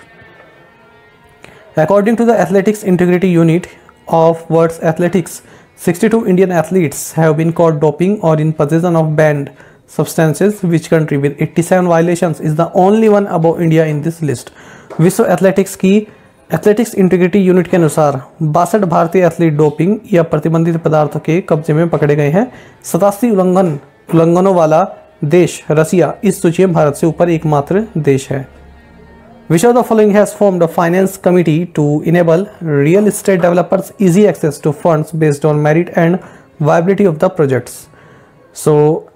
According to the Athletics Integrity Unit of World Athletics, 62 Indian athletes have been caught doping or in possession of banned substances. Which country with 87 violations is the only one above India in this list? विश्व athletics की athletics integrity unit के अनुसार 62 भारतीय athlete doping या प्रतिबंधित पदार्थों के कब्जे में पकड़े गए हैं। 87 उल्लंघनों वाला देश रसिया इस सूची में भारत से ऊपर एकमात्र देश है। Which of the following has formed a finance committee to enable real estate developers easy access to funds based on merit and viability of the projects? So,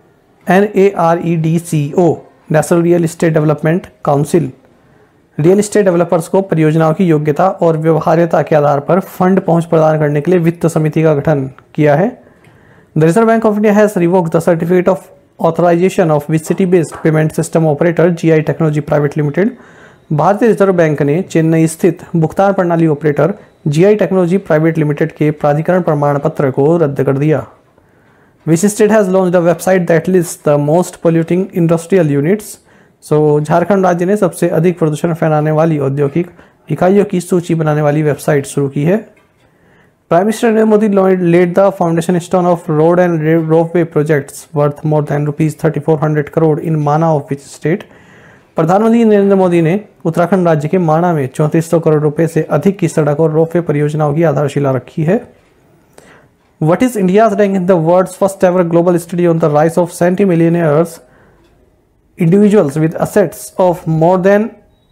NAREDCO, National Real Estate Development Council, real estate developers को परियोजनाओं की योग्यता और व्यवहार्यता के आधार पर fund पहुंच प्रदान करने के लिए वित्त समिति का गठन किया है। The reserve bank of India has revoked the certificate of authorisation of which city based payment system operator GI technology private limited. भारतीय रिजर्व बैंक ने चेन्नई स्थित भुगतान प्रणाली operator GI technology private limited के प्राधिकरण प्रमाण पत्र को रद्द कर दिया। Which state has launched a website that lists the most polluting industrial units. So Jharkhand राज्य ने सबसे अधिक प्रदूषण फैलाने वाली औद्योगिक इकाइयों की सूची बनाने वाली वेबसाइट शुरू की है। Prime minister Narendra Modi laid the foundation stone of road and roadway projects worth more than ₹3,400 crore in Mana of which state? प्रधानमंत्री नरेंद्र मोदी ने उत्तराखंड राज्य के माणा में 3400 करोड़ रुपए से अधिक की सड़क और रोपवे परियोजनाओं की आधारशिला रखी है। What is India's rank in the world's first ever global study on the rise of centimillionaires, individuals with assets of more than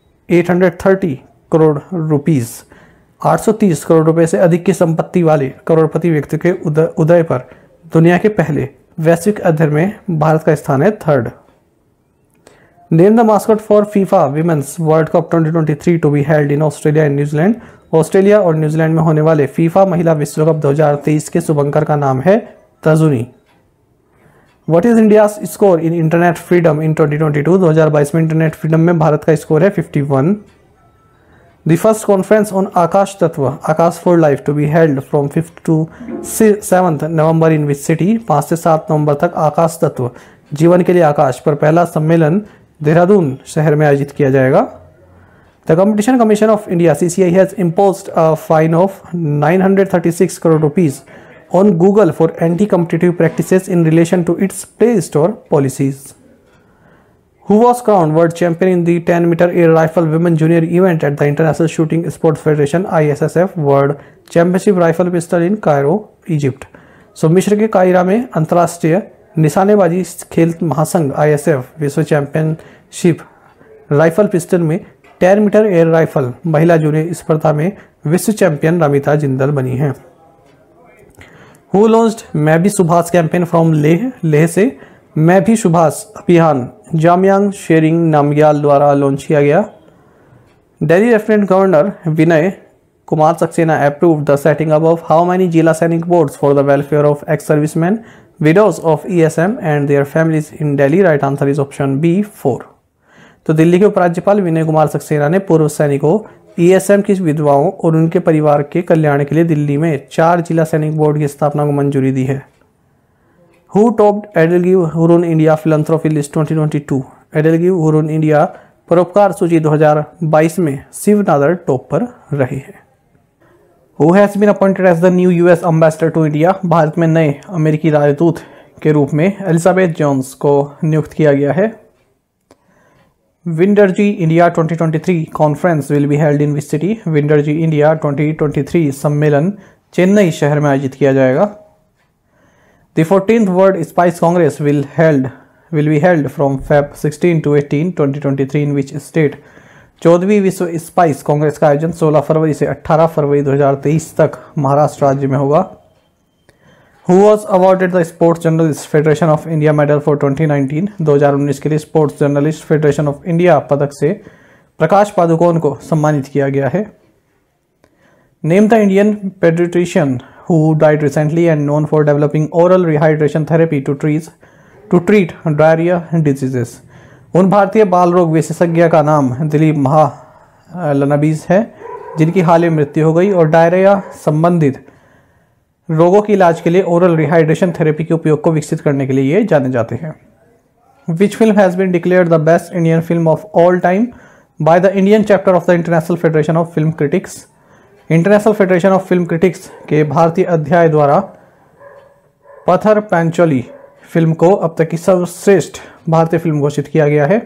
830 crore rupees? 830 crore रुपए से अधिक की संपत्ति वाले करोड़पति व्यक्ति के उदय पर दुनिया के पहले वैश्विक अध्ययन में भारत का स्थान है 3rd। Name the mascot for FIFA women's world cup 2023 to be held in Australia and New Zealand. Australia और न्यूजीलैंड में होने वाले फीफा महिला विश्व कप 2023 के शुभंकर का नाम है Tazuni. What is India score in internet freedom in 2022? 2022 में इंटरनेट फ्रीडम में भारत का स्कोर है 51। The first conference on Aakash Tatva Aakash for life to be held from 5th to 7th November in which city. 5 से 7 नवंबर तक आकाश तत्व जीवन के लिए आकाश पर पहला सम्मेलन देहरादून शहर में आयोजित किया जाएगा। The competition commission of India CCI has imposed a fine of 936 crore rupees on Google for anti competitive practices in relation to its play store policies. Who was crowned world champion in the 10-meter air rifle women junior event at the International Shooting Sports Federation ISSF World Championship Rifle Pistol in Cairo, Egypt? So मिस्र के कायरा में अंतर्राष्ट्रीय निशानेबाजी खेल महासंघ ISF विश्व championship rifle pistol में 10 metre air rifle महिला जूनियर स्पर्धा में विश्व चैंपियन रमिता जिंदल बनी हैं। हु लॉन्च्ड मैं भी सुभाष कैंपेन फ्रॉम लेह से मैं भी सुभाष अभियान जामयांग शेरिंग नामग्याल द्वारा लॉन्च किया गया। Delhi lieutenant governor Vinay Kumar Saxena approved the setting up of how many जिला सैनिक boards for the welfare of ex-servicemen, widows of ESM and their families in Delhi? Right answer is option B 4। तो दिल्ली के उपराज्यपाल विनय कुमार सक्सेना ने पूर्व सैनिकों ESM की विधवाओं और उनके परिवार के कल्याण के लिए दिल्ली में 4 जिला सैनिक बोर्ड की स्थापना को मंजूरी दी है। Who topped Edelgive Hurun India philanthropy list 2022? Edelgive Hurun India परोपकार सूची 2022 में शिव नादर टॉप पर रहे हैं। Who has been appointed as the new US ambassador to India? Bharat में नए अमेरिकी राजदूत के रूप में एलिजाबेथ जोन्स को नियुक्त किया गया है। Windergy India 2023 conference will be held in which city? Windergy India 2023 सम्मेलन चेन्नई शहर में आयोजित किया जाएगा। The 14th World Spice Congress will be held from Feb 16 to 18, 2023 in which state? 14वीं विश्व स्पाइस कांग्रेस का आयोजन 16 फरवरी से 18 फरवरी 2023 तक महाराष्ट्र राज्य में होगा। Who was awarded the Sports Journalist Federation of India Medal for 2019? 2019 के लिए sports journalist federation of India पदक से प्रकाश पादुकोण को सम्मानित किया गया है। Name the Indian pediatrician who died recently and known for developing oral rehydration therapy to treat diarrhea diseases. उन भारतीय बाल रोग विशेषज्ञ का नाम दिलीप महालनबीज है जिनकी हाल ही मृत्यु हो गई और डायरिया संबंधित रोगों के इलाज के लिए ओरल रिहाइड्रेशन थेरेपी के उपयोग को विकसित करने के लिए ये जाने जाते हैं। Which film has been declared the best Indian film of all time by the Indian chapter of the International Federation of Film Critics? International federation of film critics के भारतीय अध्याय द्वारा पत्थर पैंचोली फिल्म को अब तक की सर्वश्रेष्ठ भारतीय फिल्म घोषित किया गया है।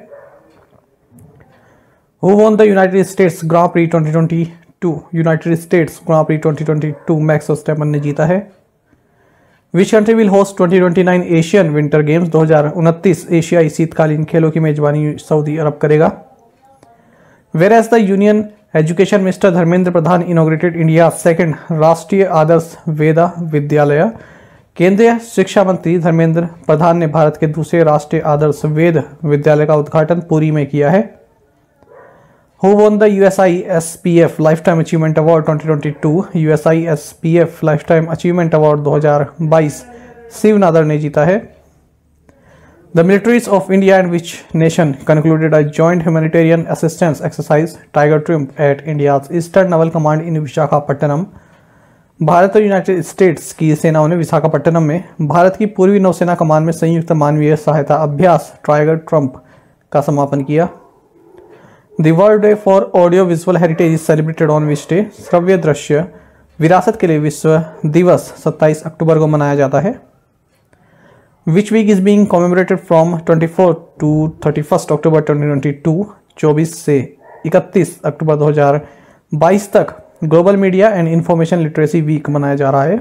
Who won the United States Grand Prix 2022? United States Grand pre 2022 Max Verstappen ने जीता है। Which country will host 2029 Asian winter games? 2029 एशियाई शीतकालीन खेलों की मेजबानी सऊदी अरब करेगा। Whereas the Union education minister Dharmendra Pradhan inaugurated India second Rashtriya Adarsh वेदा विद्यालय। केंद्रीय शिक्षा मंत्री धर्मेंद्र प्रधान ने भारत के दूसरे राष्ट्रीय आदर्श वेद विद्यालय का उद्घाटन पुरी में किया है। Who won the USISPF Lifetime Achievement Award 2022? USISPF Lifetime Achievement Award 2022 Shiv Nadar ने जीता है। The militaries of India and which nation concluded a joint humanitarian assistance exercise Tiger Triumph at India's Eastern Naval Command in Visakhapatnam? Bharat और United states की सेनाओं ने विशाखापट्टनम में भारत की पूर्वी नौसेना कमान में संयुक्त मानवीय सहायता अभ्यास टाइगर ट्रम्प का समापन किया। The World Day for Audio Visual Heritage is celebrated on which day? श्रव्य दृश्य विरासत के लिए विश्व दिवस 27 अक्टूबर को मनाया जाता है। Which week is being commemorated from 24 to 31st October 2022? 24 से 31 अक्टूबर 2022 तक global media and information literacy week मनाया जा रहा है।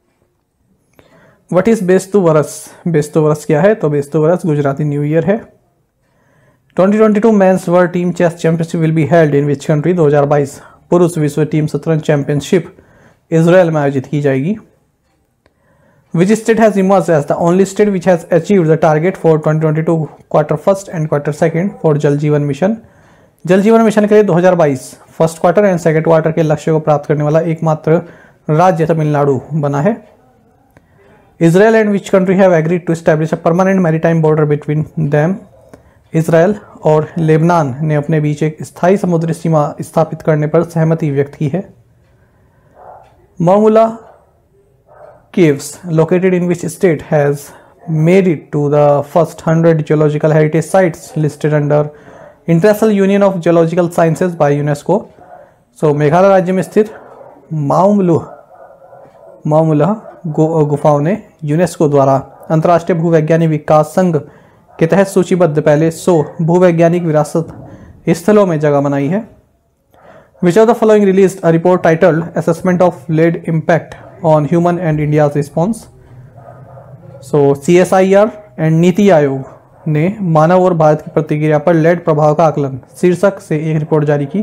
What is बेस्तु वरस? बेस्तु वरस क्या है? तो बेस्तु वरस गुजराती न्यू ईयर है। 2022 men's world team chess championship will be held in which country? 2022 पुरुष विश्व टीम शतरंज चैंपियनशिप इजराइल में आयोजित की जाएगी। Which state has emerged as the only state which has achieved the target for 2022 quarter first and quarter second for जल Jeevan mission? जल Jeevan mission के लिए 2022 first quarter and second quarter के लक्ष्य को प्राप्त करने वाला एकमात्र राज्य तमिलनाडु बना है। Israel and which country have agreed to establish a permanent maritime border between them? Israel और लेबनान ने अपने बीच एक स्थायी समुद्री सीमा स्थापित करने पर सहमति व्यक्त की है। मामूला Caves located in which state has made it to the first 100 geological heritage sites listed under International Union of Geological Sciences by UNESCO? So Meghalaya राज्य में स्थित माउमुला गुफाओं ने यूनेस्को द्वारा अंतर्राष्ट्रीय भूवैज्ञानिक विकास संघ के तहत सूचीबद्ध पहले 100 भूवैज्ञानिक विरासत स्थलों में जगह बनाई है। Which of the following released a report titled Assessment of Lead Impact on Human and India's Response? So CSIR and NITI Aayog ने मानव और भारत की प्रतिक्रिया पर लेड प्रभाव का आकलन शीर्षक से एक रिपोर्ट जारी की।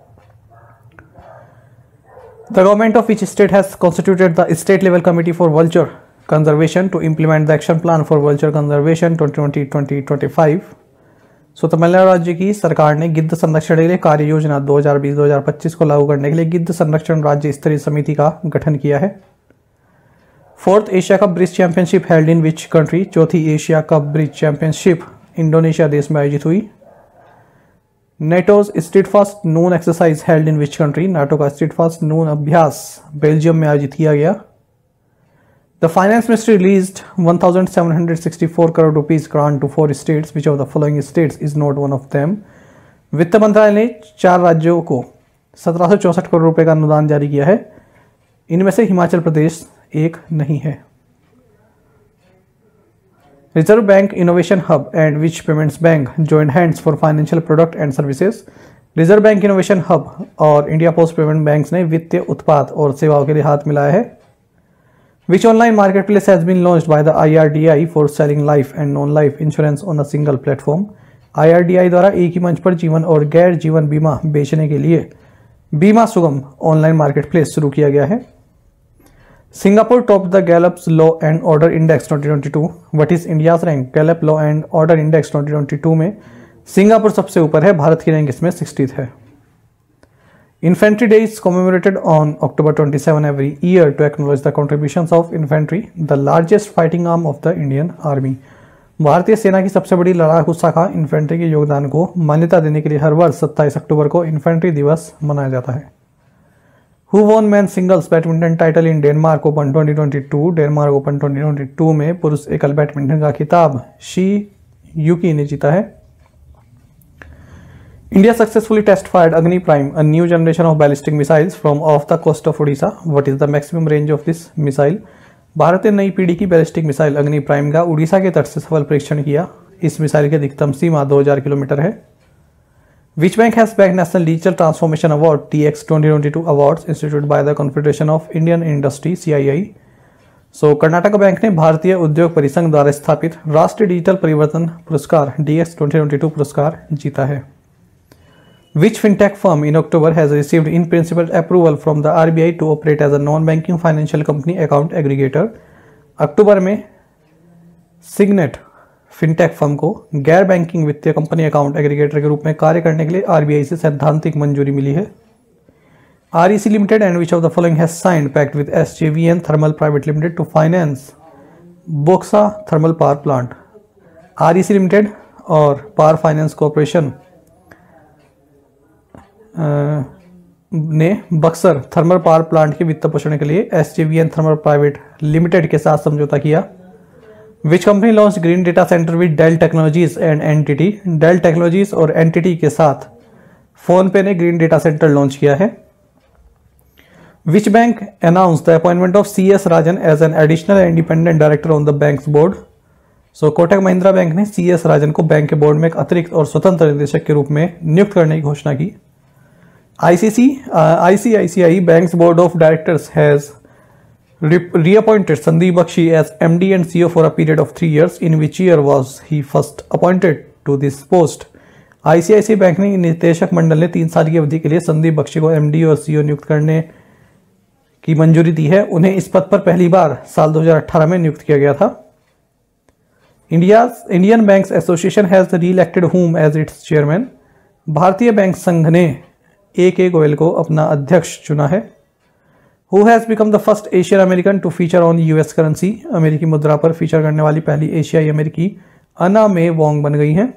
The government of each state has constituted the state level committee for vulture conservation to implement the action plan for vulture conservation 2020-2025. सो तमिलनाडु राज्य की सरकार ने गिद्ध संरक्षण के लिए कार्य योजना 2020-2025 को लागू करने के लिए गिद्ध संरक्षण राज्य स्तरीय समिति का गठन किया है। Fourth Asia cup bridge championship held in which country? चौथी Asia cup bridge championship Indonesia देश में आयोजित हुई। NATO's Steadfast Noon exercise held in which country? NATO का स्ट्रीटफास्ट नून अभ्यास बेल्जियम में आयोजित किया गया। The Finance Ministry released 1,764 crore rupees grant to 4 states. Which of the following states is not one of them? वित्त मंत्रालय ने 4 राज्यों को 1764 करोड़ रुपए का अनुदान जारी किया है। इनमें से हिमाचल प्रदेश एक नहीं है। Reserve bank innovation hub and which payments bank joint hands for financial product and services? Reserve bank innovation hub और इंडिया पोस्ट पेमेंट बैंक ने वित्तीय उत्पाद और सेवाओं के लिए हाथ मिलाया है। Which online marketplace has been launched by the IRDAI for selling life and non-life insurance on a single platform? IRDAI द्वारा एक ही मंच पर जीवन और गैर जीवन बीमा बेचने के लिए बीमा सुगम ऑनलाइन मार्केटप्लेस शुरू किया गया है। Singapore top the Gallup's law and order index 2022। What is India's rank? Gallup law and order index 2022 में सिंगापुर सबसे ऊपर है, भारत की रैंक इसमें 60th है। Infantry Day is commemorated on October 27 every year to acknowledge the contributions of infantry, the largest fighting arm of the Indian Army. भारतीय सेना की सबसे बड़ी लड़ाकू शाखा इन्फेंट्री के योगदान को मान्यता देने के लिए हर वर्ष 27 अक्टूबर को इन्फेंट्री दिवस मनाया जाता है। Who won men's singles badminton title in Denmark open 2022? Denmark open 2022 में पुरुष एकल बैडमिंटन का खिताब शी यूकी ने जीता है। India successfully test fired Agni Prime, a new generation of ballistic missiles from off the coast of Odisha. What is the maximum range of this missile? Bharat ने नई पीढ़ी की बैलिस्टिक मिसाइल अग्नि प्राइम का उड़ीसा के तट से सफल परीक्षण किया। इस मिसाइल की अधिकतम सीमा 2000 किलोमीटर है। Which bank has bagged National Digital Transformation Award TX 2022 awards instituted by the Confederation of Indian Industry CII? So Karnataka bank ने भारतीय उद्योग परिसंघ द्वारा स्थापित राष्ट्रीय डिजिटल परिवर्तन पुरस्कार DX 2022 पुरस्कार जीता है। Which fintech firm in October has received in principle approval from the RBI to operate as a non-banking financial company account aggregator? अक्टूबर में सिग्नेट फिनटेक फर्म को गैर बैंकिंग वित्तीय कंपनी अकाउंट एग्रीगेटर के रूप में कार्य करने के लिए RBI से सैद्धांतिक मंजूरी मिली है। REC Limited and which of the following has signed pact with SJVN Thermal Private Limited to finance Boksa Thermal Power Plant? REC Limited और पावर फाइनेंस कॉर्पोरेशन ने बक्सर थर्मल पावर प्लांट के वित्त पोषण के लिए SJVN थर्मल प्राइवेट लिमिटेड के साथ समझौता किया। Which company launch green data centre with Dell technologies and entity? Dell technologies और एंटिटी के साथ फोन पे ने ग्रीन डेटा सेंटर लॉन्च किया है। Which bank announce the appointment of CS Rajan as an additional independent director on the bank's board? So Kotak Mahindra bank ने CS Rajan को bank के बोर्ड में एक अतिरिक्त और स्वतंत्र निदेशक के रूप में नियुक्त करने की घोषणा की। ICICI Bank's board of directors has reappointed Sandeep Bakshi as MD and CEO for a period of 3 years. In which year was he first appointed to this post? ICICI bank ने निदेशक मंडल ने 3 साल की अवधि के लिए संदीप बख्शी को MD और CEO नियुक्त करने की मंजूरी दी है। उन्हें इस पद पर पहली बार साल 2018 में नियुक्त किया गया था। Indian Banks Association has re-elected whom as its chairman? भारतीय बैंक संघ ने AK गोयल को अपना अध्यक्ष चुना है। Who has become the first Asian American to feature on US currency? अमेरिकी मुद्रा पर फीचर करने वाली पहली एशियाई अमेरिकी अना मे वोंग बन गई हैं।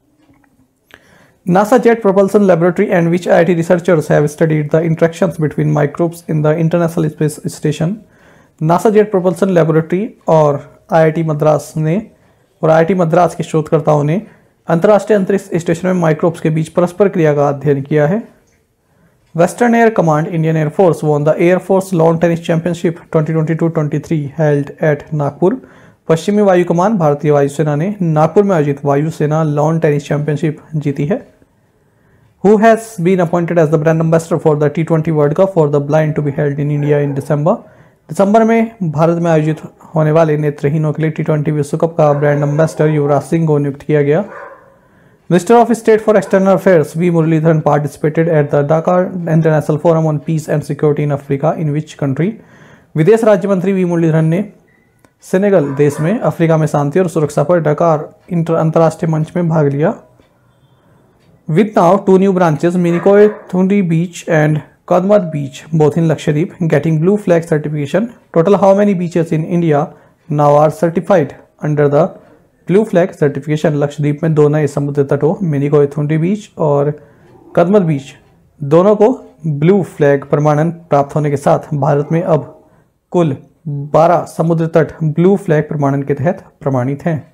NASA Jet Propulsion Laboratory and which IIT researchers have studied the interactions between microbes in the International Space Station? NASA Jet Propulsion Laboratory और IIT मद्रास ने और IIT मद्रास के शोधकर्ताओं ने अंतर्राष्ट्रीय अंतरिक्ष स्टेशन में माइक्रोब्स के बीच परस्पर क्रिया का अध्ययन किया है। Western Air Command Indian Air Force won the Air Force Lawn Tennis Championship 2022-23 held at Nagpur. पश्चिमी वायु कमान भारतीय वायुसेना ने नागपुर में आयोजित वायुसेना लॉन टेनिस चैंपियनशिप जीती है। Who has been appointed as the brand ambassador for the T20 World Cup for the blind to be held in India in December? दिसंबर में भारत में आयोजित होने वाले नेत्रहीनों के लिए T20 विश्व कप का ब्रांड एम्बेसडर युवराज सिंह को नियुक्त किया गया। Minister of state for external affairs V Muraleedharan participated at the Dhaka international forum on peace and security in Africa in which country? विदेश राज्य मंत्री वी मुरलीधरन ने सेनेगल देश में अफ्रीका में शांति और सुरक्षा पर ढाका अंतर्राष्ट्रीय मंच में भाग लिया। With now 2 new branches, Minikoy Thundi Beach and Kadmat Beach, both in Lakshadweep, getting blue flag certification. Total how many beaches in India now are certified under the blue flag certification? Lakshadweep में 2 नए समुद्र तटों मिनिकोय थुंडी बीच और कदमत बीच दोनों को blue flag प्रमाणन प्राप्त होने के साथ भारत में अब कुल 12 समुद्र तट ब्लू फ्लैग प्रमाणन के तहत प्रमाणित हैं।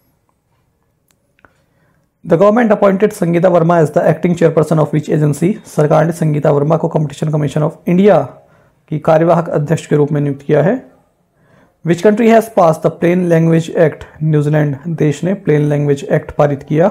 The government appointed Sangeeta Verma as the acting chairperson of which agency? सरकार ने संगीता वर्मा को कंपटीशन कमीशन ऑफ इंडिया की कार्यवाहक अध्यक्ष के रूप में नियुक्त किया है। Which country has pass the plain language act? New Zealand देश ने प्लेन लैंग्वेज एक्ट पारित किया।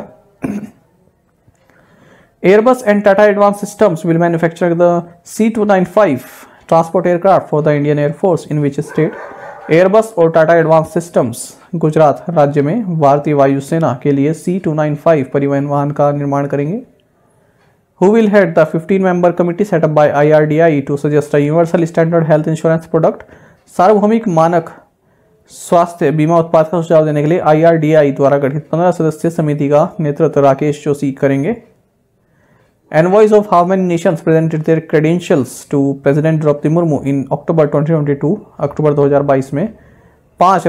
Airbus and Tata advance systems will manufacture the C295 transport aircraft for the Indian air force in which state? Airbus और टाटा एडवांस सिस्टम्स गुजरात राज्य में भारतीय वायुसेना के लिए C295 परिवहन वाहन का निर्माण करेंगे। Who will head the 15-member committee set up by IRDAI to suggest a universal standard health insurance product? सार्वभौमिक मानक स्वास्थ्य बीमा उत्पाद का सुझाव देने के लिए IRDAI द्वारा गठित 15 सदस्यीय समिति का नेतृत्व राकेश जोशी करेंगे। Envoys of how many nations presented their credentials to President Droupadi Murmu in October 2022? अक्टूबर 2022 में 5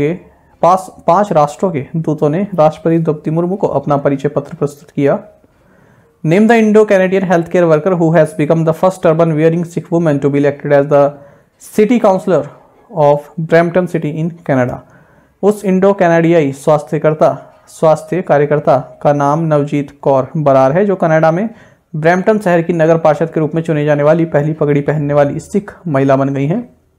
राष्ट्रों के दूतों ने राष्ट्रपति द्रौपदी मुर्मू को अपना परिचय पत्र प्रस्तुत किया। Name the Indo-Canadian healthcare worker who has become the first turban-wearing Sikh woman to be elected as the city councillor of Brampton City in Canada. उस इंडो कैनेडियाई स्वास्थ्य कार्यकर्ता का नाम नवजीत कौर बरार है जो कनाडा में ब्रैम्पटन शहर की नगर पार्षद के रूप में चुनी जाने वाली पहली पगड़ी पहनने वाली सिख महिला बन गई हैं।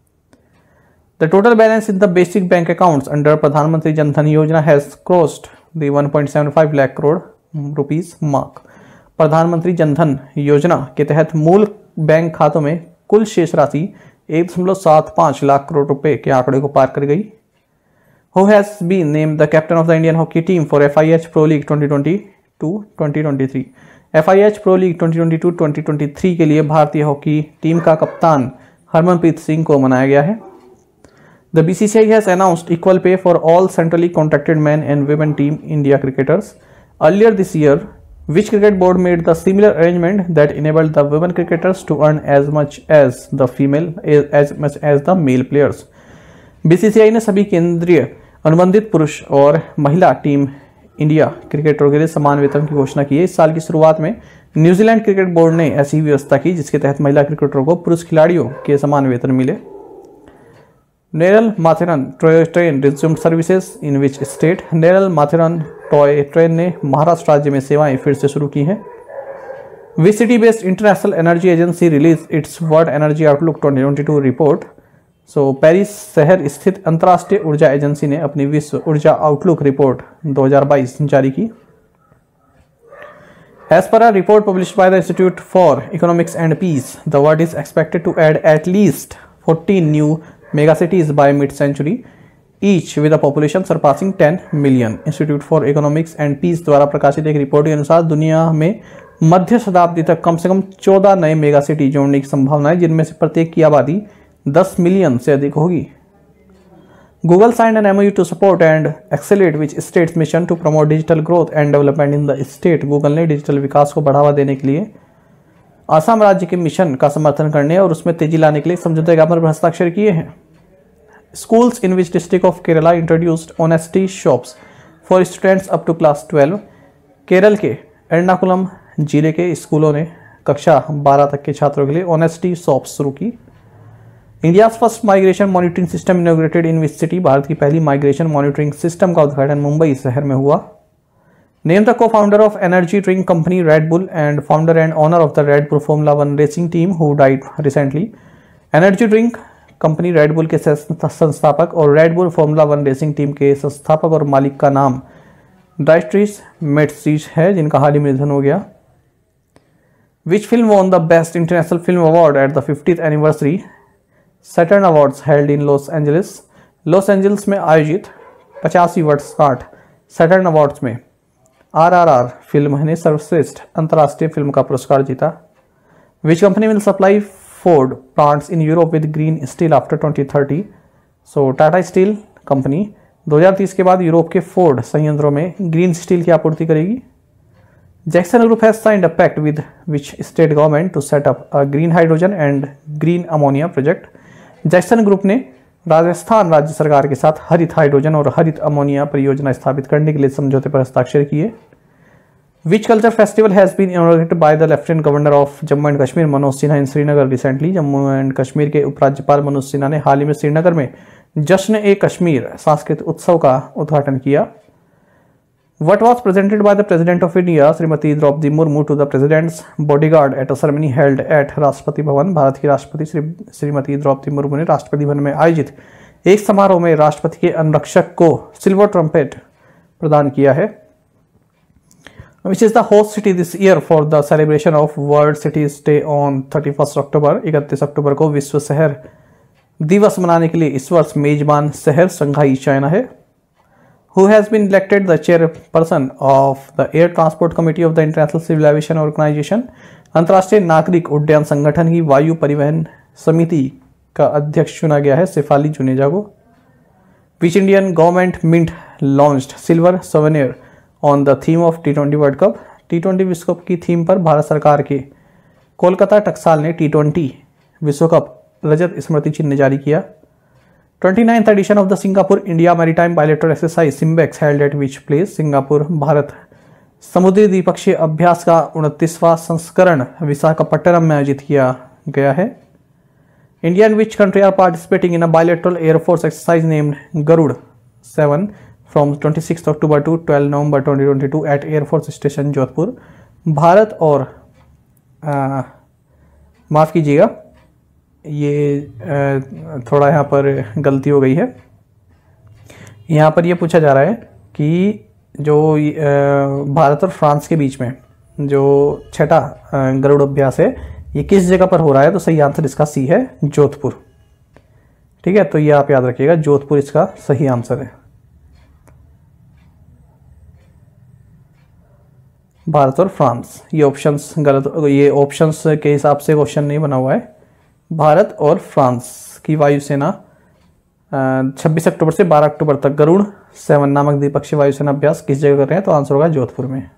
The total balance in the basic bank accounts under Pradhan Mantri Jan Dhan Yojana has crossed the 1.75 lakh crore rupees mark. Pradhan Mantri Jan Dhan योजना के तहत मूल बैंक खातों में कुल शेष राशि 1.75 लाख करोड़ रुपए के आंकड़े को पार कर गई। Who has been named the captain of the Indian hockey team for FIH Pro League 2022-2023? FIH Pro League 2022-2023 के लिए भारतीय हॉकी टीम का कप्तान हरमनप्रीत सिंह को मनाया गया है। The BCCI has announced equal pay for all centrally contracted men and women team India cricketers. Earlier this year, which cricket board made the similar arrangement that enabled the women cricketers to earn as much as the male players? BCCI ने सभी केंद्रीय अनुबंधित पुरुष और महिला team India क्रिकेटरों के लिए समान वेतन की घोषणा की है। इस साल की शुरुआत में न्यूजीलैंड क्रिकेट बोर्ड ने ऐसी व्यवस्था की जिसके तहत महिला क्रिकेटरों को पुरुष खिलाड़ियों के समान वेतन मिले। Neral Matheran toy train resumed services in which state? Neral Matheran toy train ने महाराष्ट्र राज्य में सेवाएं फिर से शुरू की हैं। Which city based international energy agency release its world energy outlook 2022 report? Paris शहर स्थित अंतर्राष्ट्रीय ऊर्जा एजेंसी ने अपनी विश्व ऊर्जा आउटलुक रिपोर्ट 2022 जारी की। As per a report published by the Institute for Economics and Peace, the world is expected to add at least 14 new megacities by mid-century, each with a population surpassing 10 million. Institute for Economics and Peace द्वारा प्रकाशित एक report के अनुसार दुनिया में मध्य शताब्दी तक कम से कम 14 नए मेगासिटी जोड़ने की संभावना है जिनमें से प्रत्येक की आबादी 10 मिलियन से अधिक होगी। Google signed an MOU to support and accelerate which state's mission to promote digital growth and development in the state? Google ने डिजिटल विकास को बढ़ावा देने के लिए असम राज्य के मिशन का समर्थन करने और उसमें तेजी लाने के लिए समझौता ज्ञापन पर हस्ताक्षर किए हैं। Schools in which district of Kerala introduced honesty shops for students up to class 12? Kerala के एर्नाकुलम जिले के स्कूलों ने कक्षा 12 तक के छात्रों के लिए ऑनेस्टी शॉप्स शुरू की। India first migration monitoring system inaugurated in which city? Bharat की पहली माइग्रेशन मॉनिटरिंग सिस्टम का उद्घाटन मुंबई शहर में हुआ। Name the co founder of energy drink company Red Bull and founder and owner of the Red Bull formula 1 racing team who died recently? Energy drink company Red Bull के संस्थापक और Red Bull formula 1 racing team के संस्थापक और मालिक का नाम डाइट्रीस मेट्सीज है, जिनका हाल ही में निधन हो गया। Which film won the best international film award at the 50th anniversary Saturn awards held in Los Angeles. Los Angeles में आयोजित 50वीं वर्षगांठ सैटर्न अवार्ड्स में RRR फिल्म ने सर्वश्रेष्ठ अंतर्राष्ट्रीय फिल्म का पुरस्कार जीता। Which company will supply Ford plants in Europe with green steel after 2030। So Tata steel company 2030 के बाद यूरोप के फोर्ड संयंत्रों में ग्रीन स्टील की आपूर्ति करेगी। Jakson group has signed a pact with which state government to set up a green hydrogen and green ammonia project. Jakson group ने राजस्थान राज्य सरकार के साथ हरित हाइड्रोजन और हरित अमोनिया परियोजना स्थापित करने के लिए समझौते पर हस्ताक्षर किए। Which culture festival has been inaugurated by the lieutenant governor of Jammu and Kashmir Manoj Sinha in Srinagar recently. Jammu and Kashmir के उपराज्यपाल मनोज सिन्हा ने हाल ही में श्रीनगर में जश्न-ए-कश्मीर सांस्कृतिक उत्सव का उद्घाटन किया। What was presented by the President of India, Shrimati Draupadi Murmu, to the President's bodyguard at a ceremony held at Rashtrapati Bhavan. Bharat की राष्ट्रपति श्रीमती द्रौपदी मुर्मू ने राष्ट्रपति भवन में आयोजित एक समारोह में राष्ट्रपति के अंगरक्षक को सिल्वर ट्रम्पेट प्रदान किया है। Which is the host city this year for the celebration of World Cities Day on 31st October। 31 अक्टूबर को विश्व शहर दिवस मनाने के लिए इस वर्ष मेजबान शहर शंघाई चाइना है। Who has been elected the chairperson of the Air Transport Committee of the International Civil Aviation Organization। अंतर्राष्ट्रीय नागरिक उड्डयन संगठन की वायु परिवहन समिति का अध्यक्ष चुना गया है शेफाली जुनेजा को। Which Indian government mint launched silver souvenir on the theme of T20 World Cup। T20 विश्व कप की थीम पर भारत सरकार के कोलकाता टकसाल ने T20 विश्व कप रजत स्मृति चिन्ह जारी किया। 29th edition of the Singapore India Maritime Bilateral Exercise SIMBEX held at which place। Singapore Bharat समुद्री द्विपक्षीय अभ्यास का 29वां संस्करण विशाखापट्टनम में आयोजित किया गया है। India and which country are participating in a bilateral Air Force exercise named Garud 7 from 26th October to 12 November 2022 at Air Force Station Jodhpur. Bharat और माफ़ कीजिएगा, ये थोड़ा यहाँ पर गलती हो गई है। यहाँ पर ये पूछा जा रहा है कि जो भारत और फ्रांस के बीच में जो छठा गरुड़ अभ्यास है ये किस जगह पर हो रहा है, तो सही आंसर इसका सी है, जोधपुर। ठीक है, तो ये आप याद रखिएगा, जोधपुर इसका सही आंसर है। भारत और फ्रांस, ये ऑप्शंस गलत, ये ऑप्शंस के हिसाब से क्वेश्चन नहीं बना हुआ है। भारत और फ्रांस की वायुसेना 26 अक्टूबर से 12 अक्टूबर तक गरुड़ 7 नामक द्विपक्षीय वायुसेना अभ्यास किस जगह कर रहे हैं, तो आंसर होगा जोधपुर में।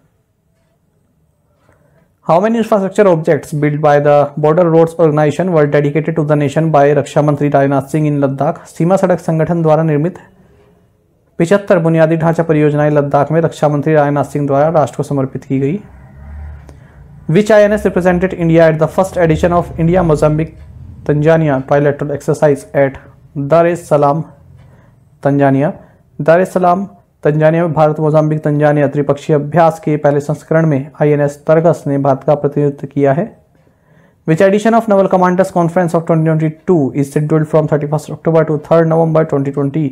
How many infrastructure objects build by the border roads organisation were dedicated to the nation by रक्षा मंत्री राजनाथ सिंह इन लद्दाख। सीमा सड़क संगठन द्वारा निर्मित 75 बुनियादी ढांचा परियोजनाएं लद्दाख में रक्षा मंत्री राजनाथ सिंह द्वारा राष्ट्र को समर्पित की गई। Which INS represented India at the first edition of India Mozambique Tanzania bilateral exercise at Dar es Salaam Tanzania. Dar es Salaam Tanzania में भारत मोजाम्बिक तंजानिया त्रिपक्षीय अभ्यास के पहले संस्करण में INS तरगस ने भारत का प्रतिनिधित्व किया है। Which edition of naval commanders conference of 2022 is scheduled from 31st October to 3rd November 2022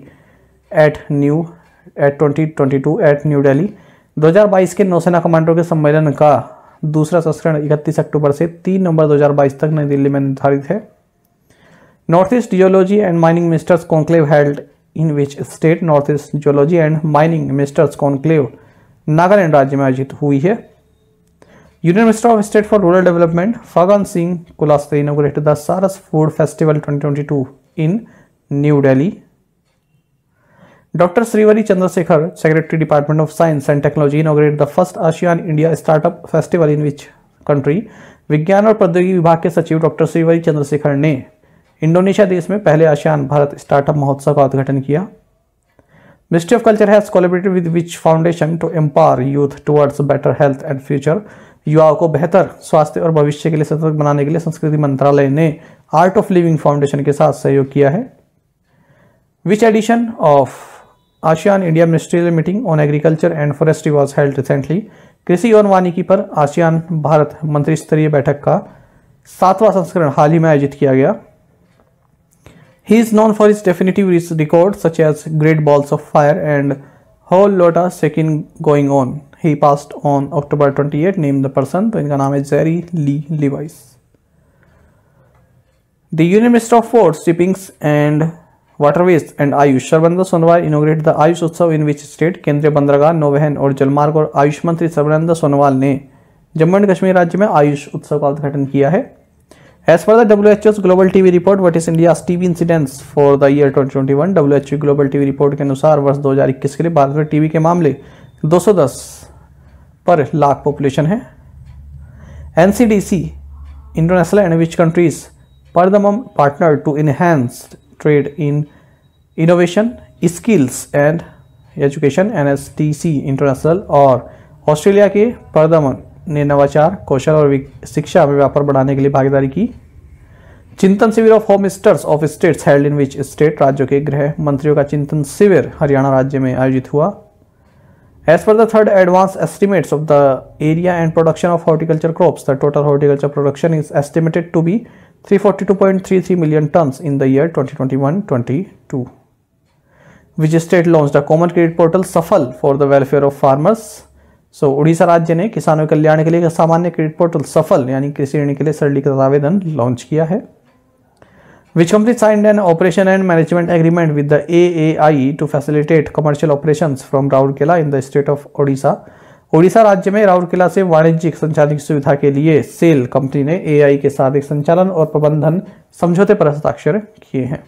at New Delhi. 2022 के नौसेना कमांडरों के सम्मेलन का दूसरा संस्करण 31 अक्टूबर से 3 नवंबर 2022 तक नई दिल्ली में निर्धारित है। North east geology and mining ministers conclave held in which state. North east geology and mining ministers conclave Nagaland राज्य में आयोजित हुई है। Union minister of state for rural development Faggan Singh Kulaste inaugurated the Saras food festival 2022 in new Delhi. Doctor Srivari Chandrasekhar, secretary department of science and technology, inaugurated the first ASEAN India startup festival in which country. विज्ञान और प्रौद्योगिकी विभाग के सचिव डॉक्टर श्रीवरी चंद्रशेखर ने Indonesia देश में पहले आसियान भारत स्टार्टअप महोत्सव का उद्घाटन किया। Ministry of culture has collaborated with which foundation to empower youth towards better health and future. युवाओं को बेहतर स्वास्थ्य और भविष्य के लिए सतत बनाने के लिए संस्कृति मंत्रालय ने आर्ट ऑफ लिविंग फाउंडेशन के साथ सहयोग किया है। Which edition of ASEAN India ministerial meeting on agriculture and forestry was held recently. कृषि और वानिकी पर आसियान भारत मंत्री स्तरीय बैठक का 7वां संस्करण हाल ही में आयोजित किया गया। He is known for his definitive records such as Great Balls of Fire and Whole Lotta Shaking Going On. He passed on October 28. Name the person. तो इनका नाम है Jerry Lee Lewis. The Union Minister of Ports, Shippings and Waterways and Ayush Sarbananda Sonowal inaugurate the Ayush Utsav in which state. केंद्रीय बंदरगाह, नौवहन और जलमार्ग और आयुष मंत्री सर्बानंद सोनोवाल ने जम्मू एंड कश्मीर राज्य में आयुष उत्सव का उद्घाटन किया है. As per the WHO's Global TB report, what is India's TB incidence for the year 2021? WHO Global TB report के अनुसार वर्ष 2021 के लिए भारत में टीबी के मामले 210 पर लाख पॉपुलेशन है. NCDC International and which countries partner to enhance trade in innovation, skills and education. NSTC International और ऑस्ट्रेलिया के परदमन ने नवाचार, कौशल और शिक्षा में व्यापार बढ़ाने के लिए भागीदारी की. Chintan Shivir of home ministers of states held in which state? राज्यों के गृह मंत्रियों का चिंतन शिविर हरियाणा राज्य में आयोजित हुआ. As per the third advance estimates of the area and production of horticulture crops, the total horticulture production is estimated to be 342.33 million tons in the year 2021-22. Which state launched a common credit portal सफल for the welfare of farmers? So Orissa राज्य ने किसानों के कल्याण के लिए सामान्य credit portal सफल यानी कृषि ऋण के लिए सरलीकृत आवेदन लॉन्च किया है. Which company signed an operation and management agreement with the AAI to facilitate commercial operations from Rourkela in the state of Odisha? Odisha राज्य में राउरकेला से वाणिज्यिक संचालन की सुविधा के लिए सेल कंपनी ने AI के साथ एक संचालन और प्रबंधन समझौते पर हस्ताक्षर किए हैं.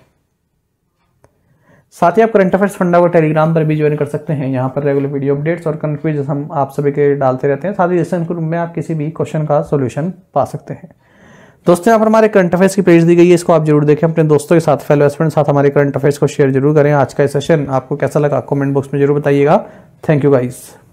साथ ही आप करंट अफेयर्स फंडा को टेलीग्राम पर भी ज्वाइन कर सकते हैं. यहाँ पर रेगुलर वीडियो अपडेट्स और कंफ्यूज हम आप सभी के डालते रहते हैं. साथ ही लेसन ग्रुप में आप किसी भी क्वेश्चन का सॉल्यूशन पा सकते हैं. दोस्तों यहाँ पर हमारे करंट अफेयर्स की पेज दी गई है, इसको आप जरूर देखें. अपने दोस्तों के साथ, फेलो एस्पिरेंट साथ हमारे करंट अफेयर्स को शेयर जरूर करें. आज का सेशन आपको कैसा लगा कमेंट बॉक्स में जरूर बताइएगा. Thank you guys.